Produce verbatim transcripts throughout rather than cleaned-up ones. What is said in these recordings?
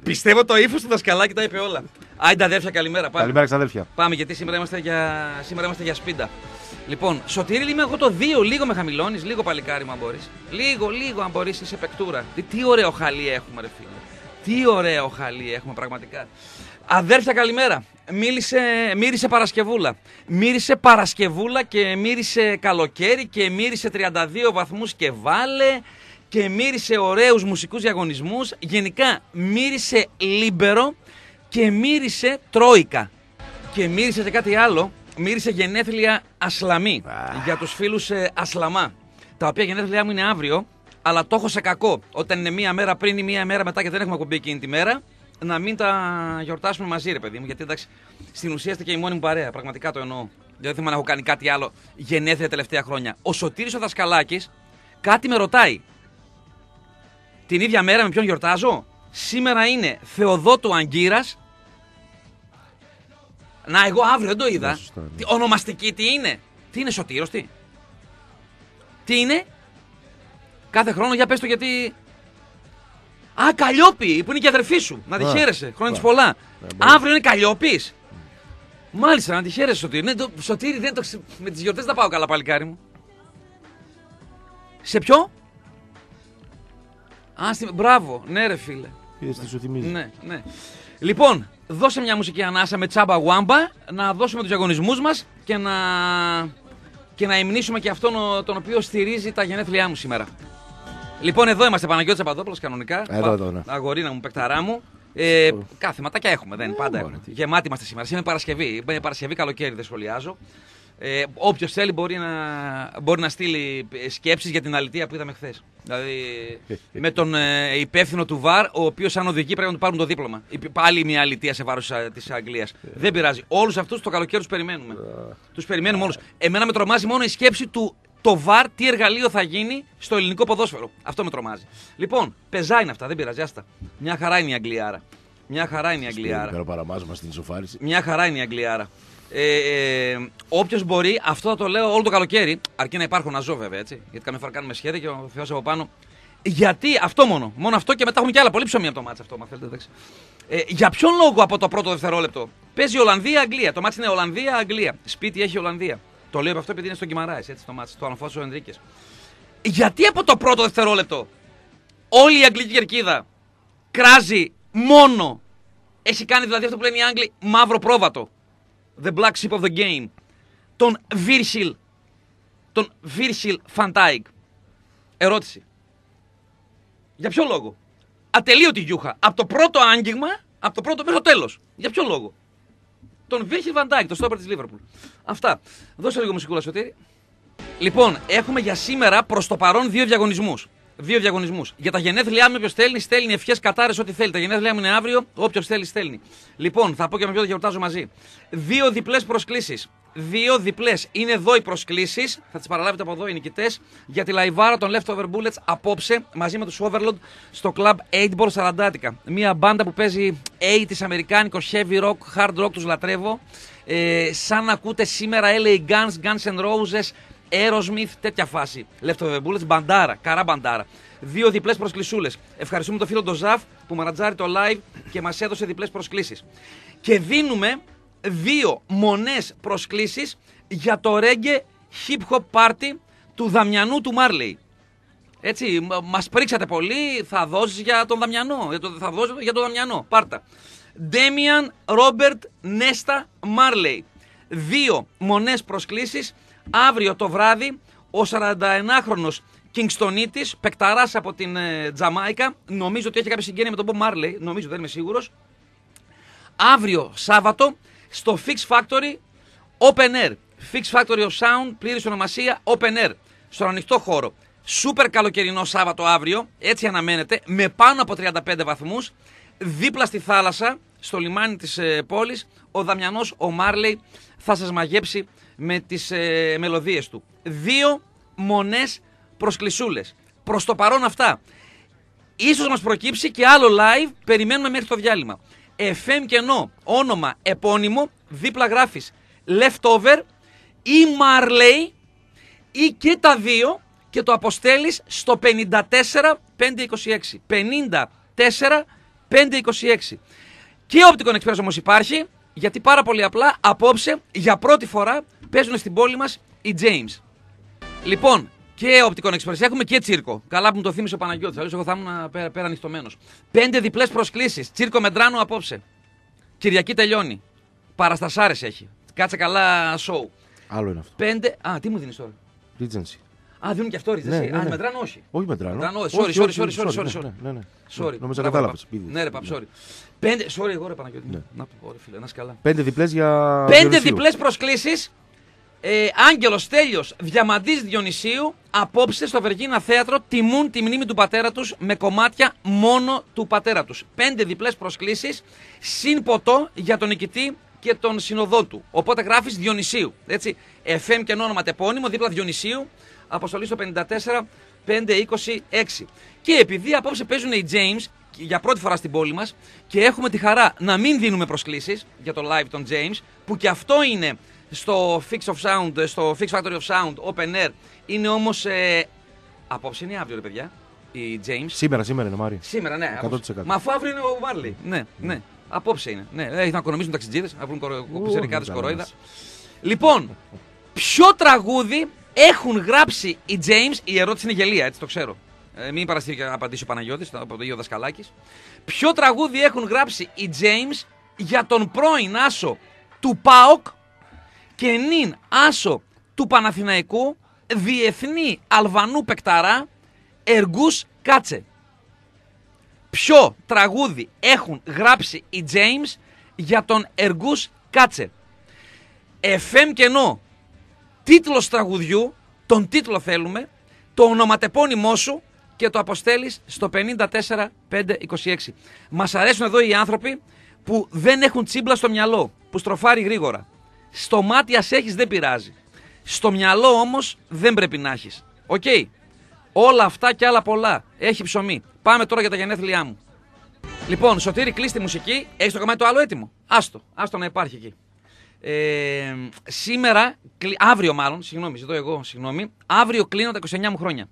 Πιστεύω το ύφος του δασκαλάκι τα είπε όλα. Άιντε αδέρφια, καλημέρα. Πάμε. Καλημέρα, ξαδέρφια. Πάμε, γιατί σήμερα είμαστε για, σήμερα είμαστε για σπίντα. Λοιπόν, Σωτήρη, είμαι εγώ το δύο, λίγο με χαμηλώνεις, λίγο παλικάρι μου αν μπορείς. Λίγο, λίγο αν μπορείς, είσαι παικτούρα. Τι, τι ωραίο χαλί έχουμε, ρε φίλε. Τι ωραίο χαλί έχουμε, πραγματικά. Αδέρφια, καλημέρα. Μίλησε, μύρισε Παρασκευούλα. Μύρισε Παρασκευούλα και μύρισε καλοκαίρι και μύρισε τριάντα δύο βαθμούς και βάλε. Και μύρισε ωραίους μουσικούς διαγωνισμούς. Γενικά μύρισε λίμπερο και μύρισε τρόικα. Και μύρισε και κάτι άλλο. Μύρισε γενέθλια Ασλαμή. Ah. Για τους φίλους ε, Ασλαμά. Τα οποία γενέθλιά μου είναι αύριο, αλλά το έχω σε κακό. Όταν είναι μία μέρα πριν ή μία μέρα μετά και δεν έχουμε κομπή εκείνη τη μέρα, να μην τα γιορτάσουμε μαζί, ρε παιδί μου. Γιατί εντάξει, στην ουσία είστε και η μόνη μου παρέα. Πραγματικά το εννοώ. Δεν θυμάμαι να έχω κάνει κάτι άλλο γενέθλια τελευταία χρόνια. Ο Σωτήρης ο Δασκαλάκης κάτι με ρωτάει. Την ίδια μέρα με ποιον γιορτάζω? Σήμερα είναι Θεοδότου Αγκύρας. Να, εγώ αύριο δεν το είδα. Ναι, σωστά, ναι. Τι, ονομαστική τι είναι? Τι είναι Σωτήρος, τι? Τι είναι? Κάθε χρόνο για πες το γιατί... Α, Καλλιόπη, που είναι και η αδερφή σου. Να τη χαίρεσαι. Χρόνια της πολλά. Yeah, αύριο είναι Καλλιόπης. Mm. Μάλιστα, να τη χαίρεσαι, Σωτήρη. Ναι, το, Σωτήρη, δεν το, με τις γιορτές δεν πάω καλά, παλικάρι μου. Σε ποιο? Α, στη... μπράβο, ναι ρε φίλε. Είδες τι σου θυμίζει. Ναι, ναι. Λοιπόν, δώσε μια μουσική ανάσα με τσάμπα γουάμπα, να δώσουμε τους διαγωνισμούς μας και να, και να υμνήσουμε και αυτόν τον οποίο στηρίζει τα γενέθλιά μου σήμερα. Λοιπόν, εδώ είμαστε, Παναγιώτης Παπαδόπουλος, κανονικά. Εδώ, εδώ, ναι. Αγορίνα μου, παικταρά μου. Ε, κάθε ματάκια έχουμε, δεν είναι πάντα έχουμε. Γεμάτοι είμαστε σήμερα. Σήμερα είναι Παρασκευή. Είναι Παρασκευή, καλοκαίρι, δεν σχολιάζω. Ε, Όποιος θέλει μπορεί να, μπορεί να στείλει σκέψεις για την αλητεία που είδαμε χθες. Δηλαδή με τον ε, υπεύθυνο του βαρ, ο οποίος αν οδηγεί πρέπει να του πάρουν το δίπλωμα. Πάλι μια αλητεία σε βάρος της Αγγλίας. Δεν πειράζει. Όλους αυτούς το καλοκαίρι τους περιμένουμε. Τους περιμένουμε όλους. Εμένα με τρομάζει μόνο η σκέψη του το βαρ τι εργαλείο θα γίνει στο ελληνικό ποδόσφαιρο. Αυτό με τρομάζει. Λοιπόν, πεζά είναι αυτά, δεν πειράζει. Άστα. Μια χαρά είναι η Αγγλιάρα. Μια χαρά είναι η Αγγλιάρα. Μια χαρά είναι η Αγγλιάρα. Ε, ε, Όποιος μπορεί, αυτό θα το λέω όλο το καλοκαίρι, αρκεί να υπάρχω να ζω βέβαια, έτσι. Γιατί καμιά φορά κάνουμε σχέδια και ο Θεός από πάνω. Γιατί αυτό μόνο, μόνο αυτό και μετά έχουμε κι άλλα. Πολύ ψωμί από το μάτς αυτό, μα θέλετε, εντάξει. Ε, για ποιον λόγο από το πρώτο δευτερόλεπτο παίζει Ολλανδία-Αγγλία? Το μάτς είναι Ολλανδία-Αγγλία. Σπίτι έχει Ολλανδία. Το λέω αυτό επειδή είναι στον Κιμαράες, έτσι το μάτς, το αναφάσω ο Ενρίκες. Γιατί από το πρώτο δευτερόλεπτο όλη η αγγλική κερκίδα κράζει μόνο, έχει κάνει δηλαδή αυτό που λένε οι Άγγλοι μαύρο πρόβατο. The black sheep of the game. Τον Βίρσιλ. Τον Βίρσιλ Φαντάικ. Ερώτηση. Για ποιο λόγο? Ατελείωτη γιούχα. Από το πρώτο άγγιγμα, από το πρώτο μέχρι το τέλος. Για ποιο λόγο? Τον Βίρσιλ Φαντάικ, το στόπερ της Λίβερπουλ. Αυτά. Δώσε λίγο μουσικούλα, Σωτήρη. Λοιπόν, έχουμε για σήμερα προς το παρόν δύο διαγωνισμούς. Δύο διαγωνισμούς. Για τα γενέθλιά μου, όποιος θέλει, στέλνει ευχές, κατάρες, ό,τι θέλει. Τα γενέθλιά μου είναι αύριο, όποιος θέλει, στέλνει. Λοιπόν, θα πω και με ποιον θα γιορτάζω μαζί. Δύο διπλές προσκλήσεις. Δύο διπλές. Είναι εδώ οι προσκλήσεις. Θα τις παραλάβετε από εδώ οι νικητές. Για τη λαϊβάρα των Leftover Bullets απόψε μαζί με τους Overload στο Club οκτώ Ball Σαραντάτικα. Μια μπάντα που παίζει ογδόντα αμερικάνικο heavy rock, hard rock, τους λατρεύω. Ε, σαν ακούτε σήμερα ελ έι Guns, Guns N' Roses. Aerosmith, τέτοια φάση. Leftover Bullets, μπαντάρα, καρά μπαντάρα. Δύο διπλές προσκλησούλες. Ευχαριστούμε τον φίλο τον Ζαφ που μανατζάρει το live και μας έδωσε διπλές προσκλήσεις. Και δίνουμε δύο μονές προσκλήσεις για το reggae hip hop party του Δαμιανού του Μάρλεϊ. Έτσι, μας πρίξατε πολύ, θα δώσεις για τον Δαμιανό, θα δώσεις για τον Δαμιανό, πάρτα. Damian Robert Nesta Marley. Δύο μονές προσκλήσεις. Αύριο το βράδυ ο σαρανταενάχρονος Κινγκστονίτης, παικταράς από την ε, Τζαμάικα, νομίζω ότι έχει κάποια συγγένεια με τον Bob Marley, νομίζω, δεν είμαι σίγουρος. Αύριο Σάββατο στο Fix Factory Open Air. Fix Factory of Sound, πλήρης ονομασία Open Air. Στον ανοιχτό χώρο. Σούπερ καλοκαιρινό Σάββατο αύριο, έτσι αναμένεται, με πάνω από τριάντα πέντε βαθμούς, δίπλα στη θάλασσα, στο λιμάνι της ε, πόλης, ο Δαμιανός, ο Μάρλεϊ, θα σας μαγέψει με τις ε, μελωδίες του. Δύο μονές προσκλησούλες. Προς το παρόν αυτά. Ίσως μας προκύψει και άλλο live, περιμένουμε μέχρι το διάλειμμα. εφ εμ κενό, όνομα επώνυμο, δίπλα γράφεις Leftover ή Marley ή και τα δύο και το αποστέλεις στο πενήντα τέσσερα πεντακόσια είκοσι έξι. πενήντα τέσσερα πέντε είκοσι έξι. Και Opticon Express όμως υπάρχει, γιατί πάρα πολύ απλά απόψε για πρώτη φορά παίζουν στην πόλη μας οι James. Λοιπόν, και Opticon Express έχουμε και τσίρκο. Καλά που μου το θύμισε ο Παναγιώτης, αλλιώς εγώ θα ήμουν πέρα, πέρα ανοιχτωμένος. Πέντε διπλές προσκλήσεις. Τσίρκο Μεντράνο απόψε. Κυριακή τελειώνει. Παραστασάρες έχει. Κάτσε καλά show. Άλλο είναι αυτό. Πέντε. Α, τι μου δίνεις τώρα. Regency. Α, δίνουν και αυτό Regency. Ναι, ναι, Α, ναι. Μετράνο όχι. Όχι Μετράνο. Μετράνο, όχι, sorry, sorry, όχι, sorry, sorry, sorry, sorry. Ναι, ναι, ναι. Sorry. Νομίζω Μπράβο, κατάλαβες. μπράβο. Ναι, ρε παπ, sorry. Πέντε. Sorry, εγώ ρε Παναγιώτη. Ναι. Να πω, ρε φίλε, να είσαι καλά. Πέντε διπλές για. Πέντε Διονυσίου. διπλές προσκλήσεις. Ε, Άγγελος Τέλειος Διαμαντής Διονυσίου απόψε στο Βεργίνα Θέατρο τιμούν τη μνήμη του πατέρα τους με κομμάτια μόνο του πατέρα τους. Πέντε διπλές προσκλήσεις συν ποτό για τον νικητή και τον συνοδό του. Οπότε γράφεις Διονυσίου. Έτσι. εφ εμ και όνομα τεπώνυμο δίπλα Διονυσίου. Αποστολή στο πενήντα τέσσερα πεντακόσια είκοσι έξι. Και επειδή απόψε παίζουν οι James για πρώτη φορά στην πόλη μας και έχουμε τη χαρά να μην δίνουμε προσκλήσεις για το live των James, που και αυτό είναι στο Fix of Sound, στο Fix Factory of Sound, Open Air, είναι όμως ε, απόψε είναι αύριο ρε παιδιά, οι James. Σήμερα, σήμερα είναι Μάρι. Σήμερα, ναι. εκατό τοις εκατό. Μα αφού αύριο είναι ο Μάρλι. Ναι, ναι. Απόψε είναι. Ναι, έχει να οικονομήσουν ταξιτζίδες, να βρουν πιτσιρικάδες κορόιδα. Λοιπόν, ποιο τραγούδι έχουν γράψει οι James, η ερώτηση είναι γελία, έτσι το ξέρω. Ε, μην παραστεί να απαντήσει ο Παναγιώτης, από το ίδιο Δασκαλάκης. Ποιο τραγούδι έχουν γράψει οι James για τον πρώην άσο του ΠΑΟΚ και νυν άσο του Παναθηναϊκού, διεθνή Αλβανού παικταρά, Εργούς Κάτσε. Ποιο τραγούδι έχουν γράψει οι James για τον Εργούς Κάτσε. εφ εμ κενό, τίτλος τραγουδιού, τον τίτλο θέλουμε, το ονοματεπώνυμό σου και το αποστέλεις στο πενήντα τέσσερα πεντακόσια είκοσι έξι. Μας αρέσουν εδώ οι άνθρωποι που δεν έχουν τσίμπλα στο μυαλό, που στροφάρει γρήγορα. Στο μάτι ας έχεις δεν πειράζει. Στο μυαλό όμως δεν πρέπει να έχεις. Οκ. Okay. Όλα αυτά και άλλα πολλά. Έχει ψωμί. Πάμε τώρα για τα γενέθλιά μου. Λοιπόν, Σωτήρη, κλείσει τη μουσική. Έχεις το κομμάτι το άλλο έτοιμο. Άστο. Άστο να υπάρχει εκεί. Ε, σήμερα, αύριο μάλλον, συγγνώμη, ζητώ εγώ, συγγνώμη. Αύριο κλείνω τα είκοσι εννιά μου χρόνια.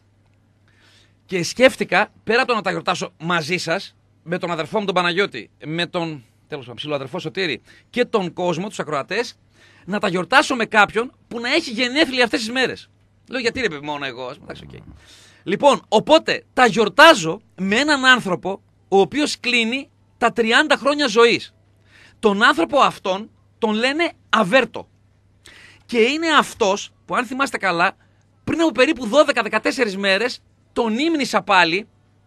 Και σκέφτηκα, πέρα από το να τα γιορτάσω μαζί σας, με τον αδερφό μου τον Παναγιώτη, με τον τέλος πάντων ψηλό αδερφό Σωτήρη και τον κόσμο, τους ακροατές, να τα γιορτάσω με κάποιον που να έχει γενέθλια αυτές τις μέρες. Λέω γιατί ρε παιδί, μόνο εγώ. Εντάξει, okay. Λοιπόν, οπότε τα γιορτάζω με έναν άνθρωπο ο οποίος κλείνει τα τριάντα χρόνια ζωής. Τον άνθρωπο αυτόν τον λένε Αβέρτο. Και είναι αυτός που, αν θυμάστε καλά, πριν από περίπου δώδεκα δεκατέσσερις μέρες τον ύμνησα πάλι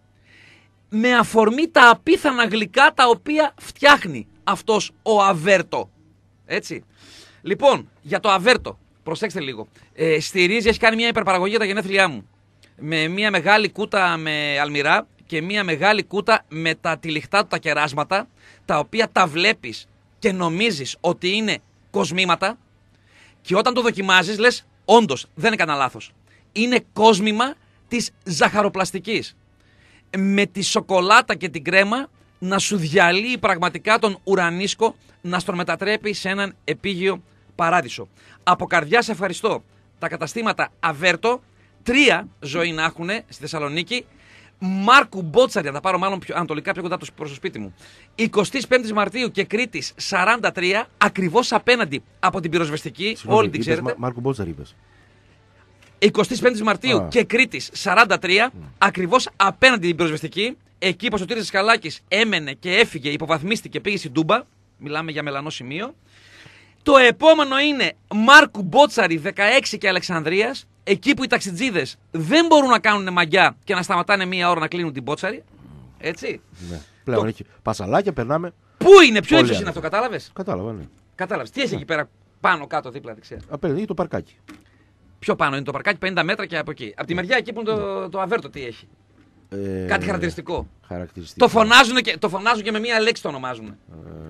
με αφορμή τα απίθανα γλυκά τα οποία φτιάχνει αυτός ο Αβέρτο. Έτσι. Λοιπόν, για το Αβέρτο, προσέξτε λίγο. Ε, στηρίζει, έχει κάνει μια υπερπαραγωγή για τα γενέθλιά μου. Με μια μεγάλη κούτα με αλμυρά και μια μεγάλη κούτα με τα τυλιχτά του τα κεράσματα, τα οποία τα βλέπεις και νομίζεις ότι είναι κοσμήματα και όταν το δοκιμάζεις λες, όντως δεν έκανα λάθος. Είναι κόσμημα της ζαχαροπλαστικής. Με τη σοκολάτα και την κρέμα να σου διαλύει πραγματικά τον ουρανίσκο, να στον μετατρέπει σε έναν επίγειο παράδεισο. Από καρδιάς ευχαριστώ τα καταστήματα Αβέρτο, τρία ζωή να έχουν στη Θεσσαλονίκη, Μάρκου Μπότσαρη, να τα πάρω μάλλον πιο ανατολικά, πιο κοντά προς το σπίτι μου. εικοστή πέμπτη Μαρτίου και Κρήτης σαράντα τρία, ακριβώς απέναντι από την πυροσβεστική. Συγνώμη, όλοι την ξέρετε. Μα, Μάρκου Μπότσαρη είπες. εικοστή πέμπτη Μαρτίου Α. και Κρήτης σαράντα τρία, Mm. ακριβώς απέναντι την πυροσβεστική. Εκεί που ο Σωτήρης Δασκαλάκης έμενε και έφυγε, υποβαθμίστηκε, πήγε στην Τούμπα. Μιλάμε για μελανό σημείο. Το επόμενο είναι Μάρκου Μπότσαρη δεκαέξι και Αλεξανδρίας. Εκεί που οι ταξιτζίδες δεν μπορούν να κάνουν μαγιά και να σταματάνε μία ώρα να κλείνουν την Μπότσαρη. Έτσι. Ναι. Πλέον Το... έχει πασαλάκια, περνάμε. Πού είναι, ποιο ύψος είναι αυτό, κατάλαβες. Κατάλαβα, ναι. Κατάλαβες. Τι έχει εκεί πέρα, πάνω, κάτω, δίπλα, δεξιά. Απέναντι έχει το παρκάκι. Πιο πάνω είναι το παρκάκι, πενήντα μέτρα και από εκεί. Από τη μεριά εκεί που είναι το, το Αβέρτο, τι έχει. Ε, Κάτι χαρακτηριστικό. χαρακτηριστικό. Το φωνάζουν και, το φωνάζουν και με μία λέξη το ονομάζουν. Ε,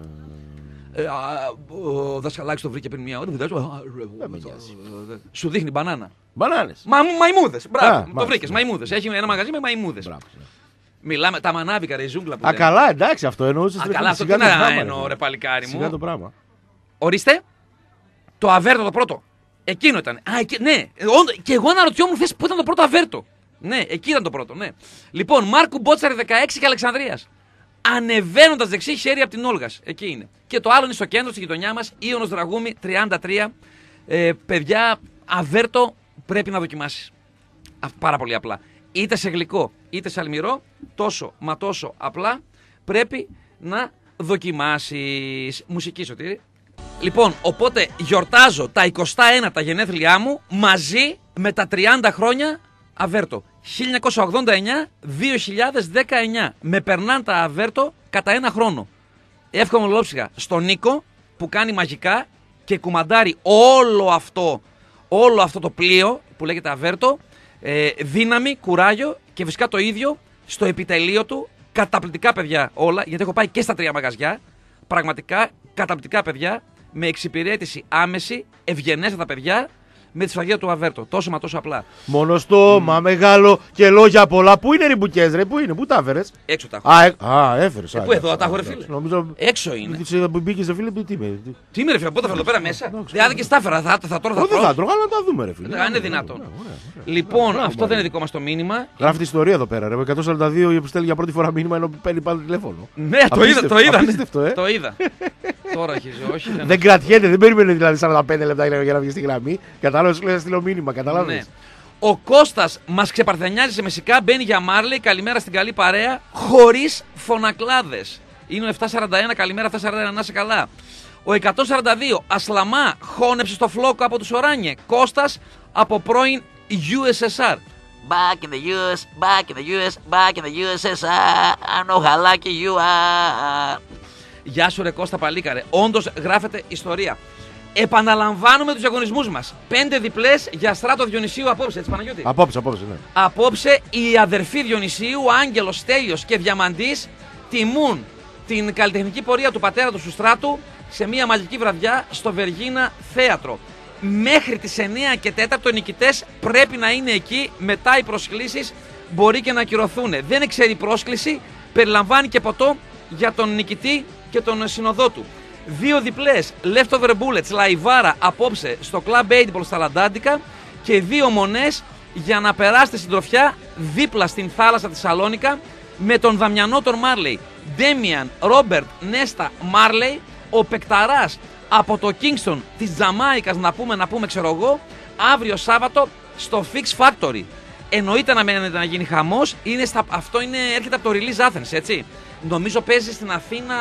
Ε, α, ο Δασκαλάκης το βρήκε πριν μία ώρα. Δεν με νοιάζει. Σου δείχνει μπανάνα. Μπανάνες. Μα, μαϊμούδες. Μπράβο, Α, το μάλιστα, βρήκες. ναι. Μαϊμούδες. Έχει ένα μαγαζί με μαϊμούδες. Μπράβο, ναι. Μιλάμε τα μανάβικα, ρε, η ζούγκλα που Α, λένε. καλά, εντάξει, αυτό εννοούσες. Α, ρε, καλά, αυτό σιγά τι το να πράγμα, εννοώ, ρε. ρε παλικάρι Σιγά μου. το πράγμα. Ορίστε. Το Αβέρτο το πρώτο. Εκείνο ήταν. Α, εκεί, ναι. Ε, όντως, και εγώ αναρωτιόμουν χθες πού ήταν το πρώτο Αβέρτο. Ναι, εκεί ήταν το πρώτο, ναι. Λοιπόν, Μάρκου Μπότσαρη δεκαέξι και Αλεξανδρίας. ανεβαίνοντας δεξί χέρι από την Όλγας. Εκεί είναι. Και το άλλο είναι στο κέντρο, στη γειτονιά μας, Ίωνος Δραγούμη τριάντα τρία. Ε, παιδιά, αβέρτο πρέπει να δοκιμάσεις. Πάρα πολύ απλά. Είτε σε γλυκό, είτε σε αλμυρό, τόσο μα τόσο απλά πρέπει να δοκιμάσεις. Μουσική, Σωτήρη. Λοιπόν, οπότε γιορτάζω τα εικοστά ένα τα γενέθλιά μου μαζί με τα τριάντα χρόνια αβέρτο. χίλια εννιακόσια ογδόντα εννιά με δύο χιλιάδες δεκαεννιά. Με περνάνε τα αβέρτο κατά ένα χρόνο. Εύχομαι ολόψυχα στον Νίκο που κάνει μαγικά και κουμαντάρει όλο αυτό, όλο αυτό το πλοίο που λέγεται αβέρτο. Ε, δύναμη, κουράγιο και φυσικά το ίδιο στο επιτελείο του. Καταπληκτικά παιδιά όλα, γιατί έχω πάει και στα τρία μαγαζιά. Πραγματικά καταπληκτικά παιδιά, με εξυπηρέτηση άμεση, ευγενέστατα παιδιά, με τη σφαγεία του αβέρτο. Τόσο μα τόσο απλά. Μόνο στόμα, mm. μεγάλο και λόγια πολλά. Πού είναι οι μπουκές, ρε, πού είναι, πού τα έφερες? Έξω τα έχω. Α, ε, α έφερες. Ε, πού εδώ, τα έχω, ρε φίλε. Νομίζω... Έξω είναι. Μπήκες, ρε φίλε, τι με. Τι είμαι, ρε φίλε, πότε θα εδώ πέρα μέσα. Δηλαδή και τα έφερα, θα, θα τώρα θα τρώω. Δεν θα τρώω, αλλά να τα δούμε, ρε φίλε. Αν είναι δυνατόν. Λοιπόν, αυτό δεν είναι δικό μας το μήνυμα. Γράφει τη ιστορία εδώ πέρα, ρε. εκατόν σαράντα δύο που στέλνει για πρώτη φορά μήνυμα ενώ παίρνει πάντα τηλέφωνο. Ναι, το είδα, το είδα. Το είδα. Τώρα αρχίζει, όχι. Δεν κρατιέται, δεν περίμενε δηλαδή σαράντα πέντε λεπτά για να βγει στη γραμμή. Κατάλαβε, σου λέει στείλω μήνυμα, κατάλαβε. Ναι. Ο Κώστας μας ξεπαρθενιάζει σε μεσικά, μπαίνει για Μάρλεϊ, καλημέρα στην καλή παρέα, χωρίς φωνακλάδες. Είναι ο επτακόσια σαράντα ένα, καλημέρα επτακόσια σαράντα ένα, να είσαι καλά. Ο εκατόν σαράντα δύο, Ασλαμά, χώνεψε στο φλόκο από τους Οράνιε. Κώστας από πρώην γιου ες ες αρ. Back in the γιου ες, back in the γιου ες, back in the γιου ες ες αρ, I know how lucky you are. Γεια σου ρε Κώστα Παλίκαρε, όντως γράφεται ιστορία. Επαναλαμβάνουμε τους διαγωνισμούς μας. Πέντε διπλές για Στράτο Διονυσίου απόψε, έτσι Παναγιώτη. Απόψε, απόψε, ναι. Απόψε οι αδερφοί Διονυσίου, Άγγελος, Στέλιος και Διαμαντής τιμούν την καλλιτεχνική πορεία του πατέρα του Στράτου σε μια μαγική βραδιά στο Βεργίνα Θέατρο. Μέχρι τις εννιά και τέσσερα οι νικητές πρέπει να είναι εκεί, μετά οι προσκλήσεις μπορεί και να ακυρωθούν. Δεν εξαιρεί πρόσκληση, περιλαμβάνει και ποτό για τον νικητή και τον συνοδό του. Δύο διπλές Leftover Bullets λαϊβάρα απόψε στο Club Eightball στα Λαντάντικα και δύο μονές για να περάσετε συντροφιά δίπλα στην θάλασσα της Σαλόνικα με τον Δαμιανό τον Μάρλεϊ. Ντέμιαν, Ρόμπερτ, Νέστα, Μάρλεϊ, ο Πεκταράς από το Kingston της Τζαμάικας να πούμε, να πούμε ξέρω εγώ, αύριο Σάββατο στο Fix Factory. Εννοείται να, μένετε να γίνει χαμός, είναι στα, αυτό είναι, έρχεται από το Release Athens, έτσι. Νομίζω παίζει στην Αθήνα...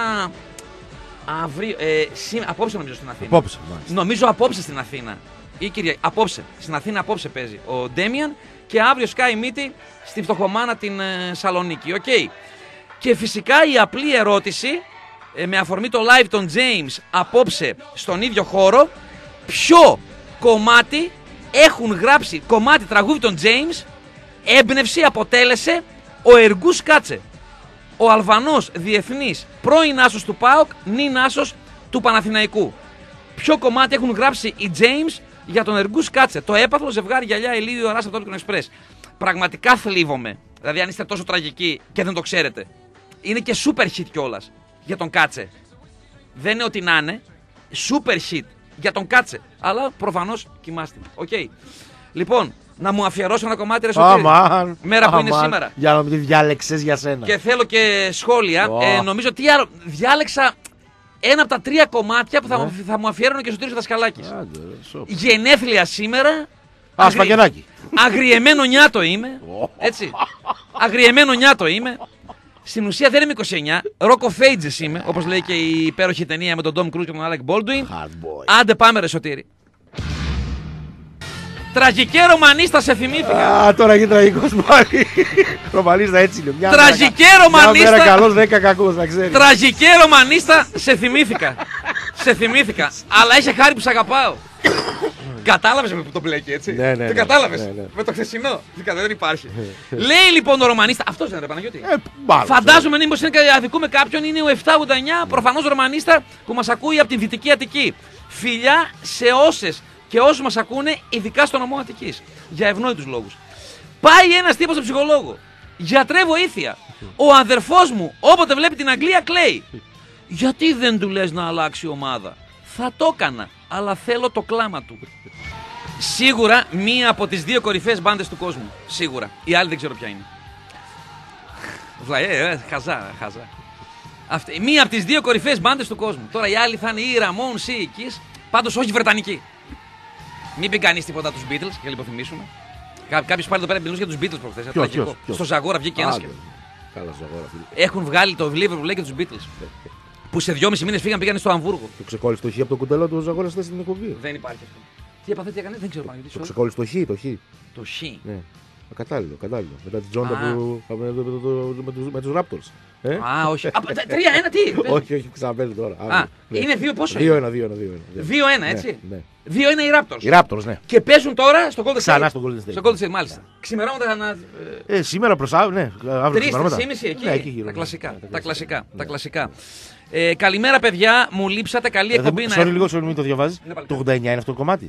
Αύριο, ε, σή, απόψε νομίζω στην Αθήνα. Απόψε, νομίζω απόψε στην Αθήνα. Ή Κυριακή, απόψε. Στην Αθήνα απόψε παίζει ο Ντέμιαν και αύριο σκάει μύτη στη φτωχομάνα την ε, Σαλονίκη. Οκ. Okay. Και φυσικά η απλή ερώτηση ε, με αφορμή το live των James απόψε στον ίδιο χώρο. Ποιο κομμάτι έχουν γράψει, κομμάτι τραγούδι των James, έμπνευση αποτέλεσε ο Εργούς Κάτσε. Ο Αλβανός διεθνής πρώην άσος του ΠΑΟΚ, νυν άσος του Παναθηναϊκού. Ποιο κομμάτι έχουν γράψει οι James για τον Εργούς Κάτσε? Το έπαθλο ζευγάρι γυαλιά ηλίου Ράς από το Όλικον Εξπρές. Πραγματικά θλίβομαι. Δηλαδή, αν είστε τόσο τραγικοί και δεν το ξέρετε. Είναι και super hit κιόλας για τον Κάτσε. Δεν είναι ότι να είναι. Super hit για τον Κάτσε. Αλλά προφανώς κοιμάστε. Οκ. Okay. Λοιπόν, να μου αφιερώσω ένα κομμάτι, ρε Σωτήρη. Αμάν, μέρα που αμάν, είναι σήμερα. Για να μην διάλεξες για σένα. Και θέλω και σχόλια. Oh. Ε, νομίζω τι άλλο. Διάλεξα ένα από τα τρία κομμάτια που θα, yeah. θα μου αφιέρωνε και ο Σωτήρης Δασκαλάκης. Yeah, γενέθλια σήμερα. Ασπαγγελάκι. Αγριεμένο νιάτο είμαι. Έτσι. Αγριεμένο νιάτο είμαι. Στην ουσία δεν είμαι είκοσι εννιά. Rock of Ages είμαι. Όπως λέει και η υπέροχη ταινία με τον Tom Cruise και τον Alec Baldwin. Άντε πάμε, ρε Σωτήρη. Τραγικέ ρομανίστα σε θυμήθηκα. Α, τώρα γίνει τραγικός πάλι. Ρομανίστα έτσι είναι. Μια Τραγικέ ρομανίστα. Μια μέρα καλός, δέκα κακός, να ξέρεις. Τραγικέ ρομανίστα σε θυμήθηκα. Σε θυμήθηκα. Αλλά είχε χάρη που σ' αγαπάω. Κατάλαβες με που το μπλέκει, έτσι. Ναι, ναι, το ναι, κατάλαβες. ναι, ναι. Με το χθεσινό. Δεν υπάρχει. Λέει λοιπόν ο ρομανίστα. Αυτός δεν είναι, ρε Παναγιώτη. Ε, μάλλον, φαντάζομαι μήπως είναι αδικούμε κάποιον. Είναι ο επτακόσια ογδόντα εννιά προφανώς ρομανίστα που μας ακούει από την Δυτική Αττική. Φιλιά σε όσες και όσους μας ακούνε, ειδικά στο νομό Αττικής. Για ευνόητους λόγους. Πάει ένας τύπος στον ψυχολόγο. Γιατρέ, βοήθεια. Ο αδερφός μου, όποτε βλέπει την Αγγλία, κλαίει. Γιατί δεν του λες να αλλάξει ομάδα? Θα το έκανα, αλλά θέλω το κλάμα του. Σίγουρα μία από τις δύο κορυφαίες μπάντες του κόσμου. Σίγουρα. Η άλλη δεν ξέρω ποια είναι. Βλαέ, ε, χαζά, χαζά. Αυτή, μία από τις δύο κορυφαίες μπάντες του κόσμου. Τώρα οι άλλοι θα είναι ή Ramones ή Kiss. Πάντως όχι Βρετανικοί. Μην πει κανείς τίποτα τους Beatles και λιποθυμίσουμε. Κά, Κάποιος πάλι εδώ πέρα μιλούσε για τους Beatles προχθές. Ποιος, ποιος, ποιος. Στο Ζαγόρα βγήκε ένας. Και... Καλά, Ζαγόρα, φίλε. Έχουν βγάλει το βιβλίο που λέει και τους Beatles. Που σε δυόμισι μήνες φύγαν, πήγαν στο Αμβούργο. Το ξεκόλλησε το χ από το κουτελό του Ζαγόρα στην εκπομπή. Δεν υπάρχει αυτό. Τι έπαθε, τι έκανε, δεν ξέρω πάνω. Το ξεκόλλησε το χ, το χ. Το χ. Ναι. Κατάλληλο, κατάλληλο. Μετά την τζόντα που. με τους Raptors. Ε? Α, όχι. τρία ένα, τι. Όχι, όχι, ξαναπέζει τώρα. Α, είναι δύο πόσο. δύο ένα, δύο ένα. δύο ένα, έτσι. δύο ένα οι Raptors. Οι Raptors, ναι. Και παίζουν τώρα στο Golden State. Ξανά στο Golden State. Στο Golden State, μάλιστα. Ξημερώματα να. Ε, σήμερα προς αύριο, ναι. Τρεις, τρεις και μισή εκεί. Τα κλασικά. Τα κλασικά. Τα κλασικά. Ε, καλημέρα, παιδιά. Μου λείψατε. Καλή εκπομπή να sorry, λίγο, sorry, μην το διαβάζει. Το ογδόντα εννιά είναι αυτό το κομμάτι.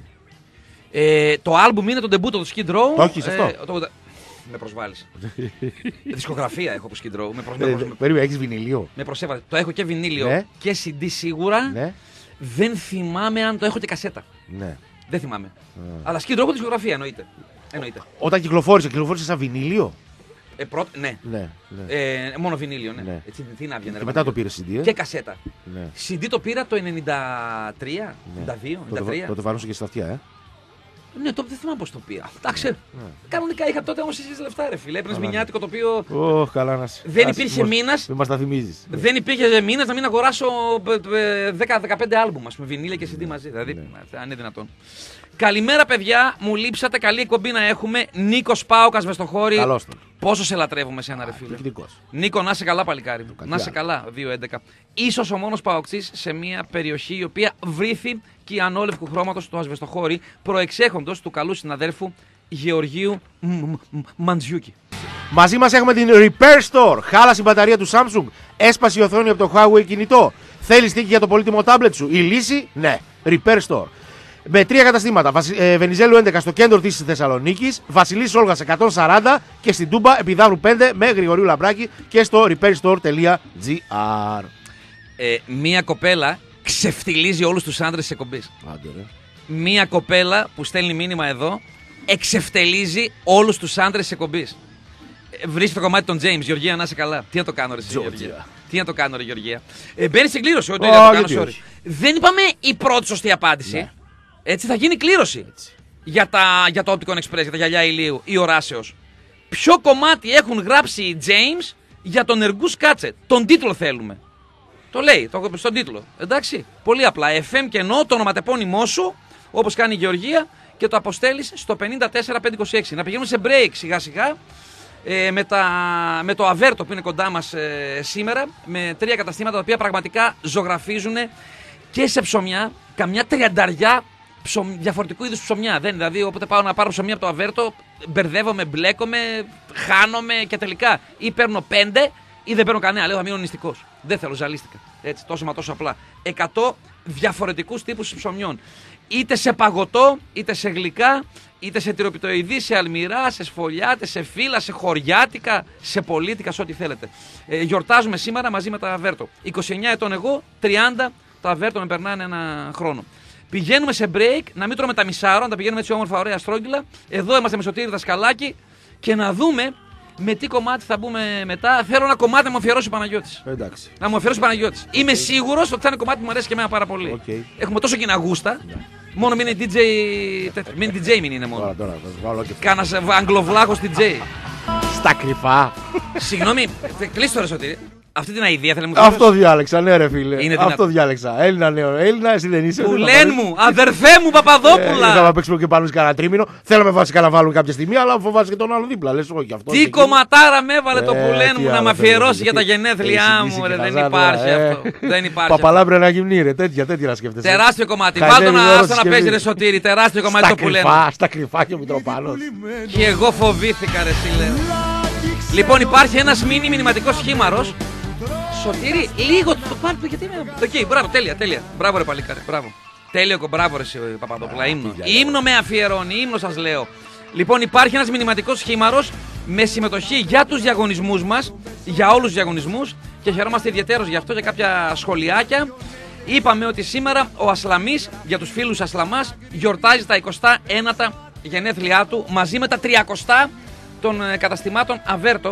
Ε, το άλμπουμ είναι το ντεμπούτο του Skid Row. Το έχεις αυτό. Ε, το... Με προσβάλλεις. Δισκογραφία έχω από Skid Row. Με, προσ... ε, περίμενε, έχεις βινίλιο. Με προσέβαλε. Το έχω και βινίλιο ναι. και σι ντι σίγουρα. Ναι. Δεν θυμάμαι αν το έχω και κασέτα. Ναι. Δεν θυμάμαι. Ah. Αλλά Skid Row δισκογραφία εννοείται. εννοείται. Όταν κυκλοφόρησε, κυκλοφόρησε σαν βινίλιο. Ε, πρώτ, ναι. ναι, ναι. Ε, μόνο βινίλιο, ναι. ναι. Έτσι, τι να βγαίνει. Και μετά το πήρε σι ντι. Ε? Και κασέτα. Ναι. σι ντι το πήρα το ενενήντα τρία, ναι. ενενήντα δύο, ενενήντα τρία. Τότε βαρούσε και στα αυτιά, ε. Ναι, το δεν θυμάμαι πώς το πήρα. Εντάξει. Ναι. Κανονικά είχα τότε όμως εσείς λεφτά, ρε φίλε. Έπαιρνες μηνιάτικο το οποίο. Ωχ, καλά να σε. Δεν υπήρχε μήνας. Δεν μας τα θυμίζεις. Δεν υπήρχε μήνας να μην αγοράσω δέκα δεκαπέντε άλμπουμ, ας πούμε, βινίλια και σι ντι μαζί. Δηλαδή, ναι. αν είναι δυνατόν. Καλημέρα, παιδιά. Μου λείψατε. Καλή εκπομπή να έχουμε. Νίκος Πάοκας Βεστοχώρη. Καλώς τον. Πόσο σε λατρεύουμε εσένα, ρε φίλε. Νίκο, να σε καλά, παλικάρι. Να σε καλά, δύο έντεκα. Ίσως ο μόνος Παοξής σε μια περιοχή η οποία βρήθη και η ανόλευκου χρώματος του Ασβεστοχώρη, προεξέχοντος του καλού συναδέλφου Γεωργίου Μαντζιούκη. Μαζί μας έχουμε την Repair Store. Χάλασε η μπαταρία του Samsung. Έσπασε η οθόνη από το Huawei κινητό. Θέλεις τίκη για το πολύτιμο τάμπλετ σου? Η λύση, ναι. Repair Store. Με τρία καταστήματα. Βενιζέλου έντεκα στο κέντρο της Θεσσαλονίκης, Βασιλής Όλγας εκατόν σαράντα και στην Τούμπα Επιδαύρου πέντε με Γρηγορίου Λαμπράκη και στο repair store τελεία gr. Ε, μία κοπέλα ξεφτιλίζει όλους τους άντρες της εκπομπής. Μία κοπέλα που στέλνει μήνυμα εδώ εξεφτελίζει όλους τους άντρες της εκπομπής. Ε, βρίσκει το κομμάτι των James. Γεωργία, να είσαι καλά. Τι να το κάνω, ρε Γεωργία. Τι να το κάνω, ρε Γεωργία. Ε, μπαίνει στην κλήρωση. Ό,τι oh, δεν είπαμε η πρώτη σωστή απάντηση. Ναι. Έτσι θα γίνει κλήρωση για, τα, για το Opticon Express, για τα γυαλιά ηλίου ή οράσεως. Ποιο κομμάτι έχουν γράψει οι James για τον Εργού Σκάτσε? Τον τίτλο θέλουμε. Το λέει το, στον τίτλο. Εντάξει. Πολύ απλά. εφ εμ και ενώ το ονοματεπώνυμό σου, όπως κάνει η Γεωργία, και το αποστέλεις στο πενήντα τέσσερα πεντακόσια είκοσι έξι. Να πηγαίνουμε σε break σιγά σιγά ε, με, τα, με το Αβέρτο που είναι κοντά μας ε, σήμερα. Με τρία καταστήματα τα οποία πραγματικά ζωγραφίζουν και σε ψωμιά καμιά τριανταριά ψωμ, διαφορετικού είδους ψωμιά. Δεν, δηλαδή, όποτε πάω να πάρω ψωμιά από το Αβέρτο, μπερδεύομαι, μπλέκομαι, χάνομαι και τελικά ή παίρνω πέντε ή δεν παίρνω κανένα. Λέω θα μείνω νηστικός. Δεν θέλω, ζαλίστηκα. Έτσι, τόσο μα τόσο απλά. εκατό διαφορετικούς τύπους ψωμιών. Είτε σε παγωτό, είτε σε γλυκά, είτε σε τυροπιτοειδή, σε αλμυρά, σε σφολιάτες, σε φύλλα, σε χωριάτικα, σε πολίτικα, σε ό,τι θέλετε. Ε, γιορτάζουμε σήμερα μαζί με τα Αβέρτο. είκοσι εννιά ετών εγώ, τριάντα τα Αβέρτο με περνάνε ένα χρόνο. Πηγαίνουμε σε break, να μην τρώμε τα μισάωρα, να τα πηγαίνουμε έτσι όμορφα, ωραία στρόγγυλα. Εδώ είμαστε με Σωτήρη Δασκαλάκη και να δούμε με τι κομμάτι θα μπούμε μετά. Θέλω ένα κομμάτι να μου αφιερώσει ο Παναγιώτης. Εντάξει. Να μου αφιερώσει ο Παναγιώτης. Okay. Είμαι σίγουρος ότι θα είναι κομμάτι που μου αρέσει και εμένα πάρα πολύ. Okay. Έχουμε τόσο κοινά γούστα. Yeah. Μόνο μην είναι ντι τζέι. Μην ντι τζέι μην είναι μόνο. Τώρα, τώρα, τώρα, Κάνα αγγλοβλάχος ντι τζέι. Στα κρυφά. Συγγνώμη, κλείστο ρε Σωτήρη. Αυτή την αηδία θέλει να μου πει. Αυτό διάλεξα, ναι, ρε φίλε. Είναι αυτό δυνατό. Διάλεξα. Έλληνα, νέο Έλληνα, εσύ δεν είσαι. Που λένε μου, αδερφέ μου Παπαδόπουλα. Ε, θα παίξουμε και πάνω σε κανένα τρίμηνο. Θέλαμε βασικά να βάλουμε κάποια στιγμή, αλλά φοβάσαι και τον άλλο δίπλα. Λες, όχι, αυτό τι κομματάρα με έβαλε ε, το που λένε μου να με αφιερώσει για τα γενέθλιά μου, ρε. Δεν υπάρχει αυτό. Δεν υπάρχει. Παπαλάμπρε να γυμνεί, ρε. Τέτοια, τέτοια να σκέφτεσαι. Τεράστιο κομμάτι. Πάντω να παίζει ρε Σωτήρη, τεράστιο κομμάτι το που λένε. Στα κρυφά και Μητροπάνος. Και εγώ φοβήθηκα, ρε φίλε. Λοιπόν, υπάρχει ένα μίνι μηνυματικό χήμαρος. Σωτήρη, λίγο το πάρει, γιατί είναι. Εκεί, μπράβο, τέλεια, τέλεια. Μπράβο, ρε παλικάρι, μπράβο. Τέλειο, μπράβο, ρε Παπαδόπουλα. Ύμνο. Ύμνο με αφιερώνει, ύμνο σας λέω. Λοιπόν, υπάρχει ένας μηνυματικός χήμαρος με συμμετοχή για τους διαγωνισμούς μας, για όλους τους διαγωνισμούς και χαιρόμαστε ιδιαίτερως γι' αυτό για κάποια σχολιάκια. Είπαμε ότι σήμερα ο Ασλαμής, για τους φίλους Ασλαμάς, γιορτάζει τα εικοστά ένατα γενέθλιά του μαζί με τα τριακοστά των καταστημάτων Αβέρτο.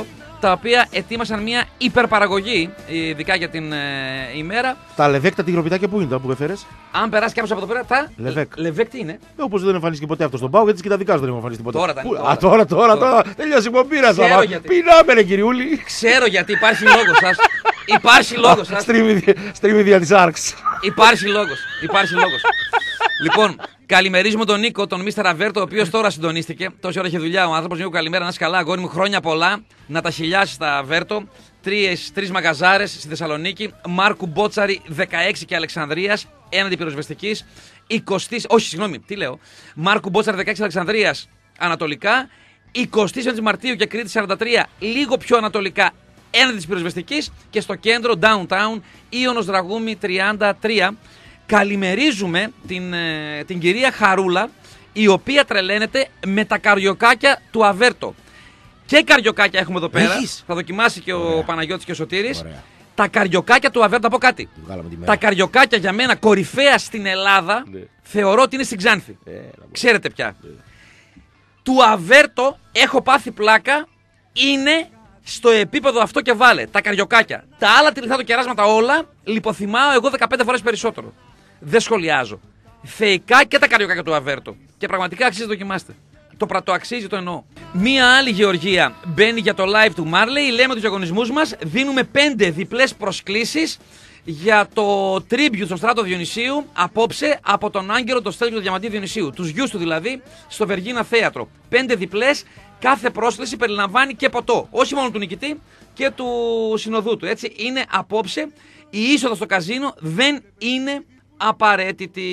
τα οποία ετοίμασαν μια υπερπαραγωγή, ειδικά για την ε, ημέρα. Τα λεβέκ, τα τυγροπιτάκια που είναι τα που έφερες? Αν περάσει κάποιο από εδώ πέρα, τα λεβέκ. Λεβέκ τι είναι? Ε, όπως δεν εμφανίστηκε ποτέ αυτό στον Πάο, γιατί και τα δικά σου δεν εμφανίστηκε ποτέ. Τώρα, Που... τώρα. Α, τώρα, τώρα, τώρα. τώρα. Τελειώσει η μοπήρα σα. Πεινάμε, ρε κυριούλη. Ξέρω γιατί υπάρχει λόγος σας. Υπάρχει λόγος σας. Στρίμη δια της Άρξ. Υπάρχει λόγος. Υπάρχει λόγος. Λοιπόν, καλημερίζουμε τον Νίκο, τον μίστερ Αβέρτο, ο οποίος τώρα συντονίστηκε. Τόση ώρα είχε δουλειά ο άνθρωπος. Νίκο, καλημέρα, να είσαι καλά, αγόρι μου, χρόνια πολλά. Να τα χιλιάσει τα Αβέρτο. Τρεις μαγαζάρες στη Θεσσαλονίκη. Μάρκου Μπότσαρη δεκαέξι και Αλεξανδρίας, έναντι πυροσβεστικής. είκοσι, όχι, συγγνώμη, τι λέω. Μάρκου Μπότσαρη δεκαέξι Αλεξανδρίας ανατολικά. είκοσι εννέα Μαρτίου και Κρήτη σαράντα τρία, λίγο πιο ανατολικά, έναντι της πυροσβεστικής. Και στο κέντρο, downtown, Ίωνος Δραγούμη τριάντα τρία. Καλημερίζουμε την, ε, την κυρία Χαρούλα, η οποία τρελαίνεται με τα καριοκάκια του Αβέρτο. Και καριοκάκια έχουμε εδώ πέρα. Έχεις? Θα δοκιμάσει και Ωραία. ο Παναγιώτης και ο Σωτήρης. Ωραία. Τα καριοκάκια του Αβέρτο, από κάτι. Τα καριοκάκια για μένα κορυφαία στην Ελλάδα, ναι. θεωρώ ότι είναι στην Ξάνθη. Ε, Ξέρετε πια. Ναι. Του Αβέρτο έχω πάθει πλάκα, είναι στο επίπεδο αυτό και βάλε. Τα καριοκάκια. Τα άλλα τυλιχτά κεράσματα όλα λιποθυμάω εγώ δεκαπέντε φορές περισσότερο. Δεν σχολιάζω. Θεϊκά και τα καριοκάκια του Αβέρτο. Και πραγματικά αξίζει να δοκιμάστε. Το πρατό αξίζει, το εννοώ. Μία άλλη γεωργία μπαίνει για το live του Μάρλεϊ. Λέμε τους διαγωνισμούς μας. Δίνουμε πέντε διπλές προσκλήσεις για το tribute στον Στράτο Διονυσίου απόψε από τον Άγγελο, τον Στέλιο του Διαμαντή Διονυσίου. Τους γιους του δηλαδή, στο Βεργίνα Θέατρο. Πέντε διπλές. Κάθε πρόσκληση περιλαμβάνει και ποτό. Όχι μόνο του νικητή και του συνοδού του. Έτσι είναι απόψε. Η είσοδο στο καζίνο δεν είναι απαραίτητη.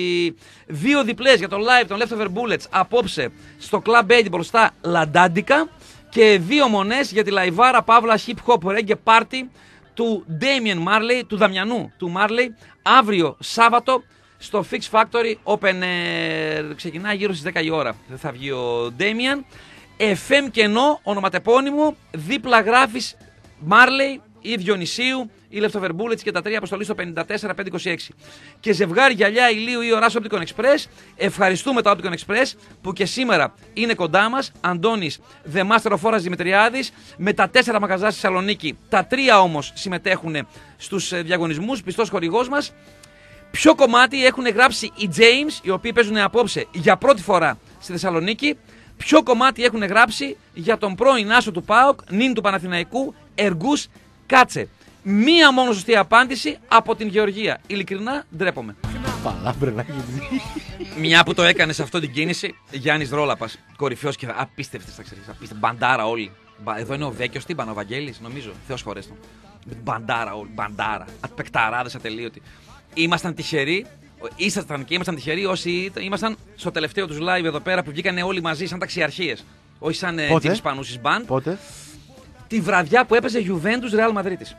Δύο διπλές για το live των Leftover Bullets απόψε στο Club eighty μπροστά Λαντάντικα. Και δύο μονές για τη λαϊβάρα Παύλα Hip Hop Reggae Party του Damien Marley, του Δαμιανού του Marley, αύριο Σάββατο στο Fix Factory Open Air. Ξεκινάει γύρω στις δέκα η ώρα. Δεν θα βγει ο Damien. εφ εμ κενό, ονοματεπώνυμο, δίπλα γράφεις Marley ή Διονυσίου ή Leftover Bullets και τα τρία αποστολή στο πέντε τέσσερα πέντε είκοσι έξι. Και ζευγάρι γυαλιά ηλίου ή οράς Opticon Express. Ευχαριστούμε τα Opticon Express που και σήμερα είναι κοντά μας. Αντώνης The Master of Horas Δημητριάδης με τα τέσσερα μαγαζιά στη Θεσσαλονίκη. Τα τρία όμως συμμετέχουν στους διαγωνισμούς, πιστός χορηγός μας. Ποιο κομμάτι έχουν γράψει οι James, οι οποίοι παίζουν απόψε για πρώτη φορά στη Θεσσαλονίκη. Ποιο κομμάτι έχουν γράψει για τον πρώην άσο του ΠΑΟΚ, νυν του Παναθηναϊκού, Εργούς Κάτσε. Μία μόνο σωστή απάντηση από την Γεωργία. Ειλικρινά ντρέπομαι. Παλάμπρε να έχεις δει. Μια που το έκανε σε αυτή την κίνηση, Γιάννης Ρόλαπας, κορυφαίος και απίστευτος, θα ξέρεις, απίστευτος. Μπαντάρα όλοι. Εδώ είναι ο Βέκιος, τι είπαν, ο Βαγγέλης, νομίζω. Θεός χωρές τον. Μπαντάρα όλοι, μπαντάρα. Απεκταράδες ατελείωτοι. Ήμασταν τυχεροί. Ήσασταν και ήμασταν τυχεροί όσοι ήμασταν στο τελευταίο τους live εδώ πέρα που βγήκαν όλοι μαζί σαν ταξιαρχίες. Όχι σαν James Πανούσης Band. Πότε? Τη βραδιά που έπαιζε Juventus Real Madrid.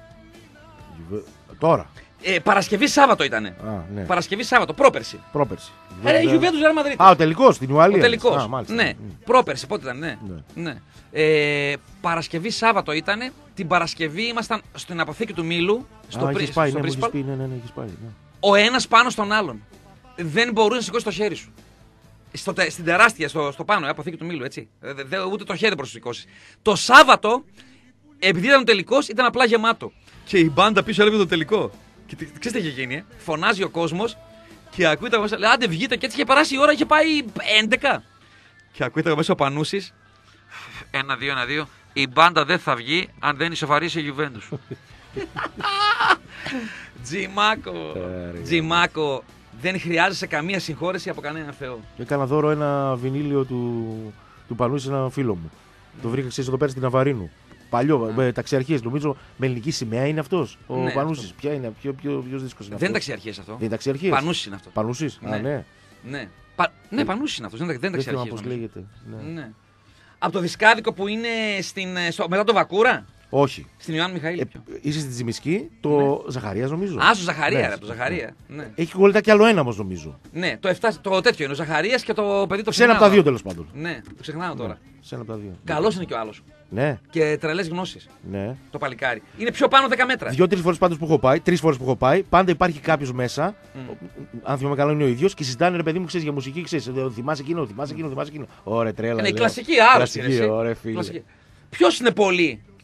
Τώρα. Ε, Παρασκευή Σάββατο ήτανε. Α, ναι. Παρασκευή Σάββατο, πρόπερση. Πρόπερση. Ε, Juventus Real Madrid. Α, ο τελικός στην Ουαλία. Ο τελικός. Α, μάλιστα. Ναι, Mm. πρόπερση, πότε ήταν, ναι. Ναι. ναι. Ε, Παρασκευή Σάββατο ήτανε. Την Παρασκευή ήμασταν στην αποθήκη του Μήλου. Στο Α, πρι... έχεις πάει, στο ναι, μου Principal. έχεις πει, ναι, ναι, ναι, έχεις πάει, ναι. Ο ένας πάνω στον άλλον. Δεν μπορούσε να σηκώσει το χέρι σου. Στο, στην τεράστια, στο, στο πάνω, ε, αποθήκη του Μήλου, έτσι. Δε, δε, ούτε το χέρι μπορούσε να σηκώσει. Το Σάββατο, επειδή ήταν ο τελικός, ήταν απλά γεμάτο. Και η μπάντα πίσω έλεγε το τελικό. Και ξέρετε τι είχε γίνει, ε? Φωνάζει ο κόσμος και ακούει τα μέσα. Λέει, άντε βγείτε, και έτσι είχε περάσει η ώρα, είχε πάει έντεκα. Και ακούει τα μέσα ο Πανούσης. Ένα, δύο, ένα, δύο. Η μπάντα δεν θα βγει αν δεν ισοφαρίσει η Juventus. Τζιμάκο. Τζιμάκο. Δεν χρειάζεσαι καμία συγχώρεση από κανέναν Θεό. Έκανα δώρο ένα βινίλιο του, του Πανούση σε ένα φίλο μου. Το βρήκα, ξέρεις, εδώ πέρα στην Αβαρίνου. Παλιό, με ταξιαρχίες, νομίζω με ελληνική σημαία είναι αυτός. Ο Ναι, Πανούσης. αυτό. Ποια είναι, ποιο, ποιο, ποιος δίσκος είναι Δεν είναι αυτός? ταξιαρχίες αυτό. Δεν είναι ταξιαρχίες. Πανούσης είναι αυτό. Πανούσης. Ναι. Α, ναι. Ναι, Πα... ναι Πανούσης είναι αυτό. Δεν είναι Δεν θυμάμαι ταξιαρχίες. πώς νομίζω. λέγεται. Ναι. Ναι. Από το δισκάδικο που είναι στην... στο... μετά το Βακούρα, Όχι. στην Ιωάννη Μιχαήλ. Ε, είσαι στη Τζιμισκή, το Ζαχαρίας νομίζω. Α, στο Ζαχαρία, Ναι, ρε, από το Ζαχαρία. Ναι. Έχει κολλητά κι άλλο ένα όμως νομίζω. Ναι, το, εφτά, το τέτοιο είναι ο Ζαχαρίας και το παιδί το Σε ένα από τα δύο τέλος πάντων. Ναι, το ξεχνάω τώρα. Σε ένα από τα δύο. Καλός είναι και ο άλλος. Ναι, Και τρελές γνώσεις. ναι. Το παλικάρι. Είναι πιο πάνω δέκα μέτρα. Δύο-τρει φορές πάντως που έχω πάει, τρεις φορές που έχω πάει, πάντα υπάρχει κάποιος μέσα. Αν θυμάμαι καλά είναι ο ίδιος και συζητάνε, ρε παιδί μου, ξέρεις, για μουσική, ξέρεις. ε, Θυμάσαι εκείνο, θυμάσαι εκείνο, θυμάσαι εκείνο. Ωραία, τρέλα. Είναι η λέω. κλασική άρρωστη. Κλασική, ωραία, φίλε. Ποιος είναι πολύ.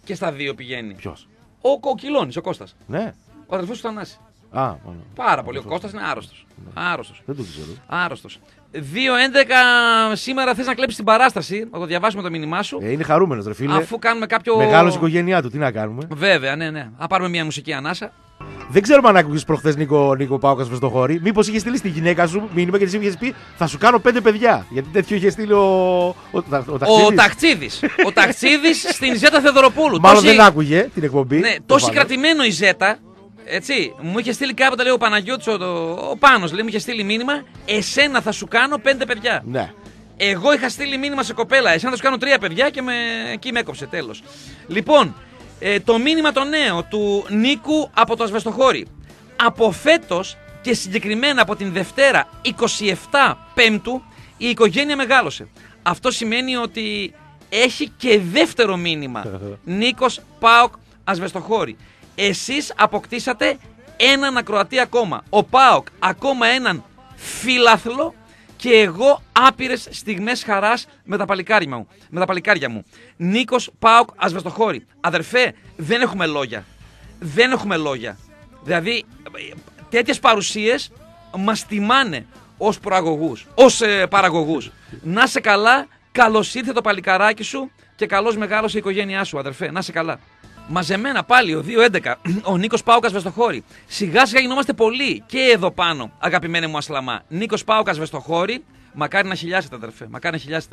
και στα δύο πηγαίνει. Ποιος? Ο, ο Κιλώνης, ο Κώστας. Ναι. Ο αδερφός του Θανάση. Α, μόνο. Πάρα πολύ. Ο Κώστας είναι άρρωστος. Ναι. Άρρωστος. Δεν το ξέρω. Άρρωστος. δύο έντεκα σήμερα θες να κλέψεις την παράσταση. Να το διαβάσουμε το μήνυμά σου. Ε, είναι χαρούμενος, ρε φίλε. Αφού κάνουμε κάποιο. Μεγάλος οικογένειά του, τι να κάνουμε. Βέβαια, ναι, ναι. Να πάρουμε μια μουσική ανάσα. Δεν ξέρουμε αν άκουγες προχθές Νίκο, Νίκο Πάουκα στο χώρι. Μήπως είχε στείλει στη γυναίκα σου μήνυμα και της είχε πει θα σου κάνω πέντε παιδιά. Γιατί τέτοιο είχε στείλει ο, ο, ο, ο Ταξίδης. Ο Ταξίδης στην Ζέτα Θεοδωροπούλου. Μάλλον τόση... δεν άκουγε την εκπομπή. Ναι, τόση κρατημένο η Ζέτα. Έτσι, μου είχε στείλει κάποτε, λέει ο Παναγιώτης, ο, ο Πάνος, λέει, μου είχε στείλει μήνυμα, εσένα θα σου κάνω πέντε παιδιά. Ναι. Εγώ είχα στείλει μήνυμα σε κοπέλα, εσένα θα σου κάνω τρία παιδιά και με... εκεί με έκοψε, τέλος. Λοιπόν, ε, το μήνυμα το νέο του Νίκου από το Ασβεστοχώρι. Από φέτος και συγκεκριμένα από την Δευτέρα είκοσι επτά Πέμπτου η οικογένεια μεγάλωσε. Αυτό σημαίνει ότι έχει και δεύτερο μήνυμα. Νίκος ΠΑΟΚ Ασβεστοχώρι. Εσείς αποκτήσατε έναν ακροατή ακόμα. Ο ΠΑΟΚ ακόμα έναν φίλαθλο και εγώ άπειρες στιγμές χαράς με τα παλικάρια μου. Με τα παλικάρια μου. Νίκος ΠΑΟΚ Ασβεστοχώρι. Αδερφέ, δεν έχουμε λόγια. Δεν έχουμε λόγια. Δηλαδή, τέτοιες παρουσίες μας τιμάνε ως προαγωγούς, ως ε, παραγωγούς. Να σε καλά, καλώς ήρθε το παλικαράκι σου και καλώς μεγάλωσε η οικογένειά σου, αδερφέ. Να σε καλά. Μαζεμένα πάλι ο δύο έντεκα, ο Νίκος Πάουκας Ασβεστοχώρι. Σιγά σιγά γινόμαστε πολλοί και εδώ πάνω, αγαπημένε μου Ασλαμά. Νίκος Πάουκας Ασβεστοχώρι, μακάρι να χιλιάσετε, αδερφέ. Μακάρι να χιλιάσετε.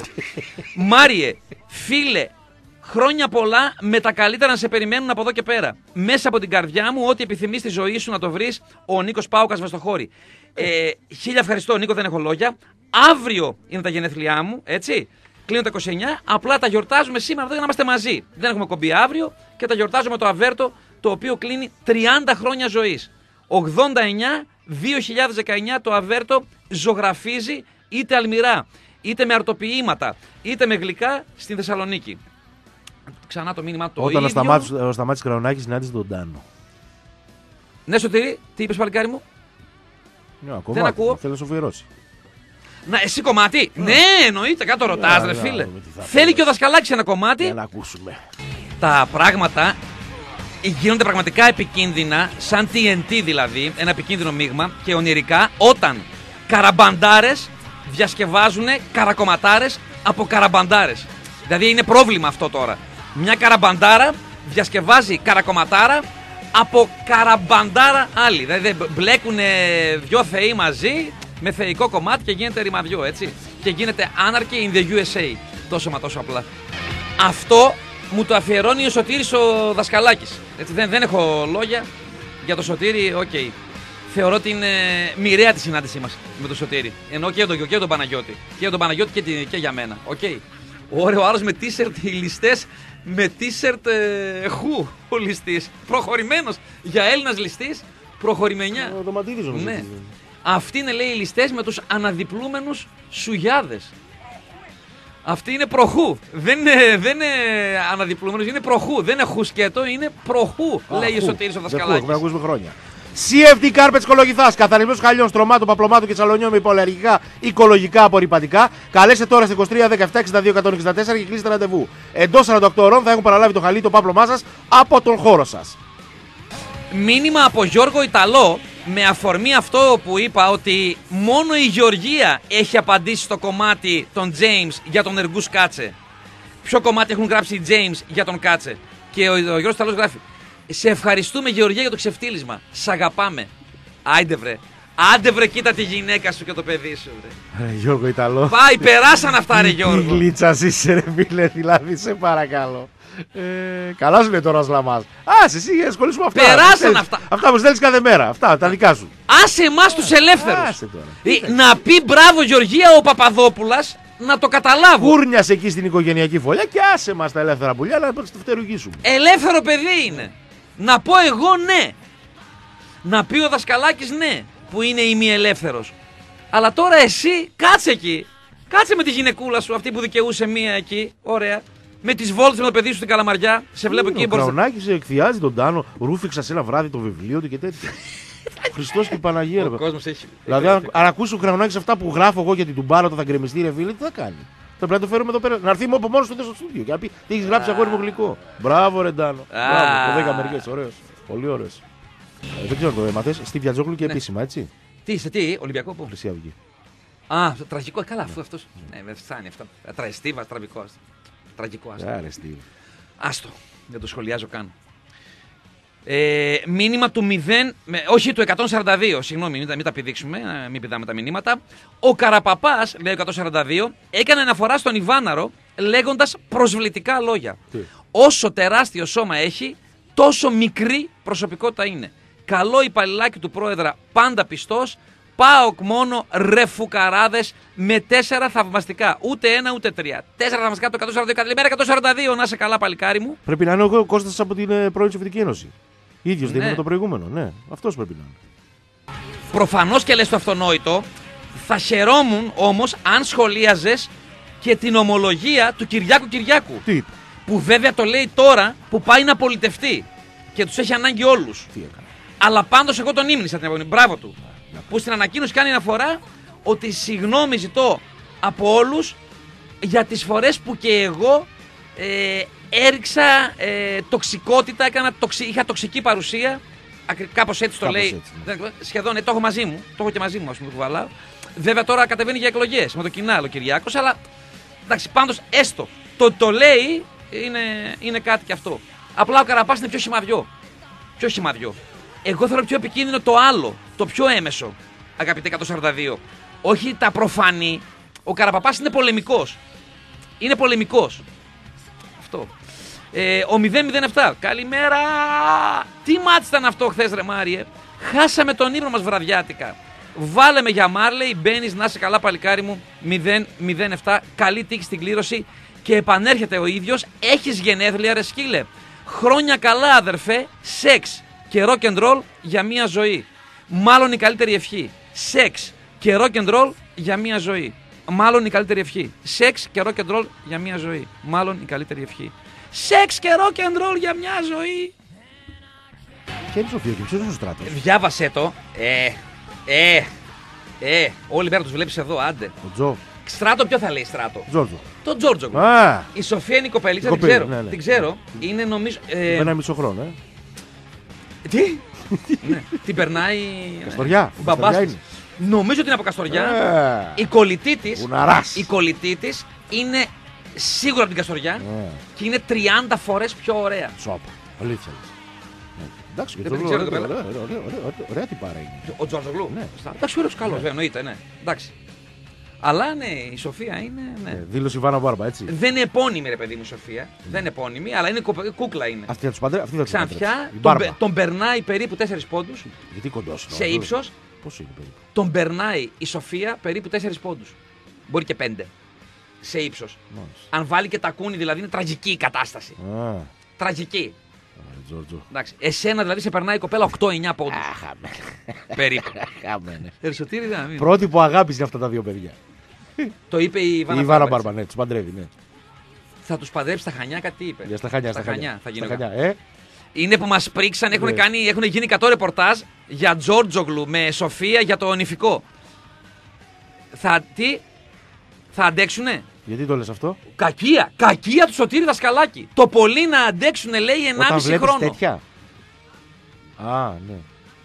Μάριε, φίλε, χρόνια πολλά, με τα καλύτερα να σε περιμένουν από εδώ και πέρα. Μέσα από την καρδιά μου, ό,τι επιθυμείς στη ζωή σου να το βρεις, ο Νίκος Πάουκας Ασβεστοχώρι. Ε, χίλια ευχαριστώ, Νίκο, δεν έχω λόγια. Αύριο είναι τα γενέθλιά μου, έτσι. Κλείνω τα είκοσι εννιά, απλά τα γιορτάζουμε σήμερα εδώ για να είμαστε μαζί. Δεν έχουμε κομπή αύριο και τα γιορτάζουμε το Αβέρτο, το οποίο κλείνει τριάντα χρόνια ζωής. ογδόντα εννιά δύο χιλιάδες δεκαεννιά το Αβέρτο ζωγραφίζει είτε αλμυρά, είτε με αρτοποιήματα, είτε με γλυκά στην Θεσσαλονίκη. Ξανά το μήνυμα το Όταν ίδιο. Όταν ο Σταμάτης Κραουνάκης συνάντησε τον Τάνο. Ναι, Σωτήρη, τι είπες παλικάρι μου? Ναι, κομμάτι, δεν ακούω. Θέλω να σου αφιερώσει. Να, εσύ κομμάτι. Mm. Ναι, εννοείται, κάτω ρωτάς, yeah, ρε yeah, φίλε. yeah, Θέλει και ο Δασκαλάκης ένα κομμάτι. Για να ακούσουμε. Τα πράγματα γίνονται πραγματικά επικίνδυνα, σαν τι εν τι δηλαδή, ένα επικίνδυνο μείγμα και ονειρικά, όταν καραμπαντάρες διασκευάζουν καρακομματάρες από καραμπαντάρες. Δηλαδή είναι πρόβλημα αυτό τώρα. Μια καραμπαντάρα διασκευάζει καρακομματάρα από καραμπαντάρα άλλη. Δηλαδή μπλέκουν δυο θεοί μαζί με θεϊκό κομμάτι και γίνεται ρημαδιό, έτσι. Και γίνεται Anarchy in the γιου ες έι. Τόσο μα τόσο απλά. Αυτό μου το αφιερώνει ο Σωτήρης ο Δασκαλάκης. Έτσι, δεν, δεν έχω λόγια για το Σωτήρη, οκ. Okay. Θεωρώ ότι είναι μοιραία τη συνάντησή μας με τον Σωτήρη. Ενώ και τον, και τον Παναγιώτη. Και για τον Παναγιώτη και, τη, και για μένα. Okay. Ωραίο άλλος με t-shirt, οι ληστές με t-shirt ε, χου ο ληστής. Προχωρημένος για Έλληνας ληστής, προχωρημενιά. Ο Δωματίδης όμως. Ναι. Αυτοί είναι, λέει, οι ληστές με τους αναδιπλούμενους σουγιάδες. Αυτοί είναι προχού. Δεν είναι, δεν είναι αναδιπλούμενος, είναι προχού. Δεν είναι χουσκέτο, είναι προχού, Α, λέει ο Σωτήρης ο Δασκαλάκης. Έχουμε ακούσουμε χρόνια. σι εφ τι Carpets Κολογιθάς. Καθαρισμός χαλιών, στρωμάτων, παπλωμάτων και σαλονιών με υπολεργικά, οικολογικά, απορριπαντικά. Καλέστε τώρα στο είκοσι τρία δεκαεπτά εξήντα δύο εκατόν εξήντα τέσσερα και κλείστε ραντεβού. Εντός σαράντα οκτώ ώρων θα έχουν παραλάβει το χαλί, το πάπλωμά σας από τον χώρο σας. Μήνυμα από Γιώργο Ιταλό, με αφορμή αυτό που είπα ότι μόνο η Γεωργία έχει απαντήσει στο κομμάτι των James για τον Εργούς Κάτσε. Ποιο κομμάτι έχουν γράψει οι James για τον Κάτσε? Και ο, ο Γιώργος Ιταλός γράφει: σε ευχαριστούμε, Γεωργία, για το ξεφτύλισμα. Σ' αγαπάμε. Άιντε βρε. Άντε βρε, κοίτα τη γυναίκα σου και το παιδί σου, βρε. Ρε Γιώργο Ιταλό. Πάει, περάσαν αυτά, ρε Γιώργο. Τι γλίτσας είσαι, ρε φίλε, δηλαδή, σε παρακαλώ. Ε, καλά σου λέει τώρα ο Σλαμάς. Ας, εσύ ασχολήσου με αυτά. Περάσαν αυτά. Αυτά που στέλνεις κάθε μέρα. Αυτά, τα δικά σου. Άσε εμάς τους ελεύθερους. Άσε τώρα. Ε, να πει μπράβο, Γεωργία, ο Παπαδόπουλας, να το καταλάβω. Κούρνιασε εκεί στην οικογενειακή φωλιά και άσε μας τα ελεύθερα πουλιά να το φτερουγήσουμε. Ελεύθερο παιδί είναι. Να πω εγώ ναι. Να πει ο Δασκαλάκης ναι, που είναι ημιελεύθερος. Αλλά τώρα εσύ κάτσε εκεί. Κάτσε με τη γυναικούλα σου, αυτή που δικαιούσε μία εκεί. Ωραία. Με τις βόλτες με το παιδί σου στην Καλαμαριά. Σε βλέπω εκεί. Ο Κραουνάκης εκθιάζει τον Τάνο. Ρούφηξα σε ένα βράδυ το βιβλίο του και τέτοια. Χριστός και η Παναγία. Ο κόσμος έχει. Δηλαδή, αν, αν ακούσει ο Κραουνάκης αυτά που γράφω εγώ για την Τουμπάρα, το θα γκρεμιστεί, ρε φίλε, τι θα κάνει? Θα πρέπει να το φέρουμε εδώ πέρα. Να έρθει από μόνο του στο στούντιο και να πει τι έχει γράψει αγόρι μου γλυκό. Μπράβο, Ρεντάνο. Μπράβο, το δέκα μερικέ. Ωραίο. Πολύ ωραίο. Ε, δεν ξέρω το έμαθε. Στη Διατζόγλου και επίσημα, έτσι. Τι είσαι, τι, Ολυμπιακό που. Χρυσή Αυγή. Α, τραγικό, καλά αυτό. Αυτός. Ναι, δεν φτάνει αυτό. Τραεστίβα, τραγικό. Τραγικό, άστο. Άρε, Στίβ. Άστο. Δεν το σχολιάζω καν. Ε, μήνυμα του μηδέν, με, όχι του εκατόν σαράντα δύο, συγγνώμη, μην τα, μην τα πηδήξουμε, μην πηδάμε τα μηνύματα. Ο Καραπαπάς, λέει ο εκατόν σαράντα δύο, έκανε αναφορά στον Ιβάναρο λέγοντας προσβλητικά λόγια. Τι? Όσο τεράστιο σώμα έχει, τόσο μικρή προσωπικότητα είναι. Καλό υπαλληλάκι του πρόεδρα, πάντα πιστός. ΠΑΟΚ μόνο ρεφουκαράδες με τέσσερα θαυμαστικά. Ούτε ένα ούτε τρία. Τέσσερα θαυμαστικά το εκατόν σαράντα δύο. Καλημέρα εκατόν σαράντα δύο, να είσαι καλά, παλικάρι μου. Πρέπει να είναι ο Κώστας από την ε, πρώην Σοβιετική Ένωση. ίδιος δεν Ναι. είναι με το προηγούμενο. Ναι, αυτός πρέπει να είναι. Προφανώς και λες το αυτονόητο. Θα χαιρόμουν όμως αν σχολίαζες και την ομολογία του Κυριάκου Κυριάκου. Τι είπε, Που βέβαια το λέει τώρα που πάει να πολιτευτεί και τους έχει ανάγκη όλους. τι έκανε. Αλλά πάντως εγώ τον ύμνησα την επόμενη. Μπράβο του. Που στην ανακοίνωση κάνει αναφορά ότι συγγνώμη ζητώ από όλους για τις φορές που και εγώ ε, έριξα ε, τοξικότητα, έκανα τοξι, είχα τοξική παρουσία. Ακρι, κάπως έτσι το Κάπως λέει. έτσι, ναι. Δεν- Σχεδόν, ε, το έχω μαζί μου. Το έχω και μαζί μου, ας πούμε, του βαλάω. Βέβαια τώρα κατεβαίνει για εκλογές με το κοινάλο ο Κυριάκος, αλλά εντάξει, πάντως έστω. Το το λέει είναι, είναι κάτι κι αυτό. Απλά ο Καραπάς είναι πιο σημαδιό. Πιο σημαδιό. Εγώ θέλω πιο επικίνδυνο το άλλο, το πιο έμεσο, αγαπητέ εκατόν σαράντα δύο. Όχι τα προφανή. Ο Καραπαπάς είναι πολεμικός. Είναι πολεμικός. Αυτό. Ε, ο μηδέν μηδέν επτά. Καλημέρα! Τι μάτς ήταν αυτό χθες, ρε Μάριε. Χάσαμε τον ύπνο μας βραδιάτικα. Βάλε με για Μάρλεϊ, μπαίνεις, να είσαι καλά, παλικάρι μου. μηδέν μηδέν επτά. Καλή τύχη στην κλήρωση. Και επανέρχεται ο ίδιος. Έχεις γενέθλια, ρε σκύλε. Χρόνια καλά, αδερφέ. Σεξ και rock and roll για μία ζωή. Μάλλον η καλύτερη ευχή. Σεξ και rock and roll για μία ζωή. Μάλλον η καλύτερη ευχή. Σεξ και rock and roll για μία ζωή. Μάλλον η καλύτερη ευχή. Σεξ και rock and roll για μια ζωή. Ποια είναι η Σοφία και ποιος είναι ο Στράτος? Διάβασέ το. Ε, ε, ε. Όλη μέρα τους βλέπεις εδώ, άντε. Ο Τζο. Στράτο, ποιο θα λέει Στράτο? Τζόρτζο. Το Τζόρτζο. Α, Η Σοφία είναι η κοπελίτσα, Η την κοπέλα, ξέρω. ναι, ναι. Την ξέρω. Είναι νομίζω. ε, ένα μισό χρόνο, ε. Τι? Ναι, την περνάει. Καστοριά. Ο μπαμπάς Καστοριά της. Νομίζω ότι είναι από Καστοριά. Ε, Η κολλητή της. Ουναράς. Η κολλητή της είναι σίγουρα από την Καστοριά Ε, και είναι τριάντα φορές πιο ωραία. Σόπα. Αλήθεια λες. Ναι. Εντάξει, και Δεν το την λέω, ξέρω, ωραία, το ωραία, ωραία, ωραία, ωραία, ωραία τι πάρα είναι. Ο Τζορτζογλού. Ναι. Εντάξει, ωραίος, καλός, βέβαια, εννοείται, ναι. Εντάξει. Αλλά ναι, η Σοφία είναι. Ναι. Ε, Δήλωση Βάνα Μπάρμπα, έτσι. Δεν είναι επώνυμη, ρε παιδί μου, η Σοφία. Δεν είναι επώνυμη, αλλά είναι κοπε- κούκλα είναι. Αυτή θα τους παντρε... αυτή θα τους Ξανθιά, παντρέψει. Η τον, Μπάρμπα. πε- τον περνάει περίπου τέσσερις πόντους. Γιατί κοντός είναι. Σε αυτός? ύψος. Πώς είναι περίπου? Τον περνάει η Σοφία περίπου τέσσερις πόντους. Μπορεί και πέντε. Σε ύψος. Μάλιστα. Αν βάλει και τακούνι, δηλαδή είναι τραγική η κατάσταση. Α, α, Τραγική. Τζόρτζο. Εντάξει. Εσένα δηλαδή σε περνάει η κοπέλα οκτώ εννιά πόντους. Χάμε. περίπου. Χάμε. Ερσοτήρι δεν είναι. Πρώτη που αγάπησε αυτά τα δύο παιδιά. Το είπε η Η Βάνα Βάνα Μπάρμπα, Μπάρμπα, ναι, τους παντρεύει, ναι. Θα τους παντρέψει στα Χανιά, κάτι είπε. Για στα Χανιά, στα στα Χανιά θα γίνει. Στα ο Χανιά, ε. Είναι που μας πρίξαν, έχουν, Ναι. κάνει, έχουν γίνει εκατό ρεπορτάζ για Τζόρτζογλου με Σοφία για το νηφικό. Θα, τι, θα αντέξουνε. Γιατί το λες αυτό? Κακία, κακία του Σωτήρη Δασκαλάκη. Το πολύ να αντέξουνε λέει Όταν ενάμιση βλέπεις χρόνο. τέτοια. Α, ναι.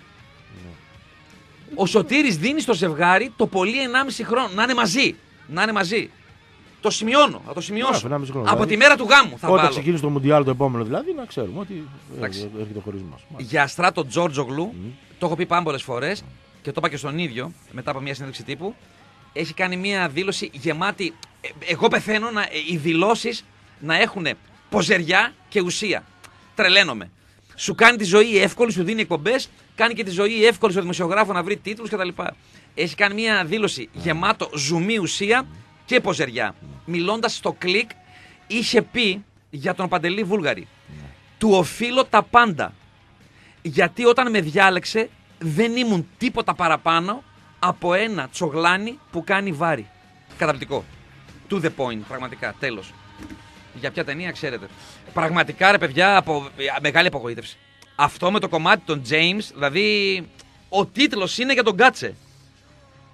Ο Σωτήρης δίνει στο ζευγάρι το πολύ ενάμιση χρόνο. Να είναι μαζί. Να είναι μαζί. Το σημειώνω, θα το σημειώσω. Μπράβο, ενάμιση χρόνο. Από Δηλαδή, τη μέρα του γάμου θα Όταν βάλω. ξεκίνησε το Μουντιάλ το επόμενο δηλαδή, να ξέρουμε ότι ε, Εντάξει. έρχεται ο χωρισμός. Για Στράτο Τζόρτζογλου, το έχω πει πάμπολες φορές και το είπα και στον ίδιο μετά από μια συνέντευξη τύπου. Έχει κάνει μια δήλωση γεμάτη. ε, Εγώ πεθαίνω να, ε, οι δηλώσεις να έχουν ποζεριά και ουσία. Τρελαίνομαι. Σου κάνει τη ζωή εύκολη, σου δίνει εκπομπές, κάνει και τη ζωή εύκολη στο δημοσιογράφο να βρει τίτλους κτλ. Έχει κάνει μια δήλωση γεμάτο ζουμί ουσία και ποζεριά. Μιλώντας στο κλικ, είχε πει για τον Παντελή Βούλγαρη. Του οφείλω τα πάντα. Γιατί όταν με διάλεξε δεν ήμουν τίποτα παραπάνω από ένα τσογλάνι που κάνει βάρη. Καταπληκτικό. To the point, πραγματικά, τέλος. Για ποια ταινία ξέρετε. Πραγματικά ρε παιδιά, απο... μεγάλη απογοήτευση. Αυτό με το κομμάτι των James, δηλαδή ο τίτλος είναι για τον Κάτσε.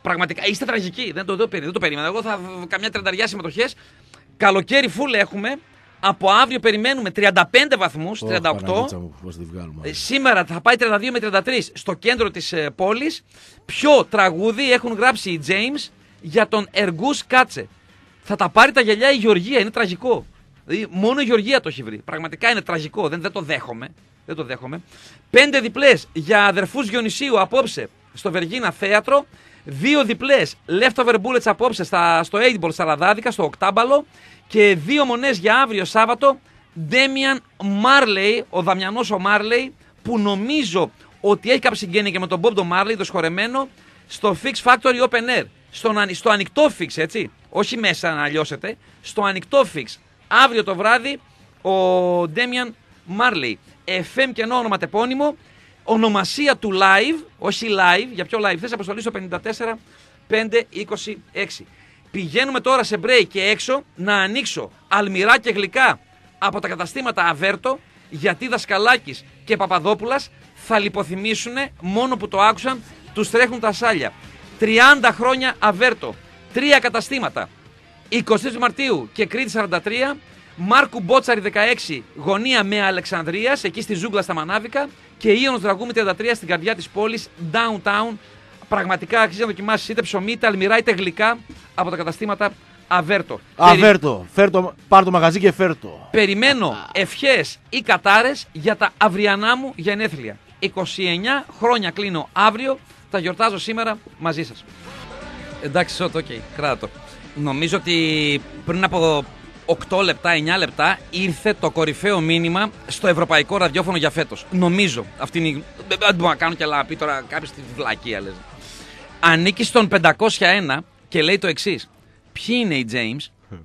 Πραγματικά είστε τραγικοί. Δεν το, δεν το περίμενα. Εγώ θα καμιά τριανταριά συμμετοχές. Καλοκαίρι φουλ έχουμε. Από αύριο περιμένουμε τριάντα πέντε βαθμούς, oh, τριάντα οκτώ. Μου, Σήμερα θα πάει τριάντα δύο με τριάντα τρία στο κέντρο της ε, πόλης. Ποιο τραγούδι έχουν γράψει οι James για τον Εργούς Κάτσε. Θα τα πάρει τα γυαλιά η Γεωργία. Είναι τραγικό. Δηλαδή, μόνο η Γεωργία το έχει βρει. Πραγματικά είναι τραγικό. Δεν, δεν το δέχομαι. Δεν το δέχομαι. Πέντε διπλές για αδερφούς Διονυσίου απόψε στο Βεργίνα Θέατρο. Δύο διπλές leftover bullets απόψε στα, στο eight ball στα Λαδάδικα, στο οκτάμπαλο. Και δύο μονές για αύριο Σάββατο. Damian Marley, ο Δαμιανός ο Marley, που νομίζω ότι έχει κάποια συγγένεια και με τον Bob τον Marley, το σχορεμένο, στο Fix Factory Open Air. Στο, στο ανοιχτό Fix, έτσι. Όχι μέσα να λιώσετε. Στο ανοιχτό Fix. Αύριο το βράδυ ο Damian Marley. εφ εμ κενό ονοματεπώνυμο. Ονομασία του live, όχι live, για ποιο live θες, αποστολή στο πενήντα τέσσερα πεντακόσια είκοσι έξι. Πηγαίνουμε τώρα σε break και έξω να ανοίξω αλμυρά και γλυκά από τα καταστήματα Αβέρτο, γιατί Δασκαλάκης και Παπαδόπουλας θα λιποθυμήσουν, μόνο που το άκουσαν τους τρέχουν τα σάλια. τριάντα χρόνια Αβέρτο, τρία καταστήματα, εικοστή τρίτη Μαρτίου και Κρήτη σαράντα τρία, Μάρκου Μπότσαρη δεκαέξι, γωνία με Αλεξανδρίας, εκεί στη Ζούγκλα στα Μανάβικα, και Ίωνος Δραγούμη τριάντα τρία στην καρδιά της πόλης, downtown. Πραγματικά αξίζει να δοκιμάσεις είτε ψωμί, είτε αλμυρά, είτε γλυκά από τα καταστήματα Αβέρτο. Αβέρτο, Περι... πάρ' το μαγαζί και φέρτο. Περιμένω ευχές ή κατάρες για τα αυριανά μου γενέθλια. είκοσι εννιά χρόνια κλείνω αύριο, τα γιορτάζω σήμερα μαζί σας. Εντάξει, οκ, okay, κράτο. Νομίζω ότι πριν από οκτώ λεπτά, εννιά λεπτά ήρθε το κορυφαίο μήνυμα στο ευρωπαϊκό ραδιόφωνο για φέτος. Νομίζω. Αυτή είναι... Δεν μπορώ να κάνω και άλλα, πει τώρα κάποιος τη βλακία, λες. Ανήκει στον πεντακόσια ένα και λέει το εξής. Ποιοι είναι οι James?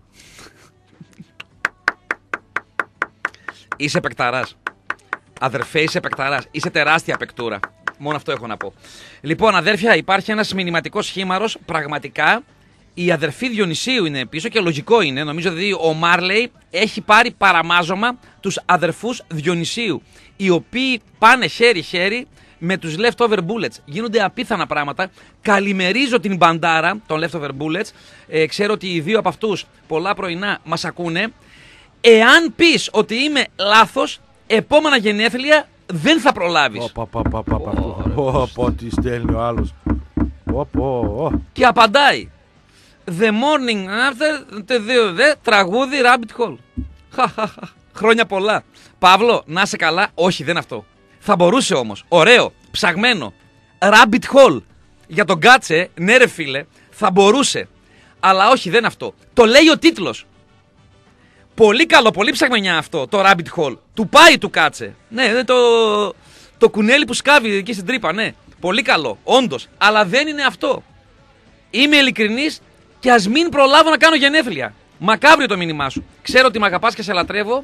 Είσαι παικταράς. Αδερφέ, είσαι παικταράς. Είσαι τεράστια παικτούρα. Μόνο αυτό έχω να πω. Λοιπόν, αδέρφια, υπάρχει ένας μηνυματικός χήμαρος. Πραγματικά, η αδερφή Διονυσίου είναι πίσω και λογικό είναι. Νομίζω ότι ο Μάρλεϊ έχει πάρει παραμάζωμα τους αδερφούς Διονυσίου, οι οποίοι πάνε χέρι-χέρι με τους leftover bullets. Γίνονται απίθανα πράγματα. Καλημερίζω την μπαντάρα των leftover bullets. Ε, ξέρω ότι οι δύο από αυτούς πολλά πρωινά μας ακούνε. Εάν πεις ότι είμαι λάθος, επόμενα γενέθλια δεν θα προλάβεις. Πω, τι στέλνει ο άλλος. Και απαντάει. The morning after, τε δύο δε, τραγούδι Rabbit Hole. Χρόνια πολλά. Παύλο, να είσαι καλά. Όχι, δεν αυτό. Θα μπορούσε όμως. Ωραίο, ψαγμένο. Rabbit Hole. Για τον Κάτσε, ναι ρε φίλε, θα μπορούσε. Αλλά όχι, δεν αυτό. Το λέει ο τίτλος. Πολύ καλό, πολύ ψαγμενιά αυτό, το Rabbit Hole. Του πάει του Κάτσε. Ναι, είναι το, το κουνέλι που σκάβει εκεί στην τρύπα, ναι. Πολύ καλό, όντως. Αλλά δεν είναι αυτό. Είμαι ειλικρινής και ας μην προλάβω να κάνω γενέθλια. Μακάβριο το μήνυμά σου. Ξέρω ότι μ' αγαπάς και σε λατρεύω.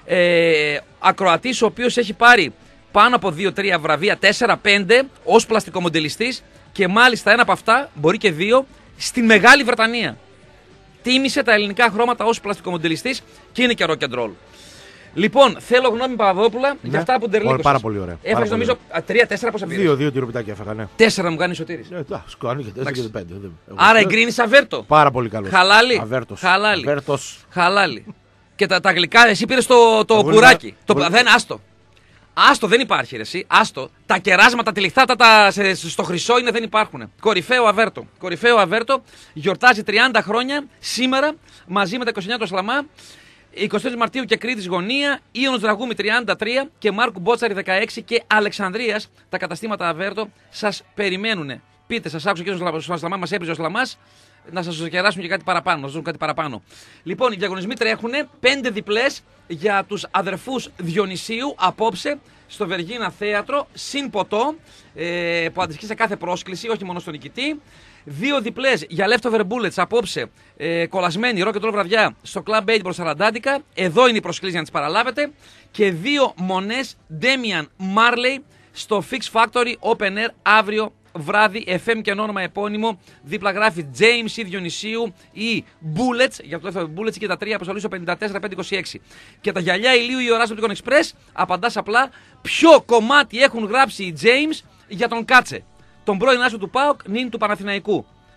Ε, ακροατής ο οποίος έχει πάρει πάνω από δύο τρία βραβεία, τέσσερα πέντε ως πλαστικομοντελιστής και μάλιστα ένα από αυτά, μπορεί και δύο, στην Μεγάλη Βρετανία. Τίμησε τα ελληνικά χρώματα ως πλαστικομοντελιστής και είναι και rock and roll. Λοιπόν, θέλω γνώμη Παπαδόπουλα ναι. για αυτά που ντερλίκωσες. Πάρα πολύ ωραία. Έφαγες νομίζω τρία τέσσερα πόσα πήρες. Δύο, δύο τυροπιτάκια έφαγα, ναι. Τέσσερα μου κάνει Σωτήρης. Ναι, σκάνει και τέσσερα και πέντε. Άρα εγκρίνεις Αβέρτο. Πάρα πολύ καλό. Χαλάλι. Αβέρτος. Χαλάλι. Αβέρτος. Χαλάλι. Και τα, τα γλυκά, εσύ πήρες το, το πουράκι. Το, δεν, άστο. Άστο, δεν υπάρχει ρε, εσύ. Άστο. Τα κεράσματα, τη λιχτάτα τα, σε, στο χρυσό είναι, δεν υπάρχουν. Κορυφαίο Αβέρτο. Κορυφαίο Αβέρτο γιορτάζει τριάντα χρόνια σήμερα μαζί με τα είκοσι εννιά του Ασλαμά. εικοστή τρίτη Μαρτίου και Κρήτης γωνία, Ίωνος Δραγούμη τριάντα τρία και Μάρκου Μπότσαρη δεκαέξι και Αλεξανδρίας. Τα καταστήματα Αβέρτο σας περιμένουν. Πείτε, σας άκουσα και ο Ασλαμά, μας έπριζε ο Ασλαμάς, να σας κεράσουμε και κάτι παραπάνω, να σας δώσουν κάτι παραπάνω. Λοιπόν, οι διαγωνισμοί τρέχουν, πέντε διπλές για τους αδερφούς Διονυσίου απόψε στο Βεργίνα Θέατρο, συν ποτό, ε, που αντιστοιχεί σε κάθε πρόσκληση, όχι μόνο στον νικητή. Δύο διπλές για leftover bullets απόψε, ε, κολλασμένη rock and roll βραδιά στο Club eight προς Σαραντάντικα. Εδώ είναι η προσκλήση για να τις παραλάβετε. Και δύο μονές Damian Marley στο Fix Factory Open Air αύριο βράδυ. εφ εμ και όνομα επώνυμο. Δίπλα γράφει James ή Διονυσίου ή Bullets. Για το leftover bullets και τα τρία αποστολή στο πενήντα τέσσερα πεντακόσια είκοσι έξι. Και τα γυαλιά ηλίου ή οράς από την Express. Απαντάς απλά ποιο κομμάτι έχουν γράψει οι James για τον Κάτσε. Τον πρώην άσο του ΠΑΟΚ, νυν του Παναθηναϊκού.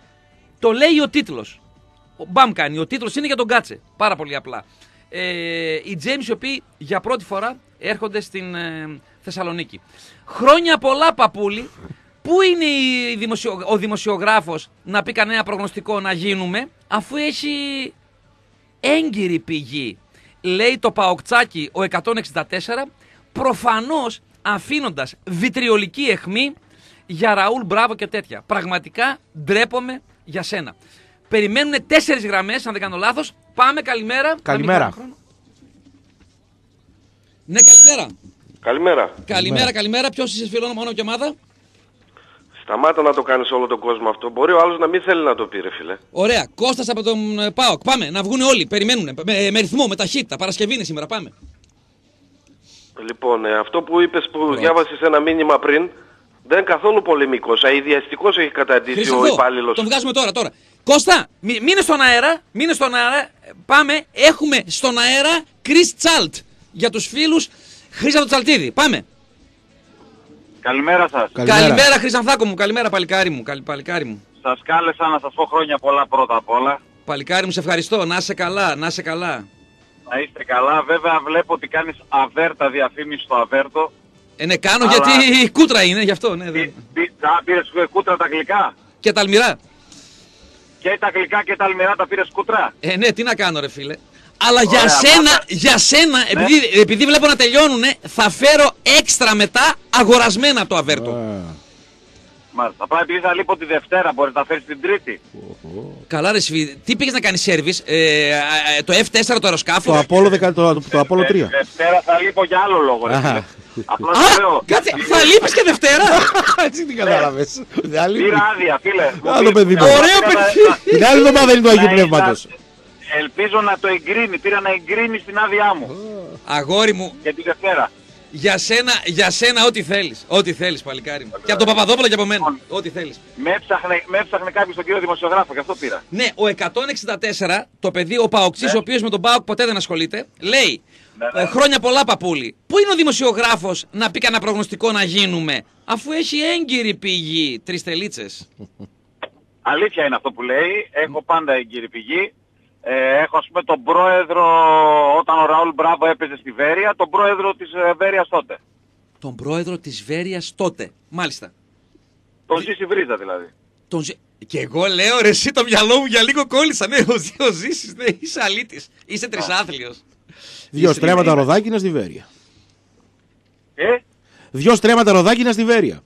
Το λέει ο τίτλος. Ο Μπαμ κάνει. Ο τίτλος είναι για τον Κάτσε. Πάρα πολύ απλά. Ε, οι James οι οποίοι για πρώτη φορά έρχονται στην ε, Θεσσαλονίκη. Χρόνια πολλά, παππούλη. Πού είναι η δημοσιο... ο δημοσιογράφος να πει κανένα προγνωστικό να γίνουμε, αφού έχει έγκυρη πηγή. Λέει το Παοκτσάκι ο εκατόν εξήντα τέσσερα, προφανώς αφήνοντας βιτριολική αιχμή για Ραούλ Μπράβο και τέτοια. Πραγματικά ντρέπομαι για σένα. Περιμένουν τέσσερις γραμμές, αν δεν κάνω λάθος. Πάμε, καλημέρα. Καλημέρα. Ναι, καλημέρα. Καλημέρα. Καλημέρα, καλημέρα. Ποιος είσαι, φίλο, όνομα και ομάδα? Σταμάτα να το κάνεις όλο τον κόσμο αυτό. Μπορεί ο άλλος να μην θέλει να το πει, ρε φίλε. Ωραία. Κώστας από τον ε, ΠΑΟΚ. Πάμε, να βγουν όλοι. Περιμένουν. Με, με ρυθμό, με ταχύτητα. Παρασκευή είναι σήμερα. Πάμε. Λοιπόν, ε, αυτό που είπες που Πρώτα. διάβασες ένα μήνυμα πριν, δεν είναι καθόλου πολεμικός. Αειδιαστικός έχει καταντήσει Χρυσαφό. ο υπάλληλος. Τον βγάζουμε τώρα, τώρα. Κώστα, μη, μείνε στον αέρα. Μείνε στον αέρα. Πάμε. Έχουμε στον αέρα Chris Chalt. Για τους φίλους Χρήστο Τσαλτίδη. Πάμε. Καλημέρα σας. Καλημέρα, Καλημέρα Χρυσανθάκο μου. Καλημέρα, παλικάρι μου. Καλη, παλικάρι μου. Σας κάλεσα να σας πω χρόνια πολλά πρώτα απ' όλα. Παλικάρι μου, σε ευχαριστώ. Να είσαι καλά, να είσαι καλά. Να είστε καλά. Βέβαια βλέπω ότι κάνεις αβέρτα διαφήμιση στο Αβέρτο. Ε, ναι, κάνω. Αλλά... γιατί κούτρα είναι, γι' αυτό. Ναι, δεν... πήρες κούτρα τα γλυκά. Και τα αλμυρά. Και τα γλυκά και τα αλμυρά τα πήρες κούτρα. Ε, ναι, τι να κάνω, ρε φίλε. Αλλά για Ωραία, σένα, πάτα. για σένα, Ναι. επειδή, επειδή βλέπω να τελειώνουνε, θα φέρω έξτρα μετά αγορασμένα από το Αβέρτο. Μάλιστα. Απλά επειδή θα λείπω τη Δευτέρα, μπορείς να φέρεις την Τρίτη. Καλά, ρε Σφίδη, τι πήγες να κάνεις σέρβις, ε, ε, το εφ τέσσερα το αεροσκάφο. Το Απόλλω δεκα- το- το Απόλλω Δε- τρία. Δευτέρα θα λείπω για άλλο λόγο. Ρε, Αχα. φίλε. Απλά Α, σου λέω. κάτσε, θα λείπεις και Δευτέρα. Έτσι την κατάλαβες. Δεν άλλη- Πήρα άδεια, φίλε. Μου Άλλο πήρε- παιδί μου. να- Ωραίο να- παιδί. να- Την άλλη εβδομάδα είναι του Αγίου να- Πνεύματος. να- Ελπίζω να το εγκρίνει. Πήρα να εγκρίνει την άδειά μου. Αγόρι μου, Για την Δευτέρα. για σένα, για σένα ό,τι θέλεις. Ό,τι θέλεις, παλικάρι μου. Και από τον Παπαδόπουλο και από μένα. Ό,τι θέλεις. Με έψαχνε, με έψαχνε κάποιος τον κύριο δημοσιογράφο και αυτό πήρα. Ναι, ο εκατόν εξήντα τέσσερα, το παιδί, ο Παοξής, Ναι. ο οποίος με τον Πάοκ ποτέ δεν ασχολείται, λέει Ναι, ναι. ε, χρόνια πολλά, παππούλη. Πού είναι ο δημοσιογράφος να πει κανένα προγνωστικό να γίνουμε, αφού έχει έγκυρη πηγή. Τρεις τελίτσες. Αλήθεια είναι αυτό που λέει. Έχω πάντα εγκύρη πηγή. Ε, έχω ας πούμε τον πρόεδρο όταν ο Ραούλ Μπράβο έπαιζε στη Βέρεια, τον πρόεδρο της ε, Βέρειας τότε. Τον πρόεδρο της Βέρειας τότε. Μάλιστα. Τον Ζήση Βρίζα δηλαδή. Τον Ζη- Και εγώ λέω, ρε, εσύ το μυαλό μου για λίγο κόλλησα. Ναι, ο, Ζη- ο Ζήσης, ναι, είσαι αλήτης. Είσαι τρισάθλιος. Δυο Είσαι στρέμματα λίγο- ροδάκινα στη Βέρεια. Ε, Δυο στρέμματα ροδάκινα στη Βέρεια.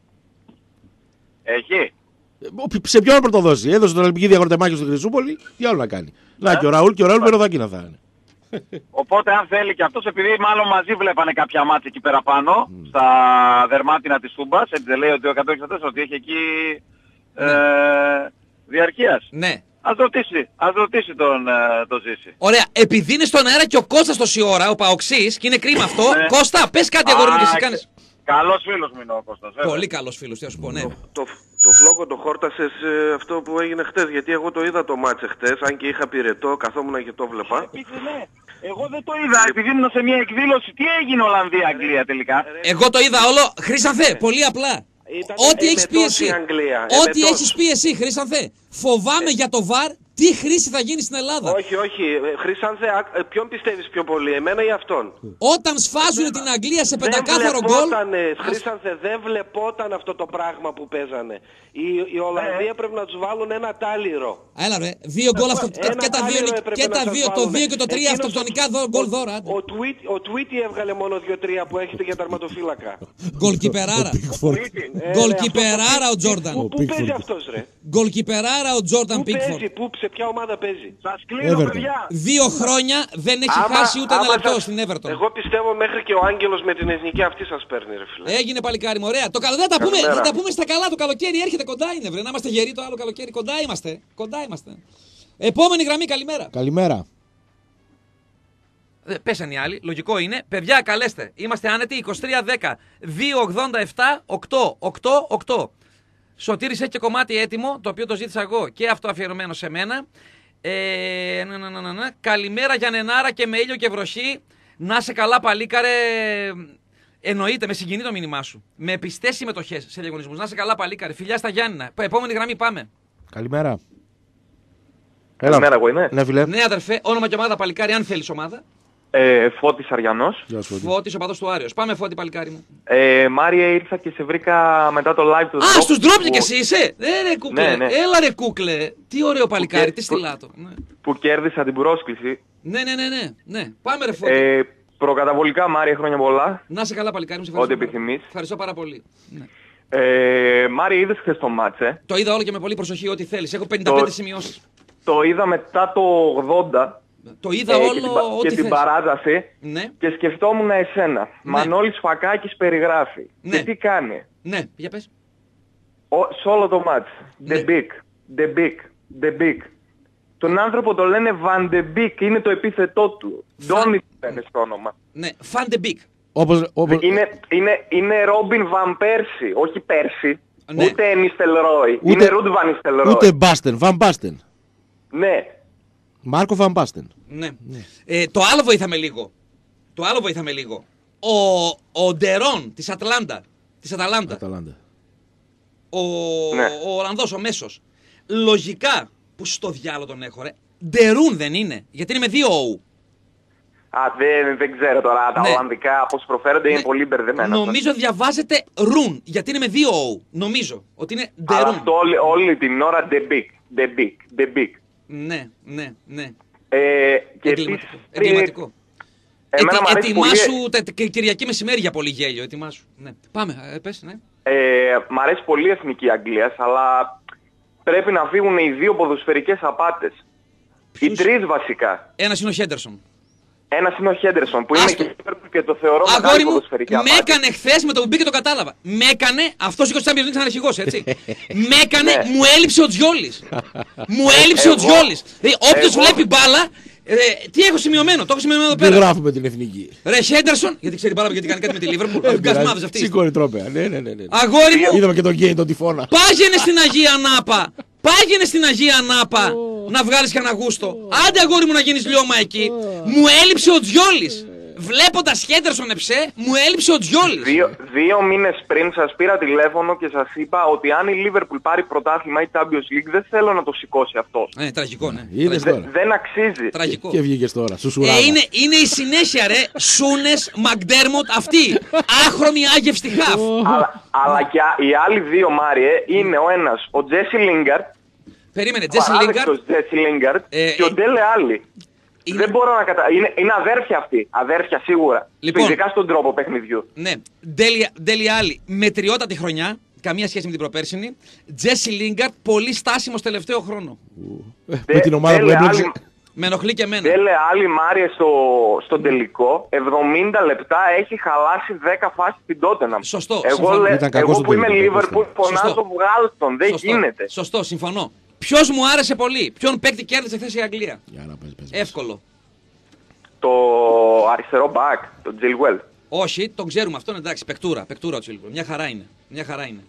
έχει. Ε, Σε ποιον να το δώσει, έδωσε τον Ολυμπική Διαγορτεμάκη στο Χρυσούπολη, τι άλλο να κάνει. Να και ο Ραούλ και ο Ραούλ με ροδάκινα θα είναι. Οπότε αν θέλει και αυτός, επειδή μάλλον μαζί βλέπανε κάποια μάτια εκεί πέρα πάνω, στα δερμάτινα της Τούμπας, έτσι δεν λέει ότι ο εκατόν εξήντα τέσσερα ότι έχει εκεί ε, διαρκείας. Ναι. Ας ρωτήσει, ας ρωτήσει τον, ε, τον Ζήση. Ωραία, επειδή είναι στον αέρα και ο Κώστας τόση ώρα, ο Παοξής, και είναι κρίμα αυτό. Ναι. Κώστα, πες κάτι αγόρι μου και εσύ Α, κάνεις. Καλός φίλος μου είναι ο Κώστας. βέβαια. Πολύ καλός φίλος, τι να σου πω, ναι. Το, το φλόκο το χόρτασες ε, αυτό που έγινε χτες, γιατί εγώ το είδα το μάτσε χτες, αν και είχα πυρετό, καθόμουν και το βλέπα. Επίσης, ναι. Εγώ δεν το είδα, επειδή ήμουν σε μια εκδήλωση. Τι έγινε Ολλανδία-Αγγλία τελικά. Εγώ το είδα όλο. Χρήσανθε, πολύ απλά. Ήταν Ό,τι έχεις πει εμετός εσύ. η Αγγλία, Ό,τι εμετός. έχεις πει εσύ, Χρήσανθε. Φοβάμαι για το βαρ τι χρήση θα γίνει στην Ελλάδα. Όχι, όχι. Ε, Χρυσάνθε, α- ε, ποιον πιστεύεις πιο πολύ, εμένα ή αυτόν? Όταν σφάζουν την Αγγλία σε Δεν πεντακάθαρο γκολ. βλεπότανε, Χρυσάνθε, δεν βλεπόταν αυτό το πράγμα που παίζανε. Η, η Ολλανδία πρέπει να τους βάλουν ένα τάλιρο. Έλα ρε, δύο γκολ αυτό. Και, Ένα και τα δύο, τάλιρο νικ- έπρεπε και να τα σας δύο, το βάλουνε. δύο και το τρία Εκείνος αυτοκτονικά ο- δο- γκολ ο- δώρα. άντε. Ο Tweet, ο Tweety έβγαλε μόνο δύο-τρία που έχετε για τερματοφύλακα. Γκολκιπεράρα. Ε, Γκολκιπεράρα ο Πού, Τζόρνταν. πού παίζει αυτός ρε? Γκολκιπεράρα ο Τζόρνταν Πού Πίκφορντ. παίζει, πού, σε ποια ομάδα παίζει? Σας κλείνω Everton. παιδιά. Δύο χρόνια δεν έχει Άμα- χάσει ούτε ένα άμα λεπτό σας- στην Everton. Εγώ πιστεύω μέχρι και ο Άγγελος με την εθνική αυτή σας παίρνει ρε φίλε. Έγινε παλικάρι μου, ωραία. Το καλό δεν θα τα πούμε, Καλημέρα. θα τα πούμε στα καλά. Το καλοκαίρι έρχεται, κοντά είναι, βρε. Να είμαστε γεροί το άλλο καλοκαίρι. Κοντά είμαστε. Κοντά είμαστε. Επόμενη γραμμή, καλημέρα. Καλημέρα. Ε, Πέσανε οι άλλοι, λογικό είναι. Παιδιά, καλέστε. Είμαστε άνετοι. είκοσι τρία δέκα δύο ογδόντα επτά οκτώ οκτώ οκτώ. Σωτήρης έχει και κομμάτι έτοιμο, το οποίο το ζήτησα εγώ και αυτό αφιερωμένο σε μένα. Ε, να, να, να, να, να. Καλημέρα Γιαννενάρα και με ήλιο και βροχή. Να σε καλά, παλίκαρε. Εννοείται, με συγκινεί το μήνυμά σου. Με πιστές συμμετοχές σε διαγωνισμούς. Να σε καλά, παλίκαρε. Φιλιά στα Γιάννηνα. Επόμενη γραμμή, πάμε. Καλημέρα. Καλημέρα, εγώ είμαι. Ναι, φίλε. Ναι, αδερφέ, όνομα και ομάδα παλικάρι, αν θέλεις ομάδα. Ε, Φώτης Αριανός. Φώτης, ο παδός του Άριος. Πάμε, Φώτη, παλικάρι μου. Ε, Μάρια, ήρθα και σε βρήκα μετά το live του. Α, στους ντρόπια κι εσύ είσαι! Ε, ρε κούκλε. Ναι, ναι. Έλα ρε κούκλε. Τι ωραίο παλικάρι, Που- τι στυλάτο. Ναι. Που κέρδισα την πρόσκληση. ναι, ναι, ναι, ναι, ναι. Πάμε ρε Φώτη. Ε, προκαταβολικά, Μάρια, χρόνια πολλά. Να είσαι καλά παλικάρι μου, σε Ό,τι ευχαριστώ. επιθυμείς. Ευχαριστώ πάρα πολύ. Ναι. Ε, Μάρια, είδες χθες το μάτς, ε. Το είδα όλο και με πολύ προσοχή, ό,τι θέλεις. Έχω πενήντα πέντε Το- σημειώσεις. Το είδα μετά το ογδόντα. Το είδα ε, όλο και την, πα- ό,τι και την θες. παράταση. Ναι, Και σκεφτόμουν εσένα. Μανώλης Φακάκης περιγράφει. Ναι. Και τι κάνει. ναι, για πες. Ο, σε όλο το μάτς. Ναι. The Big, The Big, The Big. Τον άνθρωπο το λένε Van de Beek, είναι το επίθετό του. Van- Ντόνι λένε στο όνομα. Ναι, Van de Beek. Όπως, όπως... Είναι, είναι, είναι Robin Van Persie, όχι Persie. Ναι. Ούτε Nistelrooy. Ούτε- Είναι Ruud Van Nistelrooy. Ούτε Μπάστεν, Βαν Μπάστεν. Ναι. Μάρκο Βαν Μπάστεν. Ναι. Ε, το άλλο βοήθαμε λίγο. Το άλλο βοήθαμε λίγο. Ο, ο Ντερόν της Ατλάντα. Της Αταλάντα. Αταλάντα. Ο, Ναι. ο Ολλανδός, ο Μέσος. Λογικά, που στο διάλογο τον έχω ρε. Ντερούν δεν είναι. Γιατί είναι με δύο Ο. Α, δεν, δεν ξέρω τώρα τα Ναι. Ολλανδικά πώς προφέρονται, είναι Ναι. πολύ μπερδεμένα. Νομίζω διαβάζεται ρουν. Γιατί είναι με δύο Ο. Νομίζω ότι είναι Αλλά Ντερούν. αυτό όλη, όλη την ώρα The Big, The Big, The Big. Ναι, ναι, ναι. Ε, και επίσης, Εγκληματικό. Εγκληματικό. εμένα Ετι, μου αρέσει ετοιμάσου πολύ, τε- τε- Κυριακή μεσημέρι για πολύ γέλιο. Ετοιμάσου. Ναι. Πάμε, ε, πες, ναι. ε, μ' αρέσει πολύ η εθνική Αγγλίας, αλλά πρέπει να φύγουν οι δύο ποδοσφαιρικές απάτες. Οι Ποιους? τρεις βασικά. Ένας είναι ο Χέντερσον. Ένας είναι ο Χέντερσον που Άστο. είναι και, και το θεωρώ Αγόρι μεγάλη μου, ποδοσφαιρική με απάτη. έκανε χθε με το που μπήκε το κατάλαβα. Με έκανε, αυτό σήκωσε Champions League σαν αρχηγός, έτσι. με έκανε, Ναι. μου έλειψε ο Τζιόλης. μου έλειψε ο Εγώ- Τζιόλης. Δηλαδή, όποιος εγώ- βλέπει μπάλα, ε, τι έχω σημειωμένο, το έχω σημειωμένο εδώ Δεν πέρα. γράφουμε την εθνική. Ρε Χέντερσον, γιατί ξέρει μπάλα γιατί κάνει κάτι με τη Liverpool. Αφού κασμάδες αυτή. Σήκωνε τρόπαια. Ναι, ναι, ναι, ναι. Αγόρι μου, Είδαμε και τον Γκέιν τον τυφώνα. πάγαινε στην Αγία Νάπα. Πάγαινε στην Αγία Νάπα να βγάλεις κανένα γούστο. Άντε αγόρι μου να γίνεις λιώμα εκεί. Μου έλειψε ο Τζιόλης. Βλέποντας Χέντερσον εψέ, μου έλειψε ο Τζιόλης. Δύο, δύο μήνες πριν σας πήρα τηλέφωνο και σας είπα ότι αν η Liverpool πάρει πρωτάθλημα ή Champions League δεν θέλω να το σηκώσει αυτός. Ε, τραγικό, ναι. Είδες Δε- τώρα. δεν αξίζει. Τραγικό. Και βγήκες τώρα. Σου Ε, σουράμα. είναι, είναι η συνέχεια ρε. Σούνες, Μακντέρμοντ, αυτή. Άχρωμη άγευστη χαφ. αλλά, αλλά και α- οι άλλοι δύο Μάριε είναι ο ένας ο Τζέσι Λίνγκαρτ, Περίμενε, Τζέσι Λίνγκαρτ. παράδεκτος Τζέσι Λίνγκαρτ Ε, και ο ε, Ντέλε Άλλη. είναι- Δεν μπορώ να κατα... Είναι, είναι αδέρφια αυτοί. Αδέρφια σίγουρα. Λοιπόν. Ειδικά στον τρόπο παιχνιδιού. Ναι, Ντέλι- Ντέλι Άλλη, μετριότατη χρονιά. Καμία σχέση με την προπέρσινη. Τζέσι Λίνγκαρτ, πολύ στάσιμος τελευταίο χρόνο. Ε, Με την ομάδα που Ντέλε έμπλεξε. Άλλη- Με ενοχλεί και εμένα. Ντέλε Άλλη Μάριε στο, στον τελικό εβδομήντα λεπτά έχει χαλάσει δέκα φάσεις στην Τότεναμ. Σωστό, Εγώ, συμφωνώ. λέ, Ήταν κακός εγώ στον που είμαι τελικό, Liverpool πώς φωνάζω Σωστό. βγάλτον. Δεν Σωστό, γίνεται. Σωστό, συμφωνώ. Ποιος μου άρεσε πολύ, ποιον παίκτη κέρδισε χθες η Αγγλία. Για να πες, πες. Εύκολο. Το αριστερό back, το Chilwell. Όχι, τον ξέρουμε αυτόν, εντάξει, πεκτούρα, πεκτούρα ο Τσίλικο. Μια χαρά είναι. Μια χαρά είναι.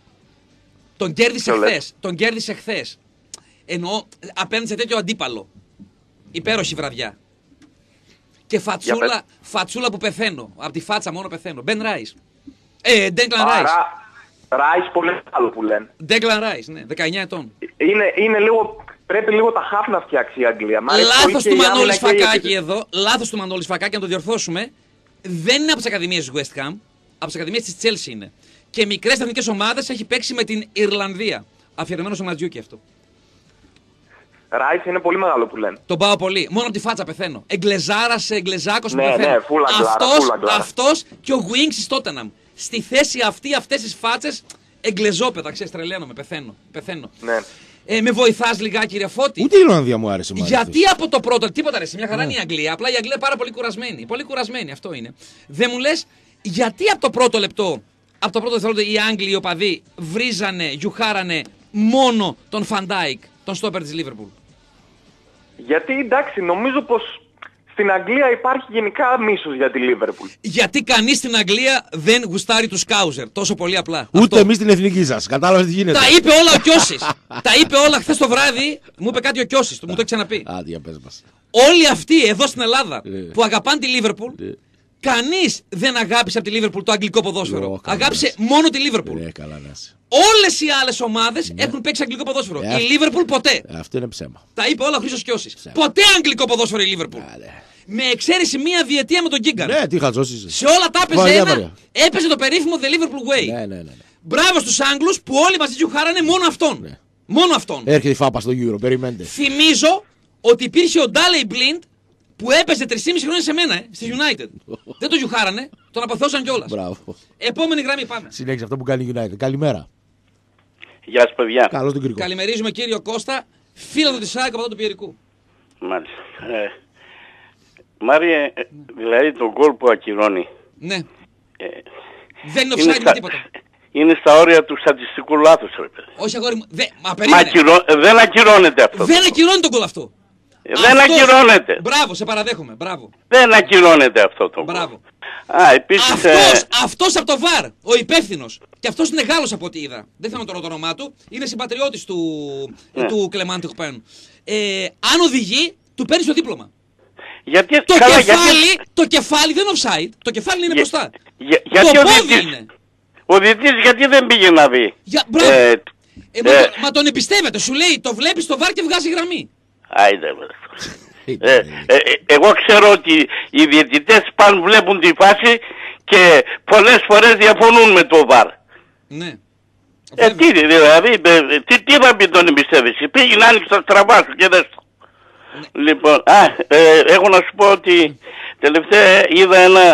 Τον κέρδισε Ποιο λες? χθες. Τον κέρδισε χθες. Εννοώ απέναντι σε τέτοιο αντίπαλο. Υπέροχη βραδιά. Και φατσούλα, πες. φατσούλα που πεθαίνω. Από τη φάτσα μόνο πεθαίνω. Μπεν Ράις. Ε, Ντέγκλαν Ράις. Άρα, Ράις πολύ άλλο που λένε. Ντέγκλαν Ράις, ναι, δεκαεννιά ετών. Είναι, είναι λίγο, πρέπει λίγο τα χαφ να φτιάξει η Αγγλία. Μ' αρέσει πολύ Λάθος και του η άμυνα Μανώλης και η Φακάκη επίθεση. εδώ. Λάθος του Μανώλης Φακάκη, να το διορθώσουμε. Δεν είναι από τις ακαδημίες της West Ham. Από τις ακαδημίες της Chelsea είναι. Και μικρές εθνικές ομάδες έχει παίξει με την Ιρλανδία. Αφιερωμένο στο Ματζιούκι αυτό. Ράις είναι πολύ μεγάλο που λένε. Τον πάω πολύ. Μόνο από τη φάτσα πεθαίνω. Εγκλεζάρας, εγκλεζάκος Ναι, που πεθαίνω. ναι, full αγκλάρα, αυτός, full αγκλάρα. αυτός και ο Wings της Tottenham. Στη θέση αυτή, αυτές τις φάτσες, εγκλεζόπεδα, ξέρεις, τρελαίνομαι, πεθαίνω. πεθαίνω. Ναι. Ε, με βοηθάς λιγάκι ρε Φώτη. Ούτε η Ιρλανδία μου άρεσε. μου άρεσε. Γιατί από το πρώτο, τίποτα ρε, σε μια χαρά Ναι. είναι η Αγγλία. Απλά η Αγγλία είναι πάρα πολύ κουρασμένη. Πολύ κουρασμένη, αυτό είναι. Δεν μου λες, γιατί από το πρώτο λεπτό, από το πρώτο δευτερόλεπτο οι Άγγλοι, οι οπαδοί, βρίζανε, γιουχάρανε μόνο τον Φαντάικ, τον στόπερ της Λίβερπουλ. Γιατί εντάξει, νομίζω πως στην Αγγλία υπάρχει γενικά μίσος για τη Λίβερπουλ. Γιατί κανείς στην Αγγλία δεν γουστάρει του Σκάουζερ. Τόσο πολύ απλά. Ούτε Αυτό. εμείς την εθνική σας. Κατάλαβες τι γίνεται. Τα είπε όλα ο Κιώσης. Τα είπε όλα χθες το βράδυ. Μου είπε κάτι ο Κιώσης. Μου το έχει ξαναπεί. Άντε, για πες μας. Όλοι αυτοί εδώ στην Ελλάδα Ναι. που αγαπάνε τη Λίβερπουλ Ναι. Κανείς δεν αγάπησε από τη Λίβερπουλ το αγγλικό ποδόσφαιρο. Ω, αγάπησε μόνο τη Λίβερπουλ. Ναι, καλά να είσαι. Όλες οι άλλες ομάδες Ναι. έχουν παίξει αγγλικό ποδόσφαιρο. Ε, η Λίβερπουλ ποτέ. Ε, αυτό είναι ψέμα. Τα είπε όλα ο Χρήστος Κιώσης. Ψέμα. Ποτέ αγγλικό ποδόσφαιρο η Λίβερπουλ. Α, ναι. Με εξαίρεση μία διετία με τον Γκίγκαν. Ναι, τι χαζός είσαι. Σε όλα τα έπαιζε Βαριά, ένα. βαριά. Έπαιζε το περίφημο The Liverpool Way. Ναι, ναι, ναι, ναι. Μπράβο στους Άγγλους που όλοι μαζί του χάρανε μόνο αυτόν. Ναι. Μόνο αυτόν. Έρχεται η φάπα στο Euro, περιμένετε. Θυμίζω ότι υπήρχε ο Ντάλεϊ Μπλιντ που έπαιζε τρία και μισό χρόνια σε μένα, ε, στη United. Δεν τον γιουχάρανε, τον αποθεώσαν κιόλας. Μπράβο. Επόμενη γραμμή πάμε. Συνέχισε αυτό που κάνει η United. Καλημέρα. Γεια σας παιδιά. Καλώς τον Κυρικό. Καλημερίζουμε κύριο Κώστα, φίλο της ΑΕΚ από εδώ του Πιερικού. Μάλιστα. Ε, Μάριε, ε, δηλαδή το γκολ που ακυρώνει Ναι. ε, Δεν είναι είναι offside με στα, τίποτα. είναι στα όρια του στατιστικού λάθους, ρε παιδί. Όχι αγόρι μου. Δε, μα Μα περίμενε. ακυρώ- ε, δεν ακυρώνεται αυτό. Δεν ακυρώνει τον γκολ αυτό. Ε, δεν Αυτός- ακυρώνεται. Μπράβο, σε παραδέχομαι. Μπράβο. Δεν ακυρώνεται αυτό το γκολ. Μπράβο. Α, επίσης... Αυτός, ε, αυτός από το βαρ, ο υπεύθυνος. Και αυτός είναι Γάλλος από ό,τι είδα. Δεν θέλω να το το όνομά του. Είναι συμπατριώτης του, Ναι. του Κλεμάντη Χουπέν. Ε, αν οδηγεί, του παίρνει το δίπλωμα. γιατί, Το καλά, κεφάλι, γιατί, το κεφάλι δεν είναι offside. Το κεφάλι είναι για- μπροστά. για- γιατί το ο πόδι διετής, είναι. ο διετής γιατί δεν πήγε να δει. Για, μπράβο. Ε, Ε, μα, ε, το- μα τον εμπιστεύεται. Σου λέει, το βλέπεις στο βαρ και βγάζει γραμμή. άιντε, βρε. Ε, ε, ε, εγώ ξέρω ότι οι διαιτητές πάνε βλέπουν τη φάση και πολλές φορές διαφωνούν με το βαρ. Ναι. Ε, Βέβαια. τι δηλαδή, ε, τι, τι θα πει τον εμπιστεύεσαι. Πήγε να άνοιξε τα στραβά σου και δες το. Ναι. Λοιπόν, α, ε, έχω να σου πω ότι τελευταία είδα ένα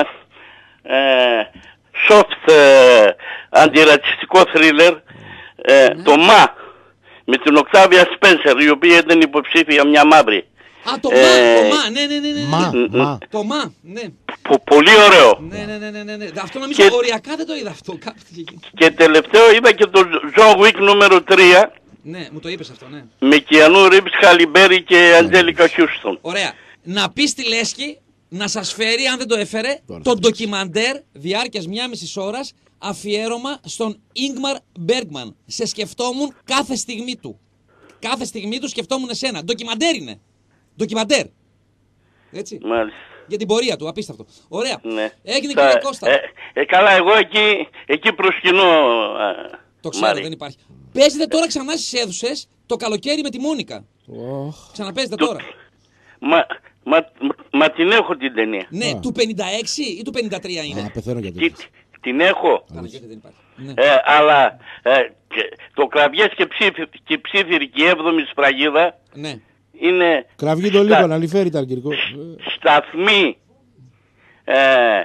ε, soft ε, αντιρατσιστικό thriller, ε, Ναι. το Μα, με την Οκτάβια Σπένσερ, η οποία ήταν υποψήφια μια μαύρη. Α, το Ε, μα, το μα, ναι, ναι, ναι, ναι. Μα, ναι. μα. Το μα, ναι. Πο- πολύ ωραίο. Ναι, ναι, ναι, ναι, ναι, ναι. Αυτό νομίζω Και- οριακά δεν το είδα αυτό. Κάπου είχε γίνει. Και τελευταίο είδα και το John Wick νούμερο τρία, Ναι, μου το είπες αυτό, ναι. με Κιανού Ρίβς, Χαλιμπέρι και Αντζέλικα Χιούστον. Ωραία. Να πει στη Λέσκη να σας φέρει, αν δεν το έφερε, Τώρα το θα ντοκιμαντέρ διάρκειας μία μισή ώρας αφιέρωμα στον Ίγμαρ Μπέργκμαν. Σε σκεφτόμουν κάθε στιγμή του. Κάθε στιγμή του σκεφτόμουν εσένα. Ντοκιμαντέρ είναι. Ντοκιμαντέρ. Έτσι. Μάλιστα. Για την πορεία του, απίστευτο. Ωραία. Ναι. Έγινε Θα- κύριε Κώστα. Ε, ε, καλά, εγώ εκεί, εκεί προσκυνώ. α, Το ξέρω, Μάρη. δεν υπάρχει. Παίζετε τώρα ξανά στις αίθουσες το καλοκαίρι με τη Μόνικα. Ωχ. Ξαναπέζετε Το- τώρα. Μα, μα, μα, μα την έχω την ταινία. Ναι, Α. του πενήντα έξι ή του πενήντα τρία είναι. Α, πεθαίνω για Τι, τέτοιο. την έχω. Παναγιώτη, δεν υπάρχει. Ναι. Ε, αλλά ε, και, το Κραυγές και, ψήφι, και ψήφιρη και η έβδομη σφραγίδα Ναι. είναι Κραυγή το λίγο, να λιφέρει τα Κυρικό. Ε, σταθμή ε,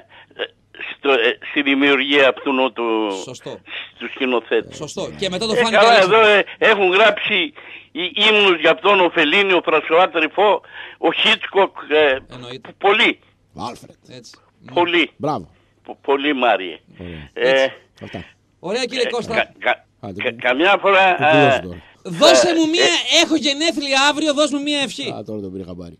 στο, ε, στη δημιουργία αυτού του, Σωστό. του σκηνοθέτη. Σωστό. Και μετά το Ε, φάνηκε. καλά, Αλέξανδρο. εδώ ε, έχουν γράψει οι ύμνους για αυτόν ο Φελίνη, ο Φρασουά Τρυφό, ο Χίτσκοκ, ε, Εννοείται. πολύ, Άλφρετ. Έτσι. Ναι. πολύ, Μπράβο. πο- πολύ Μάριε. Ωραία. Ε, Αυτά. Ωραία κύριε ε, Κώστα. κα- κα- Άντε, κα- καμιά φορά Το ε, πληρώσω τώρα. Δώσε ε, μου μία. ε, Έχω γενέθλια αύριο, δώσ' μου μία ευχή. Α, τώρα τον πήρε χαμπάρι.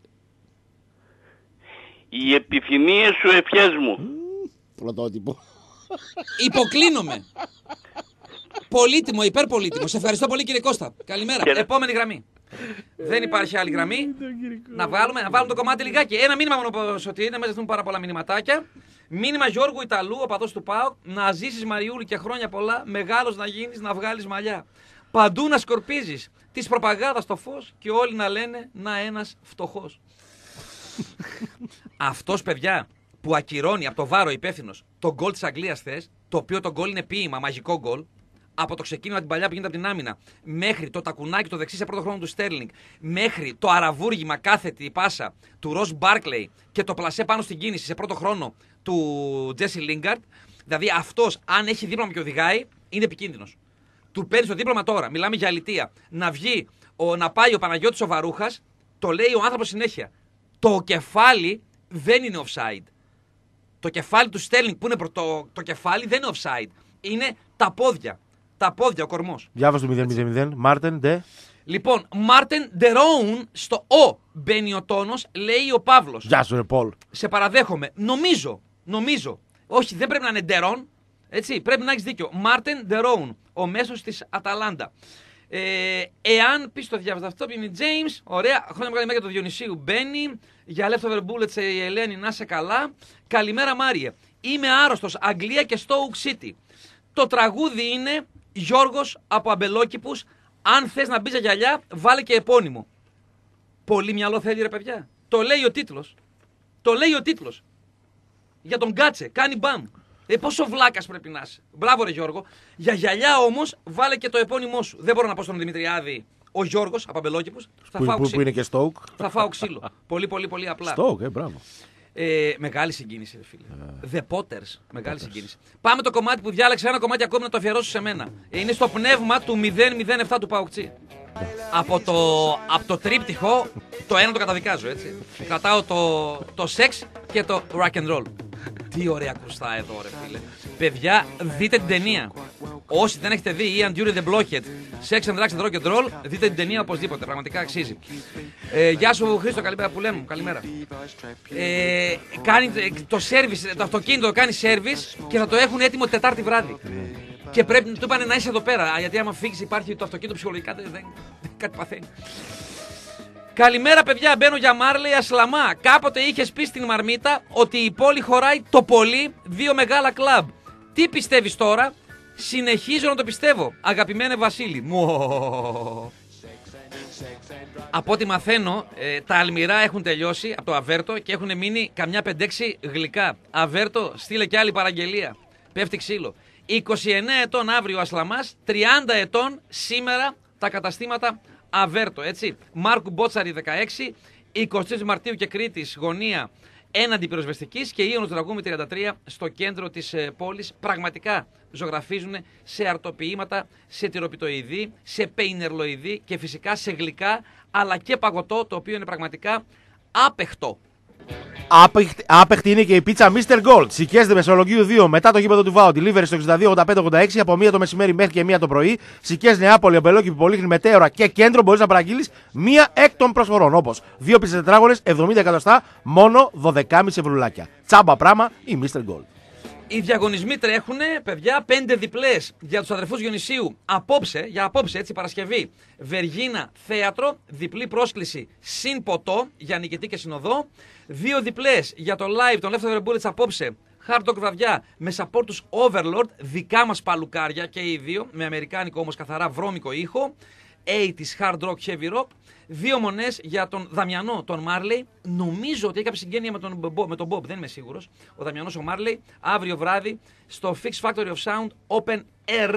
οι επιθυμίες σου ευχές μου. Πρωτότυπο. Υποκλίνομαι. Πολύτιμο, υπερπολίτιμο. Σε ευχαριστώ πολύ κύριε Κώστα. Καλημέρα. Και- Επόμενη γραμμή. Δεν υπάρχει άλλη γραμμή. Να βάλουμε, να βάλουμε το κομμάτι λιγάκι. Ένα μήνυμα μόνο ότι είναι, μαζευτούν πάρα πολλά μηνυματάκια. Μήνυμα Γιώργου Ιταλού, οπαδός του ΠΑΟΚ. Να ζήσεις Μαριούλη και χρόνια πολλά. Μεγάλος να γίνεις, να βγάλεις μαλλιά. Παντού να σκορπίζεις. Της προπαγάνδας το φως και όλοι να λένε να ένας φτωχός. Αυτός παιδιά που ακυρώνει από το βάρο υπεύθυνος το γκολ της Αγγλίας θες, το οποίο το γκολ είναι ποίημα, μαγικό γκολ, από το ξεκίνημα την παλιά που γίνεται από την άμυνα, μέχρι το τακουνάκι το δεξί σε πρώτο χρόνο του Στέρλινγκ, μέχρι το αραβούργημα κάθετη πάσα του Ρος Μπάρκλεϊ και το πλασέ πάνω στην κίνηση σε πρώτο χρόνο του Τζέσι Λίνγκαρτ, δηλαδή αυτός αν έχει δίπλωμα και οδηγάει, είναι επικίνδυνος. Του παίρνει το δίπλωμα τώρα, μιλάμε για αλητεία. Να βγει, ο, να πάει ο Παναγιώτης ο Βαρούχας, το λέει ο άνθρωπος συνέχεια. Το κεφάλι δεν είναι offside. Το κεφάλι του Στέρλινγκ που είναι προ, το, το κεφάλι δεν είναι offside. Είναι τα πόδια. Τα πόδια, ο κορμός. Διάβασε το μηδέν μηδέν μηδέν. Μάρτεν, ντε. Λοιπόν, Μάρτεν Ντερόουν στο Ο μπαίνει ο τόνος, λέει ο Παύλος. Γεια σου, ρε Πολ. Σε παραδέχομαι. Νομίζω, νομίζω. Όχι, δεν πρέπει να είναι Ντερόν. Έτσι, πρέπει να έχεις δίκιο. Μάρτεν Ντερόουν, ο μέσος της Αταλάντα. Ε, εάν πει το διάβαζα αυτό, είναι η James. Ωραία. Χρόνια μεγάλη μέρα για το Διονυσίου μπαίνει. Για leftover bullets η Ελένη, να είσαι καλά. Καλημέρα Μάριε. Είμαι άρρωστος. Αγγλία και Stoke City. Το τραγούδι είναι Γιώργος από Αμπελόκηπους. Αν θες να μπει για γυαλιά, βάλε και επώνυμο. Πολύ μυαλό θέλει ρε παιδιά. Το λέει ο τίτλος. Το λέει ο τίτλος. Για τον κάτσε, κάνει μπαμ. Ε, πόσο βλάκας πρέπει να είσαι. Μπράβο ρε Γιώργο. Για γυαλιά όμως βάλε και το επώνυμό σου. Δεν μπορώ να πω στον Δημητριάδη ο Γιώργος από Αμπελόκηπους. Θα που, φάω που, ξύλο. που είναι και Stoke. Θα φάω ξύλο. πολύ πολύ πολύ απλά. Stoke, ε, μπράβο. Ε, μεγάλη συγκίνηση, ρε φίλε. The Potters. Μεγάλη Potters. Συγκίνηση. Πάμε το κομμάτι που διάλεξα, ένα κομμάτι ακόμη να το αφιερώσω σε μένα. Είναι στο πνεύμα του μηδέν μηδέν επτά του Παοκτσί. από, το, από το τρίπτυχο, το ένα το καταδικάζω, έτσι. Κρατάω το, το σεξ και το rock and roll. Τι ωραία κρουστά εδώ, ρε φίλε. Παιδιά, δείτε την ταινία. Όσοι δεν έχετε δει Ian Dury the Blockhead, Sex and Drugs and Rock and Roll, δείτε την ταινία οπωσδήποτε. Πραγματικά αξίζει. Ε, γεια σου Χρήστο, καλημέρα που λέμε. Καλημέρα. Ε, κάνει το service, το αυτοκίνητο το κάνει service και θα το έχουν έτοιμο Τετάρτη βράδυ. Και πρέπει να του είπανε να είσαι εδώ πέρα. Γιατί άμα φύγει, υπάρχει το αυτοκίνητο ψυχολογικά, δεν, δεν, κάτι παθαίνει. Καλημέρα, παιδιά. Μπαίνω για Μάρλεϊ Ασλαμά. Κάποτε είχες πει στην Μαρμίτα ότι η πόλη χωράει το πολύ δύο μεγάλα κλαμπ. Τι πιστεύεις τώρα? Συνεχίζω να το πιστεύω. Αγαπημένε Βασίλη. Μου. Από ό,τι μαθαίνω, ε, τα αλμυρά έχουν τελειώσει από το Αβέρτο και έχουν μείνει καμιά πεντέξι γλυκά. Αβέρτο, στείλε και άλλη παραγγελία. Πέφτει ξύλο. είκοσι εννέα ετών αύριο ο Ασλαμάς, τριάντα ετών σήμερα τα καταστήματα Αβέρτο, έτσι. Μάρκου Μπότσαρη δεκαέξι, εικοστή τρίτη Μαρτίου και Κρήτης γωνία έναντι πυροσβεστικής και Ίωνος Δραγούμη τριάντα τρία στο κέντρο της ε, πόλης. Πραγματικά ζωγραφίζουν σε αρτοποιήματα, σε τυροπιτοειδή, σε πεϊνερλοειδή και φυσικά σε γλυκά, αλλά και παγωτό, το οποίο είναι πραγματικά άπεχτο. Άπεχτη, άπεχτη είναι και η πίτσα μίστερ Gold. Σικέστε Μεσολογγίου δύο μετά το γήπεδο του Βάου. Delivery στο εξήντα δύο ογδόντα πέντε ογδόντα έξι από μία το μεσημέρι μέχρι και μία το πρωί. Σικές Νεάπολη, Αμπελόκηπη, Πολύχνη, Μετέωρα και Κέντρο μπορείς να παραγγείλεις μία εκ των προσφορών. Όπως δύο πίτσες τετράγωνες, εβδομήντα εκατοστά, μόνο δώδεκα κόμμα πέντε ευρουλάκια. Τσάμπα πράγμα η μίστερ Gold. Οι διαγωνισμοί τρέχουν, παιδιά, πέντε διπλές για τους αδερφούς Διονυσίου. Απόψε, για απόψε, έτσι, Παρασκευή. Βεργίνα Θέατρο, διπλή πρόσκληση συν ποτό για νικητή και συνοδό. Δύο διπλές για το live των Leftover Bullets απόψε. Hard Rock βραδιά με support τους Overlord, δικά μας παλουκάρια και οι δύο, με αμερικάνικο όμως καθαρά βρώμικο ήχο. ογδόντα Hard Rock Heavy Rock. Δύο μονές για τον Δαμιανό, τον Μάρλεϊ. Νομίζω ότι έχει κάποια συγγένεια με τον, με τον Bob, δεν είμαι σίγουρος. Ο Δαμιανός ο Μάρλεϊ, αύριο βράδυ στο Fix Factory of Sound Open Air,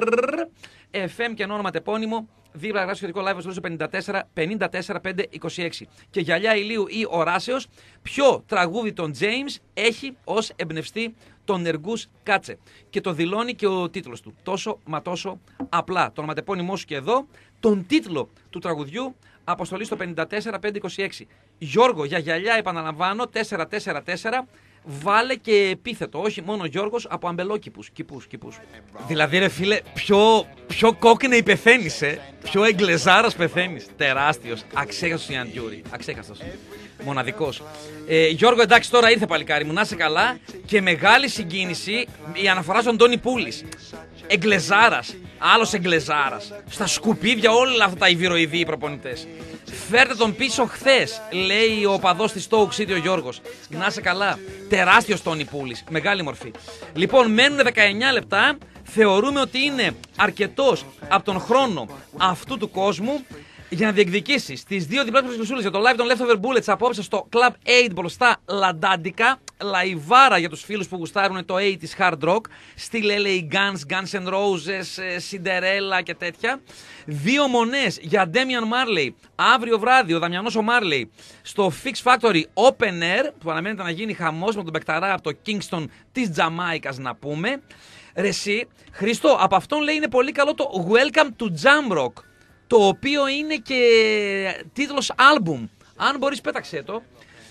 εφ εμ και όνομα τεπώνυμο. Δίπλα γράφει σχετικό live στο πενήντα τέσσερα πενήντα τέσσερα πεντακόσια είκοσι έξι. Και γυαλιά ηλίου ή οράσεως, ποιο τραγούδι των James έχει ως εμπνευστή τον Εργούς Κάτσε. Και το δηλώνει και ο τίτλος του. Τόσο μα τόσο απλά. Το ονοματεπώνυμό σου και εδώ, τον τίτλο του τραγουδιού, αποστολή στο πενήντα τέσσερα πεντακόσια είκοσι έξι. Γιώργο, για γυαλιά επαναλαμβάνω, τέσσερα τέσσερα τέσσερα. Βάλε και επίθετο, όχι μόνο Γιώργος από αμπελόκηπους, κηπούς, κηπούς. Δηλαδή ρε φίλε, πιο, πιο κόκκινη πεθαίνεις, ε. Πιο εγκλεζάρας πεθαίνεις. Τεράστιος, αξέχαστος Ιαν Ντιούρι, αξέχαστος. Μοναδικός. Ε, Γιώργο, εντάξει, τώρα ήρθε παλικάρι μου, να είσαι καλά. Και μεγάλη συγκίνηση η αναφορά στον Τόνι Πούλης. Εγκλεζάρας, άλλος εγκλεζάρας. Στα σκουπίδια όλα αυτά τα ιβυροειδή οι προπονητές. Φέρτε τον πίσω χθες, λέει ο οπαδός της Stoke City ο Γιώργος. Να είσαι καλά. Τεράστιος Τόνι Πούλης. Μεγάλη μορφή. Λοιπόν, μένουν δεκαεννιά λεπτά. Θεωρούμε ότι είναι αρκετός από τον χρόνο αυτού του κόσμου για να διεκδικήσεις τις δύο διπλές προσκλησούλες για το live των Leftover Bullets απόψε στο Club οκτώ μπροστά Λαντάντικα. Λαϊβάρα για τους φίλους που γουστάρουν το ογδόντα hard rock. Στυλ ελ έι Guns, Guns N' Roses, Cinderella και τέτοια. Δύο μονές για Damian Marley αύριο βράδυ, ο Δαμιανός ο Marley, στο Fix Factory Open Air, που αναμένεται να γίνει χαμός με τον Μπεκταρά από το Kingston της Τζαμάικας, να πούμε. Ρε εσύ, Χριστό, από αυτόν λέει είναι πολύ καλό το Welcome to Jamrock, το οποίο είναι και τίτλος άλμπουμ. Αν μπορείς πέταξε το.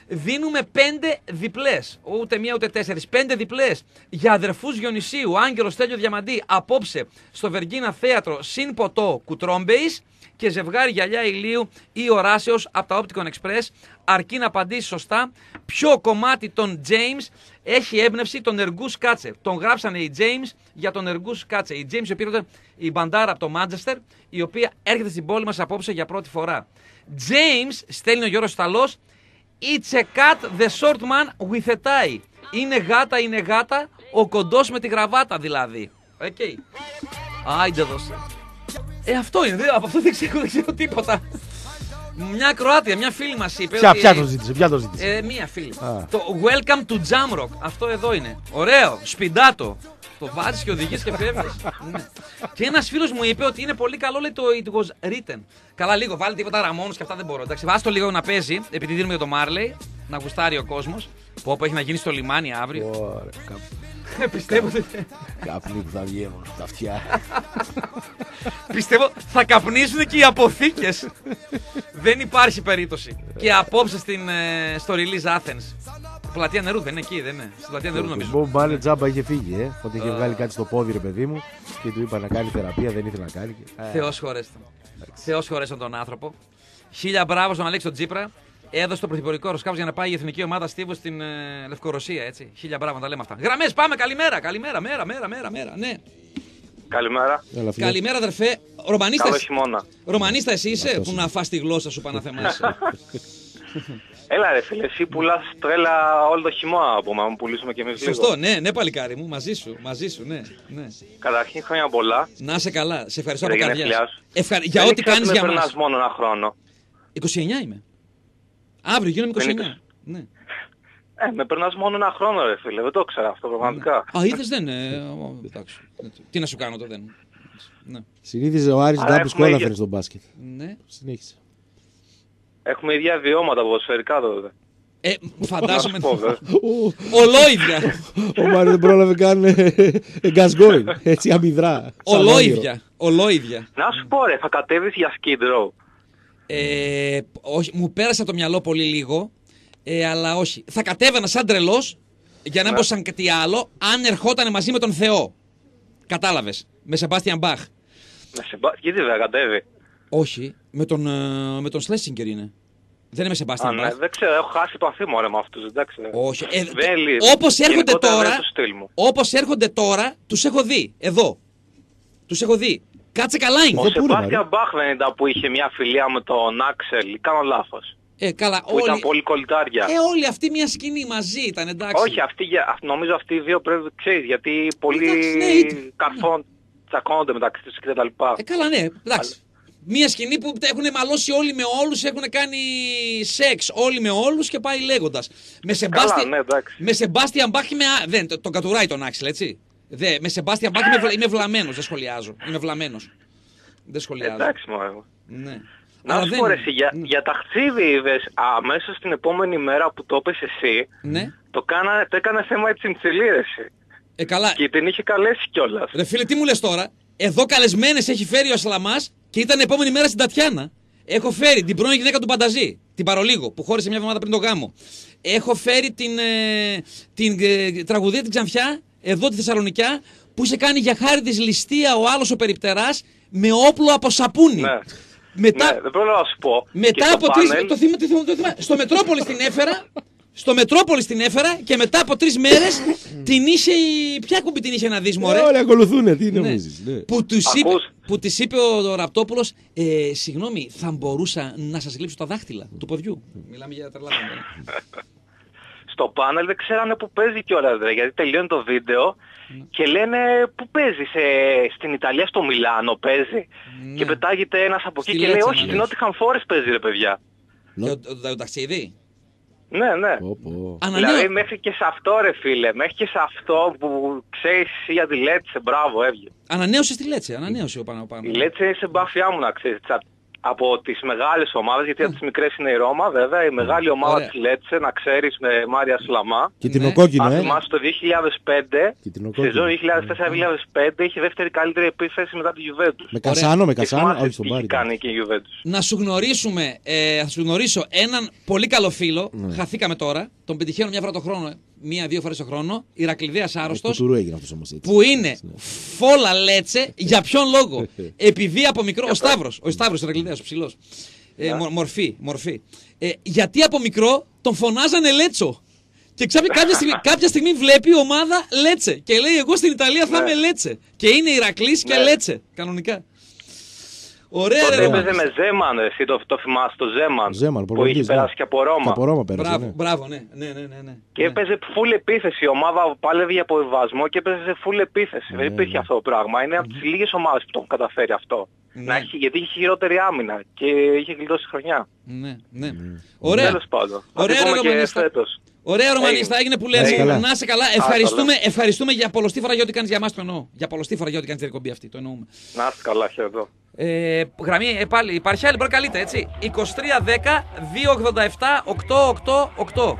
δίνουμε πέντε διπλές. Ούτε μία ούτε τέσσερις. Πέντε διπλές για αδερφούς Διονυσίου, Άγγελο Στέλιο Διαμαντή, απόψε στο Βεργίνα Θέατρο συν ποτό Κουτρόμπεϊς και ζευγάρι γυαλιά ηλίου ή οράσεως από τα Opticon Express. Αρκεί να απαντήσει σωστά ποιο κομμάτι των James έχει έμπνευση τον Εργούς Κάτσε. Τον γράψανε οι James για τον Εργούς Κάτσε. Οι James πήραν η μπαντάρα από το Manchester, η οποία έρχεται στην πόλη μας απόψε για πρώτη φορά. James, στέλνει ο Γιώργος Σταλός, it's a cat the short man with a tie. Είναι γάτα, είναι γάτα, ο κοντός με τη γραβάτα δηλαδή. Οκ. Okay. Άιντε δώσε. Ε, αυτό είναι, από αυτό δεν ξέρω, δεν ξέρω τίποτα. Μια Κροάτια, μια φίλη μας είπε. Ποια, ότι, ποια το ζήτησε, ποια το ζήτησε. Ε, μία φίλη. Α. Το Welcome to Jamrock. Αυτό εδώ είναι. Ωραίο, σπιντάτο. Το βάζεις και οδηγείς και φεύγεις. Ναι. Και ένας φίλος μου είπε ότι είναι πολύ καλό, λέει το It was written. Καλά, λίγο, βάλει τίποτα Ραμόνους και αυτά δεν μπορώ. Εντάξει, βάζω το λίγο να παίζει, επειδή δίνουμε το Marley, να γουστάρει ο κόσμος. Που όπου έχει να γίνει στο λιμάνι αύριο. Ωραία, κάπου. Πιστεύω ότι. Καπνί που θα βγαίνουν στα αυτιά. Πιστεύω θα καπνίζουν και οι αποθήκες. Δεν υπάρχει περίπτωση. Και απόψε στην, ε, στο Release Athens. Πλατεία νερού δεν είναι εκεί, δεν είναι. Στην πλατεία νερού νομίζω. Ο Μπομπ Μάρλεϊ τζάμπα είχε φύγει, ε. Ότι είχε βγάλει κάτι στο πόδι, ρε παιδί μου, και του είπα να κάνει θεραπεία, δεν ήθελε να κάνει. Θεός χωρέστον. Θεός χωρέστον τον άνθρωπο. Χίλια μπράβο στον Αλέξη τον Τσίπρα. Έδωσε το πρωθυπουργικό αεροσκάφος για να πάει η εθνική ομάδα Στίβου στην ε, Λευκορωσία, έτσι. Χίλια μπράβο να τα λέμε αυτά. Γραμμές, πάμε, καλημέρα, καλημέρα, μέρα, μέρα, μέρα, μέρα, ναι. Καλημέρα. Καλημέρα, αδερφέ. Ρωμανίστα. Καλό χειμώνα. Ρωμανίστα εσύ είσαι, που να φας τη γλώσσα σου παναθεμάσαι. Έλα ρε φίλε, εσύ πουλάς τρέλα όλο το χειμώνα από να μου πουλήσουμε κι εμείς λίγο. Σωστό, ναι, ναι παλικάρι μου, μαζί σου, μαζί σου, ναι, ναι. Καταρχήν χρόνια πολλά. Να είσαι καλά, σε ευχαριστώ από Για καρδιάς. Ευχα... Για ό,τι κάνεις για μας. Δεν περνάς μόνο ένα χρόνο. είκοσι εννιά είμαι. Αύριο γίνομαι είκοσι εννιά. Ναι. Ε, με περνάς μόνο ένα χρόνο ρε φίλε, δεν το ξέρω αυτό πραγματικά. Α, είδες δεν, ε, εντάξει. Τι να σου κάνω το δεν. Ναι. Συνήθιζε ο Άρης ντάμπους και όλα φέρνει στον μπάσκετ. Ναι. Συνέχισε. Έχουμε ίδια βιώματα ποδοσφαιρικά τότε. Ε, φαντάζομαι. Ολόιδια. Ο Μάριος δεν πρόλαβε καν γκασγκόιν. Έτσι αμυδρά. Ολόιδια. Ολόιδια. Να σου πω ρε, θα κατέβεις για Skid Row. Ε, όχι, μου πέρασε από το μυαλό πολύ λίγο, ε, αλλά όχι. Θα κατέβαινα σαν τρελός, για να Ναι. μπω σαν κάτι άλλο, αν ερχόταν μαζί με τον Θεό. Κατάλαβες. Με Σεμπάστιαν Μπαχ. Με σε... Γιατί δεν θα κατέβει. Όχι, με τον, ε, με τον Σλέσιγκερ είναι. Δεν είναι με Α, Σεμπάστιαν ναι, Μπαχ. δεν ξέρω, έχω χάσει το αφήμο ρε με αυτούς, εντάξει. Όχι. Ε, Δεν λύει. όπως έρχονται Γενικότερα τώρα, δεν είναι το στυλ μου. όπως έρχονται τώρα, τους έχω δει. Εδώ. Τους έχω δει. Κάτσε καλά είναι. Ο πού είναι, Σεμπάστιαν Μπαχ δεν ήταν που είχε μια φιλία με τον Άξελ, κάνω λάθος. Ε, καλά, Που ήταν όλοι, πολύ κολλητάρια. ε, όλοι αυτοί μια σκηνή μαζί ήταν, εντάξει. Όχι, αυτοί, για- αυ- νομίζω αυτοί οι δύο πρέπει, ξέρεις, γιατί πολλοί Εντάξει, ναι, είτε- καρφών τσακώνονται μεταξύ τους και τα λοιπά. Ε, καλά, ναι, εντάξει. Μία σκηνή που έχουν μαλώσει όλοι με όλους, έχουν κάνει σεξ όλοι με όλους και πάει λέγοντας. Με Σεμπάστιαν ναι, εντάξει. με Σεμπάστιαν Μπαχ είμαι. α- Δεν, το- τον κατουράει τον Άξιλ, έτσι. Δε, με Σεμπάστιαν Μπαχ είμαι, βλα- είμαι βλαμμένος, δεν σχολιάζω. Είμαι βλαμμένος. Δεν σχολιάζω. Εντάξει μωρέ. Ναι. Να Αλλά σου δεν- πω ρε, εσύ, για, Ναι. για ταξίδι είδες αμέσως την επόμενη μέρα που το είπες εσύ, Ναι. το, κάνα, το έκανε θέμα η τσιντσιλή ρε εσύ. Ε, καλά. Και την είχε καλέσει κιόλας. Ρε φίλε, τι μου λες τώρα. Εδώ καλεσμένες έχει φέρει ο Ασλαμάς και ήταν επόμενη μέρα στην Τατιάνα. Έχω φέρει την πρώην γυναίκα του Πανταζή, την Παρολίγο, που χώρισε μια εβδομάδα πριν το γάμο. Έχω φέρει την, ε, την ε, τραγουδία την Ξανθιά, εδώ τη Θεσσαλονικιά, που είχε κάνει για χάρη της ληστεία ο άλλος ο περιπτεράς με όπλο από σαπούνι. Ναι. Μετά, Ναι, δεν πρόλαβα να σου πω. Και μετά στο από τρεις πάνελ- το θυμά, το θυμά, το θυμά. Στο Μετρόπολη την έφερα. Στο Μετρόπολη την έφερα και μετά από τρεις μέρες την είχε η... Ποια κουμπί την είχε να δεις, μωρέ. Ε, όλοι ακολουθούν, τι Ναι. νομίζεις. Ναι. Που, τους είπε, Ακούς. που της είπε ο, ο Ραπτόπουλος, ε, συγγνώμη, θα μπορούσα να σας λείψω τα δάχτυλα του ποδιού. Μιλάμε για τρελά πράγματα. Στο πάνελ δεν ξέρανε που παίζει κιόλας ρε, γιατί τελειώνει το βίντεο και λένε που παίζει, σε, στην Ιταλία στο Μιλάνο παίζει. Ναι. Και πετάγεται ένας από Στη εκεί και λέει Λέτσα, όχι, να στην λες. Νότιχαμ Φόρεστ παίζει ρε παιδιά. Και ο, ο, ο ταξίδι. Ναι, ναι. Πω, πω. Ανανέω... Δηλαδή μέχρι και σε αυτό ρε φίλε, μέχρι και σε αυτό που ξέρεις για τη Λέτσε, μπράβο έβγε. Ανανέωσε στη Λέτσε, ανανέωσε ο πάνω πάνω. Η Λέτσε είναι σε μπάφιά μου να ξέρεις, τσα- από τις μεγάλες ομάδες, γιατί από τις μικρές είναι η Ρώμα βέβαια, η μεγάλη ομάδα Ωραία. της Λέτσε, να ξέρεις, με Μάρια Σλαμά. Κιτρινοκόκκινο, Αν ε. θυμάσαι το δύο χιλιάδες πέντε, Κιτρινοκόκκινο. σεζόν δύο χιλιάδες τέσσερα δύο χιλιάδες πέντε, είχε δεύτερη καλύτερη επίθεση μετά τη Juventus. Με Κασάνο, με Και Κασάνο. θυμάσαι Όχι, στον τι είχε Πάρη. κάνει και η Juventus. Να σου γνωρίσουμε, ε, θα σου γνωρίσω έναν πολύ καλό φίλο. Ναι. Χαθήκαμε τώρα. Τον πετυχαίνω μια φορά το χρόνο, μία-δύο φορές το χρόνο. Ηρακλειδέας άρρωστος. Κουτουρού έγινε αυτός όμως έτσι. Που είναι φόλα Λέτσε. Για ποιον λόγο? Επειδή από μικρό. Ο Σταύρος, ο Σταύρος Ηρακλειδέας, ο ψηλός. Ε, μο- μορφή, μορφή. Ε, γιατί από μικρό τον φωνάζανε Λέτσο. Και ξάπια κάποια, στιγμή, κάποια στιγμή βλέπει η ομάδα Λέτσε. Και λέει: εγώ στην Ιταλία θα Ναι. είμαι Λέτσε. Και είναι Ηρακλής και Ναι. Λέτσε. Κανονικά. Ωραία, Τότε ρε έπαιζε Ρωμανίστα. με Ζέμαν, εσύ το, το θυμάσαι, το Ζέμαν. Ζέμαν, που προπονητής, είχε ναι. περάσει και από Ρώμα. Και από Ρώμα πέρασε. Μπράβο, ναι. μπράβο, ναι. Ναι, ναι, ναι, ναι. Και Ναι. έπαιζε full επίθεση. Η ομάδα πάλευε για αποβιβασμό και έπαιζε σε full επίθεση. Δεν υπήρχε αυτό το πράγμα. Είναι από τις λίγες ομάδες που το έχουν καταφέρει αυτό. Ναι. Να έχει, γιατί είχε χειρότερη άμυνα και είχε γλιτώσει χρονιά. Ναι, ναι. Ωραία. Τέλος πάντων. Θα Ωραία, τη πούμε ρε, και Ρωμανίστα. φέτος. Ωραία, Ρωμανίστα, έγινε που λέμε. Έγινε. Να είσαι καλά. Ευχαριστούμε, ευχαριστούμε για πολλωστή φορά για ό,τι κάνεις για μας, το εννοώ. Για πολλωστή φορά για ό,τι κάνεις την εκπομπή αυτή, το εννοούμε. Να είστε καλά, χαίρετο. Ε, γραμμή, ε, πάλι, υπάρχει άλλη, μπορεί καλείτε, έτσι. είκοσι τρία δέκα δύο ογδόντα επτά οκτώ οκτώ οκτώ.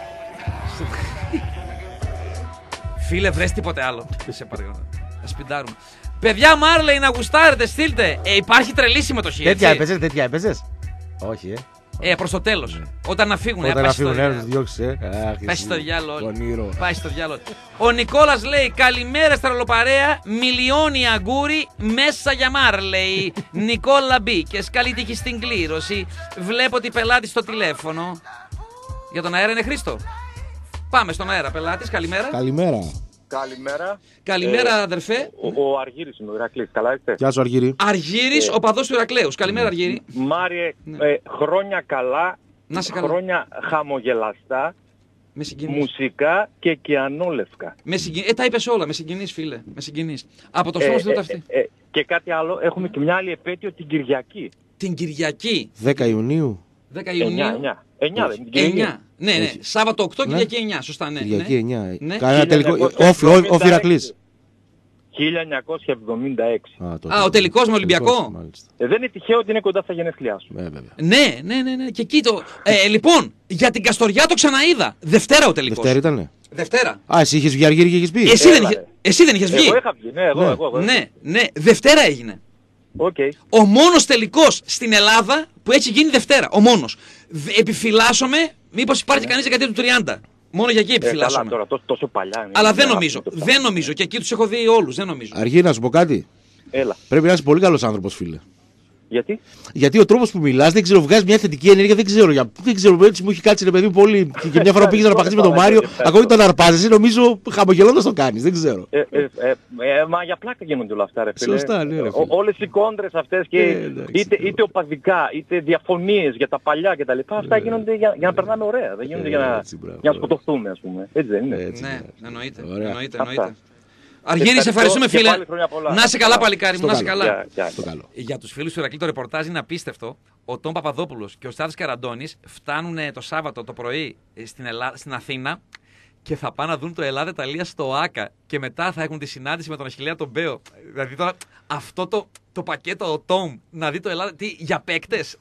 Φίλε, βρες τίποτε άλλο. Σε παρακαλώ. Θα σπιντάρουμε. Παιδιά, Μάρλεϊ, να γουστάρετε, στείλτε. Ε, υπάρχει τρελή συμμετοχή. Τέτοια έτσι. έπαιζες, τέτοια έπαιζες. Όχι, ε. Ε, προς το τέλος. Όταν να φύγουν, Όταν ε, να πάει στο φύγουν, ένα διάλογο. τους διώξεις, ε. Αχ, Πάει εσύ, στο διάλογο. Πονήρο. Πάει στο διάλογο. Ο Νικόλας λέει: καλημέρα στερεολοπαρέα, μιλιώνει αγκούρι μέσα για Μάρλεϊ. Νικόλα μπήκες, καλή τύχη στην κλήρωση. Βλέπω ότι πελάτη στο τηλέφωνο. Για τον αέρα είναι Χρήστο. Πάμε στον αέρα, πελάτης, καλημέρα. Καλημέρα. Καλημέρα. Καλημέρα, αδερφέ. Ο, ο Αργύρης είμαι, ο Ηρακλής. Καλά είστε? Γεια σου, Αργύρη. Αργύρης, ο παδός του Ηρακλέους. Καλημέρα, Αργύρη. Μάριε, ε, χρόνια καλά, Να σε καλά. χρόνια χαμογελαστά, Με συγκινείς. μουσικά και κιανόλευκα. Με συγκινείς. Ε, τα είπες όλα. Με συγκινείς, φίλε. Με συγκινείς. Από το Ε, σώμα σου ε, το αυτή. ε, ε, και κάτι άλλο, έχουμε και μια άλλη επέτειο την Κυριακή. Την Κυριακή, δέκα Ιουνίου. δέκα εννιά, Ιουνίου. εννιά. εννιά δεν, την Κυριακή. εννιά. Ναι, ναι. Όχι. Σάββατο οκτώ, Ναι. Κυριακή εννιά. Σωστά, ναι. Κυριακή ναι. εννιά. Ναι. Κανένα τελικό. χίλια Όφι, εννιακόσια όφι Ηρακλής. χίλια εννιακόσια εβδομήντα έξι. Α, ο τελικός με Ολυμπιακό. Τελικός, μάλιστα. Ε, δεν είναι τυχαίο ότι είναι κοντά στα γενέθλιά σου. Ε, βέβαια. Ναι, ναι, ναι, ναι. Και εκεί το. Ε, λοιπόν, για την Καστοριά το ξαναείδα. Δευτέρα ο τελικός. Δευτέρα ήτανε. Δευτέρα. Α, εσύ είχες βγει, Αργύρη, και είχες πει. Εσύ, Έλα, δεν, είχε, ρε. εσύ δεν είχες βγει. Εγώ είχα βγει, ναι, εγώ, Ναι. εγώ. εγώ. Ναι, ναι. Δευτέρα έγινε. Οκ. Ο μόνος τελικός στην Ελλάδα που έχει γίνει Δευτέρα. Ο μόνος. Δ- Επιφυλάσσομαι μήπως υπάρχει κανείς δεκαετία του τριάντα. Μόνο για εκεί Ε, καλά επιφυλάσσομαι. τώρα, τόσο, τόσο παλιά είναι. Αλλά δεν Είναι νομίζω. άσχημο το Δεν πράγμα. νομίζω. Και εκεί τους έχω δει όλους. Δεν νομίζω. Αργύρη, να σου πω κάτι. Έλα. Πρέπει να είσαι πολύ καλός άνθρωπος, φίλε. Γιατί? Γιατί ο τρόπος που μιλάς, δεν ξέρω, βγάζει μια θετική ενέργεια, δεν ξέρω. Για... Δεν ξέρω, έτσι μου έχει κάτσει ρε παιδί μου πολύ. Και, και μια φορά πήγες να αρπαχτείς με τον Μάριο, ακόμη τον αρπάζεσαι, νομίζω χαμογελώντας το κάνεις, δεν ξέρω. Ε, ε, ε, ε, μα για πλάκα γίνονται όλα αυτά, ρε φίλε. Σωστά, ναι, ρε φίλε. Ο- όλες οι κόντρες αυτές και Ε, εντάξει, είτε, ναι. είτε οπαδικά, είτε διαφωνίες για τα παλιά κτλ. Αυτά γίνονται για, για να περνάμε ωραία. Δεν γίνονται Ε, για, να, έτσι, μπράβο. για να σκοτωθούμε, ας πούμε. Έτσι δεν είναι. Έτσι, Ναι, μπράβο. εννοείται. Ωραία. Εννοείται, Αυτά. εννοείται. Αργύρη, σε Ευχαριστώ ευχαριστούμε, και φίλε. πάλι χρόνια πολλά. Να είσαι καλά, παλικάρι μου, Στο να είσαι καλό. καλά. Γεια, γεια. Στο καλό. Για τους φίλους του Ηρακλή το ρεπορτάζ είναι απίστευτο. Ο Τόμ Παπαδόπουλος και ο Στάθης Καραντώνης φτάνουν το Σάββατο το πρωί στην, Ελλάδα, στην Αθήνα και θα πάνε να δουν το Ελλάδα-Ιταλία στο ΆΚΑ. Και μετά θα έχουν τη συνάντηση με τον Αχιλλέα τον Μπέο. Δηλαδή τώρα αυτό το, το πακέτο, ο Τόμ, να δει το Ελλάδα. Τι, για παίκτες.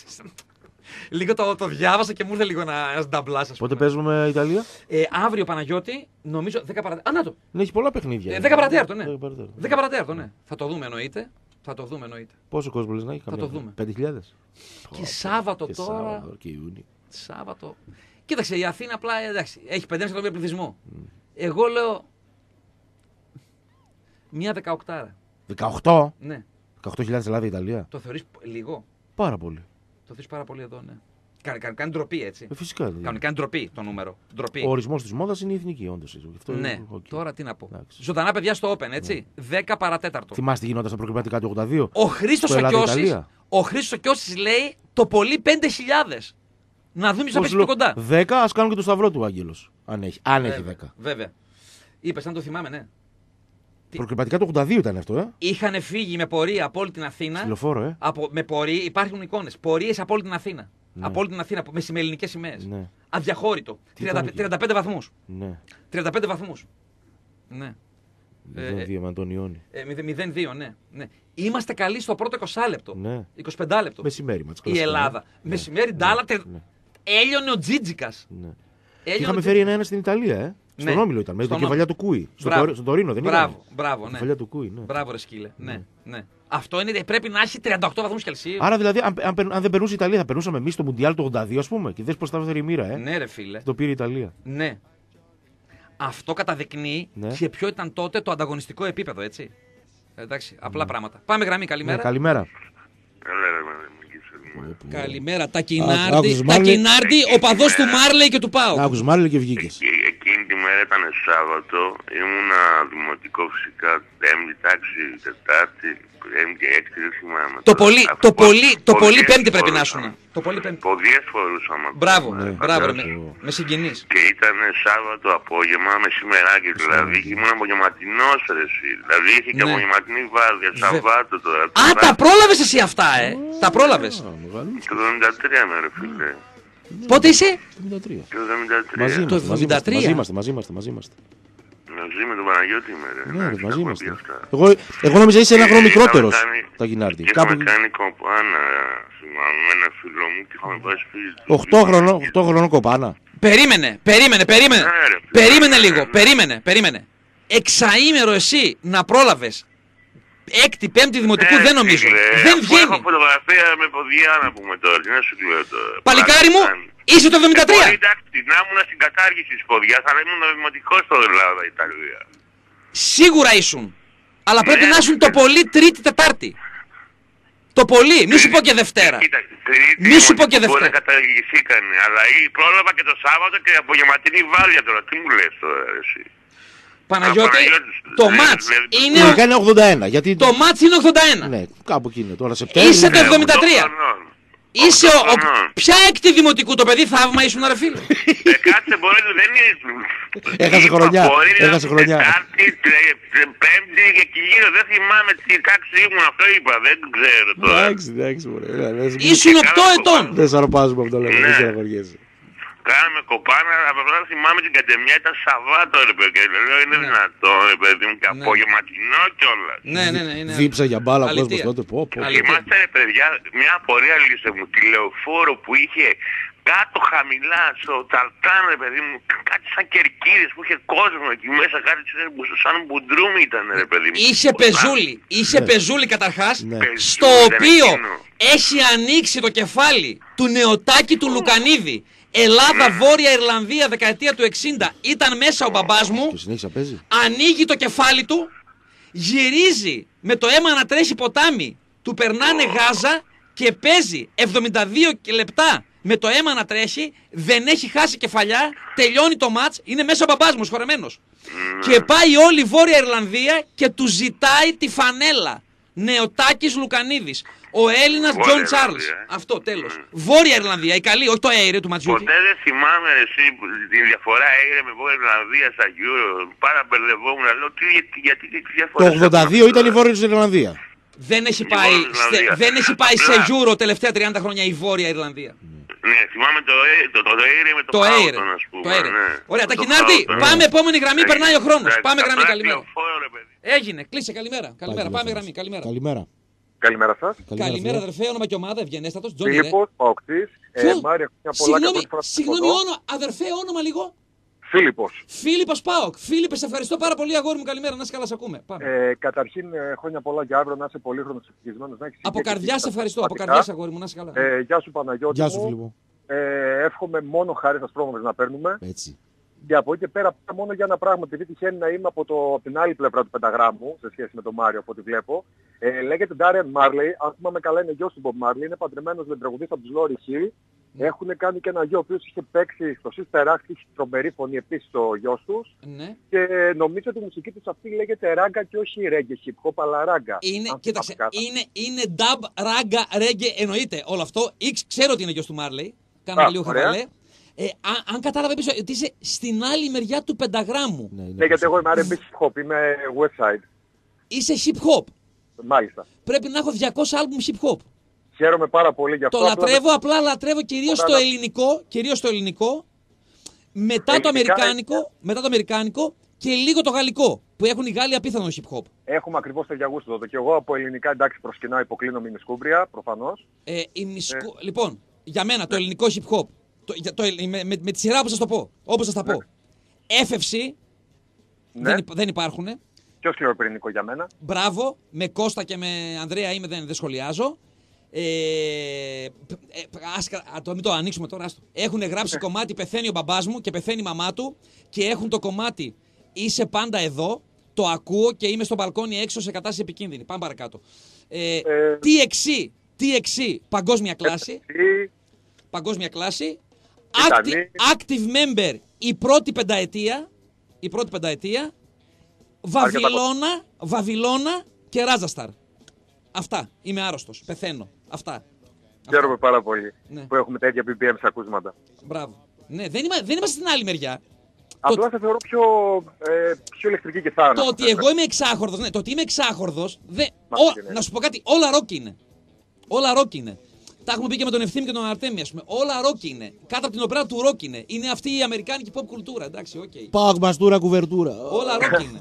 Λίγο το, το διάβασα και μου ήρθε λίγο ένα, ένας νταμπλάς, ας Πότε πούμε. παίζουμε Ιταλία? Ε, αύριο Παναγιώτη, νομίζω δέκα παρατέταρτο. Α, να το. Ναι, έχει πολλά παιχνίδια. Ε, δέκα παρατέταρτο, ναι. δέκα παρατέταρτο. δέκα παρατέταρτο, ναι. Θα το δούμε εννοείται. Θα το δούμε εννοείται. Πόσο κόσμο λες να έχει? Θα το δούμε. πέντε χιλιάδες. Και Σάββατο Και τώρα. Σάββατο και Ιούνιο. Σάββατο. Κοίταξε, η Αθήνα απλά εντάξει, έχει πενήντα εκατομμύρια πληθυσμό. Εγώ λέω. Μία δεκαοκτάρα. δεκαοκτώ. Ναι. δεκαοκτώ χιλιάδες Ελλάδα, Ιταλία. Το θεωρείς λίγο. Πάρα πολύ. Το θεωρείς πάρα πολύ εδώ, ναι. Κάνει, κάνει, κάνει ντροπή έτσι. Ε, φυσικά. δηλαδή. Κανονικά είναι ντροπή το νούμερο. Ντροπή. Ο ορισμός της μόδας είναι η εθνική, όντως. Αυτό Ναι, είναι- οκ. τώρα τι να πω. Εντάξει. Ζωντανά παιδιά στο Open, έτσι. δέκα παρατέταρτο. Θυμάστε τι γινόταν στα προκριματικά του ογδόντα δύο. Ο Χρήστος Στο ο Κιώσης, Ελλάδα-Ιταλία. ο Χρήστος ο Κιώσης λέει το πολύ πέντε χιλιάδες. Να δούμε ποιος θα Πώς πέσει λέω, πιο κοντά. δέκα, ας κάνουν και το σταυρό του ο Άγγελος. Αν έχει, αν έχει Βέβαια, δέκα. Βέβαια. Είπες, αν το θυμάμαι, ναι. Τι- Προκριματικά του ογδόντα δύο ήταν αυτό, ε. Είχαν φύγει με πορεία από όλη την Αθήνα. Στη λεωφόρο, ε. Από, με πορεία, υπάρχουν εικόνες. Πορείες από όλη την Αθήνα. Από όλη την Αθήνα, με σημελληνικές σημαίες. Ναι. Αδιαχώρητο. Τι τριάντα, ήταν εκεί? τριάντα πέντε βαθμούς. Ναι. τριάντα πέντε βαθμούς. Ναι. μηδέν δύο με Αντωνιόνι. μηδέν δύο, ναι, ναι. Είμαστε καλοί στο πρώτο είκοσι λεπτό. Ναι. είκοσι πέντε λεπτό. Μεσημέρι μας. Η Ελλάδα. Ναι. Μεσημέρι, ντάλα, τε... ναι. Έλειωνε ο Τζίτζικας. Ναι. Είχαμε φέρει ένα-ένα στην Ιταλία, ε. Στον ναι. Όμιλο ήταν, με την κεφαλιά του Κούι. Στον Τωρίνο δεν ήταν. Μπράβο, ναι. Κεφαλιά του Κούι, ναι. Μπράβο, ρε σκύλε. Ναι. Ναι. Ναι. Αυτό είναι, πρέπει να έχει τριάντα οκτώ βαθμούς Κελσίου. Άρα δηλαδή, αν, αν, αν δεν περνούσε η Ιταλία, θα περνούσαμε εμείς στο Μουντιάλ του ογδόντα δύο, ας πούμε. Και δες πως θα έφερε η μοίρα, ε. Ναι, ρε φίλε. Το πήρε η Ιταλία. Ναι. Αυτό καταδεικνύει ναι. και ποιο ήταν τότε το ανταγωνιστικό επίπεδο, έτσι. Εντάξει, απλά mm. πράγματα. Πάμε γραμμή, καλημέρα. Ναι, καλημέρα. Καλημέρα. Τα Κοινάρντι, ο παδός του Μάρλεϊ και του Πάου. Άκουσες Μάρλεϊ και βγήκες. Εκείνη τη μέρα ήταν Σάββατο, ήμουνα δημοτικό φυσικά, πέμπτη τάξη, τετάρτη, πέμπτη, έκτη, δεν θυμάμαι. Το πολύ, το πολύ, το πολύ πέμπτη πρέπει να ήσουν. Το πολύ πέμπτη. Ποδιές φορούσαμε. Μπράβο, μπράβο, με συγκινείς. Και ήταν Σάββατο απόγευμα, μεσημεράκι δηλαδή, και ήμουν απογευματινός ρε εσύ. Δηλαδή είχε και απογευματινή βάρδια, Σαββάτο τώρα. Α, τα πρόλαβες εσύ αυτά, ε! Τα πρόλαβες. Το εβδομήντα τρία με ρε φίλε. Πότε είσαι? εβδομήντα τρία. Το εβδομήντα τρία. Μαζί, το εβδομήντα τρία. Μαζί είμαστε, μαζί είμαστε, μαζί είμαστε. Μαζί με τον Παναγιώτη είμαι ρε. Ναι, ρε, μαζί είμαστε. Εγώ, εγώ νόμιζα είσαι ένα χρόνο μικρότερος, τα Κοινάρντι. Και είχαμε κάνει κοπάνα, θυμάμαι, με ένα φίλο μου και είχαμε πάει σπίτι. οκτώ χρονών κοπάνα. Περίμενε, περίμενε, περίμενε. Περίμενε λίγο, περίμενε, περίμενε. Εξαήμερο εσύ να πρόλαβες. Έκτη, πέμπτη δημοτικού δεν νομίζω. Δεν βγαίνει. Έχω φωτογραφία με ποδιά να πούμε τώρα. Τι να σου λέω τώρα. Παλικάρι μου, είσαι το εβδομήντα τρία. Ε, εντάξει, να ήμουν στην κατάργηση της ποδιάς, αλλά ήμουν δημοτικός στο Ελλάδα, Ιταλία. Σίγουρα ήσουν. Αλλά πρέπει να ήσουν το πολύ Τρίτη, Τετάρτη. Το πολύ, μη σου πω και Δευτέρα. Μη σου πω και Δευτέρα. Μπορεί να καταργηθήκανε, αλλά πρόλαβα και το Σάββατο και απογευματινή βάρδια τώρα. Τι μου λες τώρα εσύ. Παναγιώτη, το μάτς είναι... είναι ογδόντα ένα, γιατί... Το μάτς είναι ογδόντα ένα. Ναι, κάπου εκεί είναι τώρα, Σεπτέμβρη. Είσαι το εβδομήντα τρία. Είσαι ο... ο... Ποια έκτη δημοτικού, το παιδί θαύμα ήσουν ρε φίλε. Ε, κάτσε μπορεί, δεν είναι... Έχασε χρονιά, έχασε χρονιά. Τετάρτη, πέμπτη και κυλίδο, δεν θυμάμαι τι τάξη ήμουν, αυτό είπα, δεν ξέρω τώρα. Εντάξει, εντάξει, μπορεί. Ήσουν οκτώ ετών. Δεν σαρπάζουμε αυτό, λέμε, δεν σαρπαριέσαι. Κάναμε κοπάνα, απλά θυμάμαι την κατεμιά ήταν Σαββάτο ρε παιδί, λέω είναι δυνατό ρε παιδί μου και απογευματινό κιόλας. Ναι, ναι, ναι, είναι. Δίψα για μπάλα ο κόσμος τότε, πω, πω. Θυμάστε ρε παιδιά, μια απορία λύσε μου, τηλεοφόρο που είχε κάτω χαμηλά στο Ταλτάν ρε παιδί μου, κάτι σαν κερκίδες που είχε κόσμο εκεί μέσα, κάτι σαν μπουντρούμι ήταν ρε παιδί μου. Είσαι πεζούλι, είσαι πεζούλι καταρχάς, στο οποίο έχει ανοίξει το κεφάλι του νεοτάκι του Λουκανίδη. Ελλάδα, mm. Βόρεια Ιρλανδία, δεκαετία του εξήντα, ήταν μέσα ο μπαμπάς μου, ανοίγει το κεφάλι του, γυρίζει με το αίμα να τρέχει ποτάμι, του περνάνε γάζα και παίζει εβδομήντα δύο λεπτά με το αίμα να τρέχει, δεν έχει χάσει κεφαλιά, τελειώνει το μάτς, είναι μέσα ο μπαμπάς μου σχορεμένος. Mm. Και πάει όλη η Βόρεια Ιρλανδία και του ζητάει τη φανέλα. Νεοτάκης Λουκανίδης. Ο Έλληνας Τζον Τσάρλς. Ε. Αυτό τέλος. Mm. Βόρεια Ιρλανδία, η καλή, όχι το Έιρε του Ματζιούκη. Ποτέ δεν θυμάμαι εσύ τη διαφορά Έιρε με Βόρεια Ιρλανδία στα Euro. Πάρα μπερδευόμουν. Λέω τι, γιατί τι διαφορά. Το ογδόντα δύο ήταν η Βόρεια Ιρλανδία. Δεν έχει πάει, στε, δεν έχει πάει σε Euro τελευταία τριάντα χρόνια η Βόρεια Ιρλανδία. Ναι, θυμάμαι το Έιρε με το Χάουτον, ας πούμε. Ωραία, τα Κοινάρντι, πάμε επόμενη γραμμή, περνάει ο χρόνος. Πάμε γραμμή, καλημέρα. Έγινε, κλείσε, καλημέρα. Καλημέρα, πάμε γραμμή, καλημέρα. Καλημέρα. Καλημέρα σας. Καλημέρα αδερφέ, όνομα και ομάδα, ευγενέστατος. Φίλιππος, Παοκτής. Ε, Μάρια, συγγνώμη, συγγνώμη, όνομα, αδερφέ, όνομα λίγο. Φίλιππος. Φίλιππος Πάοκ. Φίλιππε, σε ευχαριστώ πάρα πολύ, αγόρι μου. Καλημέρα, να είσαι καλά, σε ακούμε. Πάμε. Ε, καταρχήν, ε, χρόνια πολλά για αύριο, να είσαι πολύχρονος ευτυχισμένος. Από καρδιά σε ευχαριστώ, από καρδιά σε αγόρι μου, να είσαι καλά. Ε, γεια σου Παναγιώτη. Γεια σου, Φίλιππο. Ε, εύχομαι μόνο χάρη στα πρόμορφες να παίρνουμε. Έτσι. Και από εκεί και πέρα μόνο για ένα πράγμα, επειδή τυχαίνει να είμαι από, το, από την άλλη πλευρά του πενταγράμμου, σε σχέση με τον Μάριο από ό,τι βλέπω. Ε, λέγεται Darian Marley, αν θυμάμαι καλά είναι γιος του Bob Marley, είναι παντρεμένος με τραγουδίστα από τους Lauryn Hill. Mm. Έχουν κάνει και ένα γιο ο οποίος είχε παίξει στο Sister Act, είχε τρομερή φωνή επίσης ο γιος τους. Mm. Και νομίζω ότι η μουσική τους αυτή λέγεται ράγκα και όχι reggae hip hop, αλλά ράγκα. Είναι, κοίταξε, είναι, είναι dub, ράγκα, reggae, εννοείται όλο αυτό. X, ξέρω ότι είναι γιος του Marley, κάνω λίγο χαβαλέ. Ε, αν, αν κατάλαβε πίσω ότι είσαι στην άλλη μεριά του πενταγράμμου. Ναι, ναι γιατί εγώ είμαι αρ εν μπι hip hop, είμαι website. Είσαι hip hop. Μάλιστα. Πρέπει να έχω διακόσια άλμπουμ hip hop. Χαίρομαι πάρα πολύ για αυτό. Το λατρεύω, απλά, απλά λατρεύω κυρίως στο ελληνικό, κυρίως στο ελληνικό, μετά το αμερικάνικο, μετά το αμερικάνικο και λίγο το γαλλικό. που έχουν οι Γάλλοι απίθανο hip hop. Έχουμε ακριβώς το γιαγούστο τότε. Και εγώ από ελληνικά εντάξει προσκυνάω, υποκλίνομαι η Μισκούμπρια, προφανώς. Ε, η Μισκού... ε. Λοιπόν, για μένα το ελληνικό hip hop, το, το, με, με, με τη σειρά όπως σας το πω, όπως σας τα πω. Εφ Εφ Σι, ναι. δεν, δεν υπάρχουν. Πιο σκληροπυρηνικό για μένα. Μπράβο, με Κώστα και με Ανδρέα είμαι, δεν, δεν σχολιάζω. Ε, ε, ας, α, το, μην το ανοίξουμε τώρα. Άστο. Έχουν γράψει κομμάτι «Πεθαίνει ο μπαμπάς μου» και «Πεθαίνει η μαμά του» και έχουν το κομμάτι «Είσαι πάντα εδώ», το ακούω και είμαι στο μπαλκόνι έξω σε κατάσταση επικίνδυνη. Πάμε παρακάτω. Ε, ε, τι εξ ι, τι εξ ι, παγκόσμια κλάση. Ε, παγκόσμια κλάση. Active, active member η πρώτη πενταετία. Η πρώτη πενταετία. Βαβυλώνα, Βαβυλώνα και Ράζασταρ. Αυτά. Είμαι άρρωστος. Πεθαίνω. Αυτά. Χαίρομαι πάρα πολύ ναι. που έχουμε τέτοια μπι πι εμ ακούσματα. Μπράβο. Ναι, δεν, είμαι, δεν είμαστε στην άλλη μεριά. Απλά το... σε θεωρώ πιο, ε, πιο ηλεκτρική κιθάρα. Το ότι εγώ είμαι εξάχορδος, ναι, το ότι είμαι εξάχορδος, δε... Ό, να σου πω κάτι, όλα ροκ είναι. Όλα ροκ είναι. Τα έχουμε πει και με τον Ευθύμη και τον Αρτέμι, ας πούμε. Όλα ροκ είναι. Κάτω από την οπέρα του ροκ είναι. Είναι αυτή η αμερικάνικη pop κουλτούρα, εντάξει, οκ. Okay. Παγ, μπαστούρα, κουβερτούρα. Όλα ροκ είναι.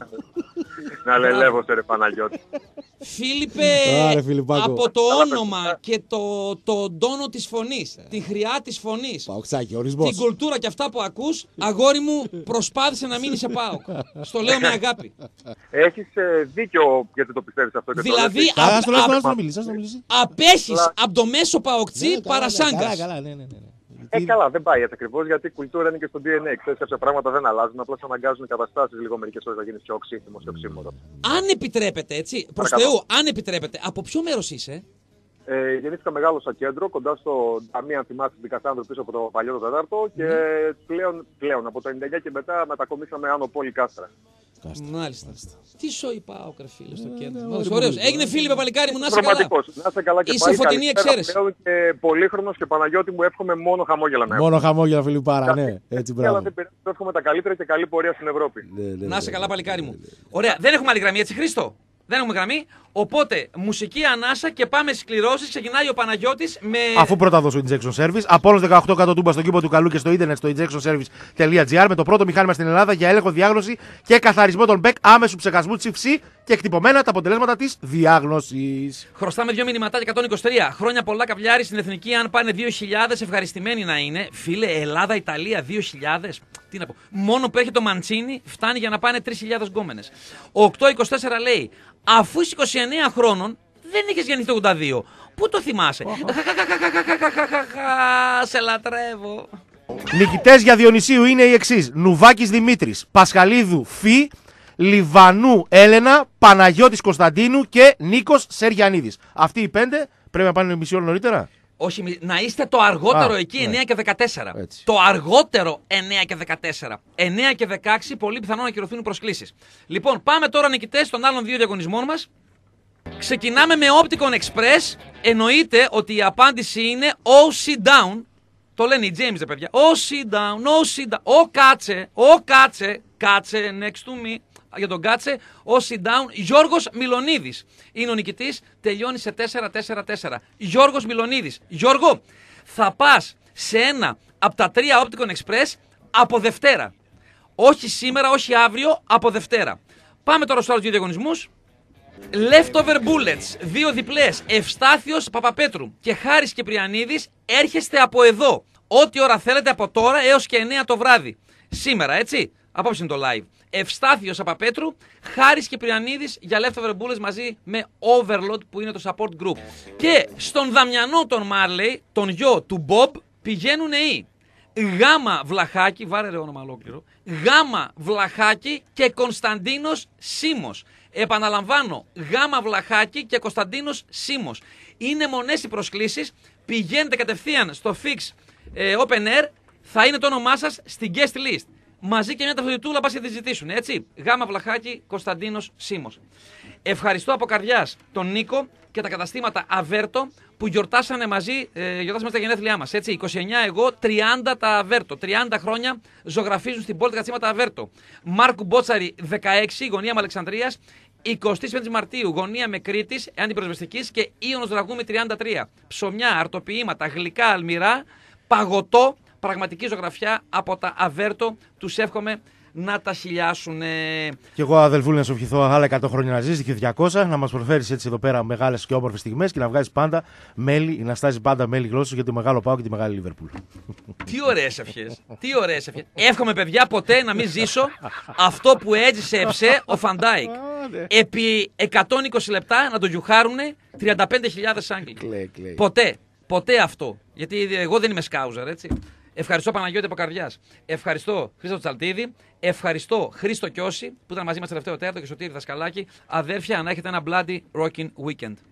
Να λελεύω, ρε Παναγιώτη. Φίλιππε, από το όνομα και το, το τόνο της φωνής, τη χρειά της φωνής, Παοξάκι, ορισμός. Την κουλτούρα και αυτά που ακούς, αγόρι μου, προσπάθησε να μείνει σε ΠΑΟΚ. Στο λέω με αγάπη. Έχεις ε, δίκιο γιατί το πιστεύεις αυτό και δηλαδή, το δηλαδή, απέχεις από το μέσο ΠΑΟΚΤζή παρασάγκας. Καλά, ναι, ναι, ναι. Ε, καλά, δεν πάει έτσι ακριβώς, γιατί η κουλτούρα είναι και στο ντι εν έι. Ξέρεις, κάποια πράγματα δεν αλλάζουν, απλώς αναγκάζουν οι καταστάσεις λίγο μερικές φορές να γίνεις πιο οξύθυμος και οξύμορο. Αν επιτρέπετε, έτσι, προς Θεού, αν επιτρέπετε, από ποιο μέρος είσαι? Ε, γεννήθηκα μεγάλο στο κέντρο, κοντά στο Ταμείο, αν θυμάστε, την Κασάνδρου πίσω από το παλιό το Τετάρτο και mm. πλέον, πλέον από το ενενήντα εννιά και μετά μετακομίσαμε Άνω Πόλη Κάστρα. Μάλιστα. Τι σοϊ πάω, φίλε, στο κέντρο. Ωραίος. Έγινε Φίλιππε παλικάρι μου, να είσαι καλά. Να είσαι καλά και είσαι φωτεινή εξαίρεση. Και πολύχρονος και Παναγιώτη μου εύχομαι μόνο χαμόγελα να έχω. Μόνο χαμόγελα, Φιλιππάρα, ναι. Έτσι, μπράβο. Αλλά δεν πειράζει, εύχομαι τα καλύτερα και καλή πορεία στην Ευρώπη. Να είσαι καλά παλικάρι μου. Ωραία, δεν έχουμε άλλη γραμμή έτσι, Χρήστο. Δεν έχουμε γραμμή. Οπότε, μουσική ανάσα και πάμε στις κληρώσεις. Ξεκινάει ο Παναγιώτης με. Αφού πρώτα δώσω injection service, Απόλλωνας δεκαοκτώ κάτω τούμπα στον κήπο του Καλού και στο ίντερνετ στο injection service τελεία τζι άρ με το πρώτο μηχάνημα στην Ελλάδα για έλεγχο, διάγνωση και καθαρισμό των μπεκ άμεσου ψεκασμού τσιφσί και εκτυπωμένα τα αποτελέσματα της διάγνωσης. Χρωστάμε δύο μηνυματάκια εκατόν είκοσι τρία. Χρόνια πολλά καβλιάρι στην εθνική. Αν πάνε δύο χιλιάδες, ευχαριστημένοι να είναι. Φίλε, Ελλάδα-Ιταλία δύο χιλιάδες. Τι να πω. Μόνο που έχει το Μαντσίνι φτάνει για να πάνε τρεις χιλιάδες γκόμενες. Ο οκτώ είκοσι τέσσερα λέει. Αφού είσαι είκοσι εννέα χρόνων, δεν είχες γεννηθεί το ογδόντα δύο. Πού το θυμάσαι? Σε λατρεύω. Νικητές για Διονυσίου είναι οι εξής: Νουβάκης Δημήτρης, Πασχαλίδου Φι, Λιβανού Έλενα, Παναγιώτης Κωνσταντίνου και Νίκος Σεργιανίδης. Αυτοί οι πέντε πρέπει να πάνε μισή ώρα νωρίτερα. Όχι, να είστε το αργότερο Α, εκεί ναι. εννέα και δεκατέσσερα. Έτσι. Το αργότερο εννέα και δεκατέσσερα. εννέα και δεκαέξι πολύ πιθανό να ακυρωθούν οι προσκλήσεις. Λοιπόν, πάμε τώρα νικητές των άλλων δύο διαγωνισμών μας. Ξεκινάμε με Opticon Express. Εννοείται ότι η απάντηση είναι ο sit down. Το λένε οι James, παιδιά. Ο sit down, ο sit down. Ο κάτσε, ο κάτσε, κάτσε next to me. Για τον κάτσε, ο sit down, Γιώργος Μιλονίδης. Είναι ο νικητής, τελειώνει σε τέσσερα τέσσερα τέσσερα. Γιώργος Μιλονίδης. Γιώργο, θα πας σε ένα από τα τρία Opticon Express από Δευτέρα. Όχι σήμερα, όχι αύριο, από Δευτέρα. Πάμε τώρα στους άλλους δύο διαγωνισμούς. Leftover Bullets, δύο διπλές, Ευστάθιος Παπαπέτρου και Χάρης Κυπριανίδης, έρχεστε από εδώ. Ό,τι ώρα θέλετε από τώρα έως και εννέα το βράδυ. Σήμερα, έτσι. Απόψε είναι το live. Ευστάθιος Παπαπέτρου, Χάρης Κυπριανίδης για Leftover Bullets μαζί με Overload που είναι το support group. Και στον Δαμιανό τον Μάρλεϊ, τον γιο του Μπομπ, πηγαίνουν οι Γάμα Βλαχάκη, βάρε ρε όνομα ολόκληρο, Γάμα Βλαχάκη και Κωνσταντίνος Σίμος. Επαναλαμβάνω, Γάμα Βλαχάκη και Κωνσταντίνος Σίμος. Είναι μονές οι προσκλήσεις, πηγαίνετε κατευθείαν στο Fix ε, Open Air, θα είναι το όνομά σας στην guest list. Μαζί και μια ταυτοτητούλα πας και τη ζητήσουν, έτσι. Γάμα Βλαχάκη, Κωνσταντίνος Σίμος. Ευχαριστώ από καρδιάς τον Νίκο και τα καταστήματα Αβέρτο που γιορτάσανε μαζί, ε, γιορτάσαμε στα γενέθλιά μας, έτσι. είκοσι εννέα εγώ, τριάντα τα Αβέρτο. τριάντα χρόνια ζωγραφίζουν στην πόλη τα καταστήματα Αβέρτο. Μάρκου Μπότσαρη, δεκαέξι, γωνία με Αλεξανδρίας. εικοστή πέμπτη Μαρτίου, γωνία με Κρήτης, αντιπροσβεστικής και Ίωνος Δραγούμη τριάντα τρία. Ψωμιά, αρτοποιήματα, γλυκά, αλμυρά, παγωτό. Πραγματική ζωγραφιά από τα Αβέρτο. Τους εύχομαι να τα χιλιάσουν. Και εγώ, αδελφούλη, να σου ευχηθώ άλλα εκατό χρόνια να ζεις και διακόσια, να μας προσφέρεις έτσι εδώ πέρα μεγάλες και όμορφες στιγμές και να βγάζεις πάντα μέλη, να στάζεις πάντα μέλη γλώσσου για το μεγάλο ΠΑΟΚ και τη μεγάλη Λίβερπουλ. Τι ωραίες ευχές. Τι ωραίες ευχές. Εύχομαι, παιδιά, ποτέ να μην ζήσω αυτό που έζησε εψέ ο Φαντάικ. Επί εκατόν είκοσι λεπτά να το γιουχάρουνε τριάντα πέντε χιλιάδες Άγγλοι. Ποτέ. Ποτέ αυτό. Γιατί εγώ δεν είμαι σκάουζερ, έτσι. Ευχαριστώ Παναγιώτη από καρδιάς. Ευχαριστώ Χρήστο Τσαλτίδη. Ευχαριστώ Χρήστο Κιώση που ήταν μαζί μας τελευταίο τέταρτο και Σωτήρη Δασκαλάκη. Αδέρφια, να έχετε ένα bloody rocking weekend.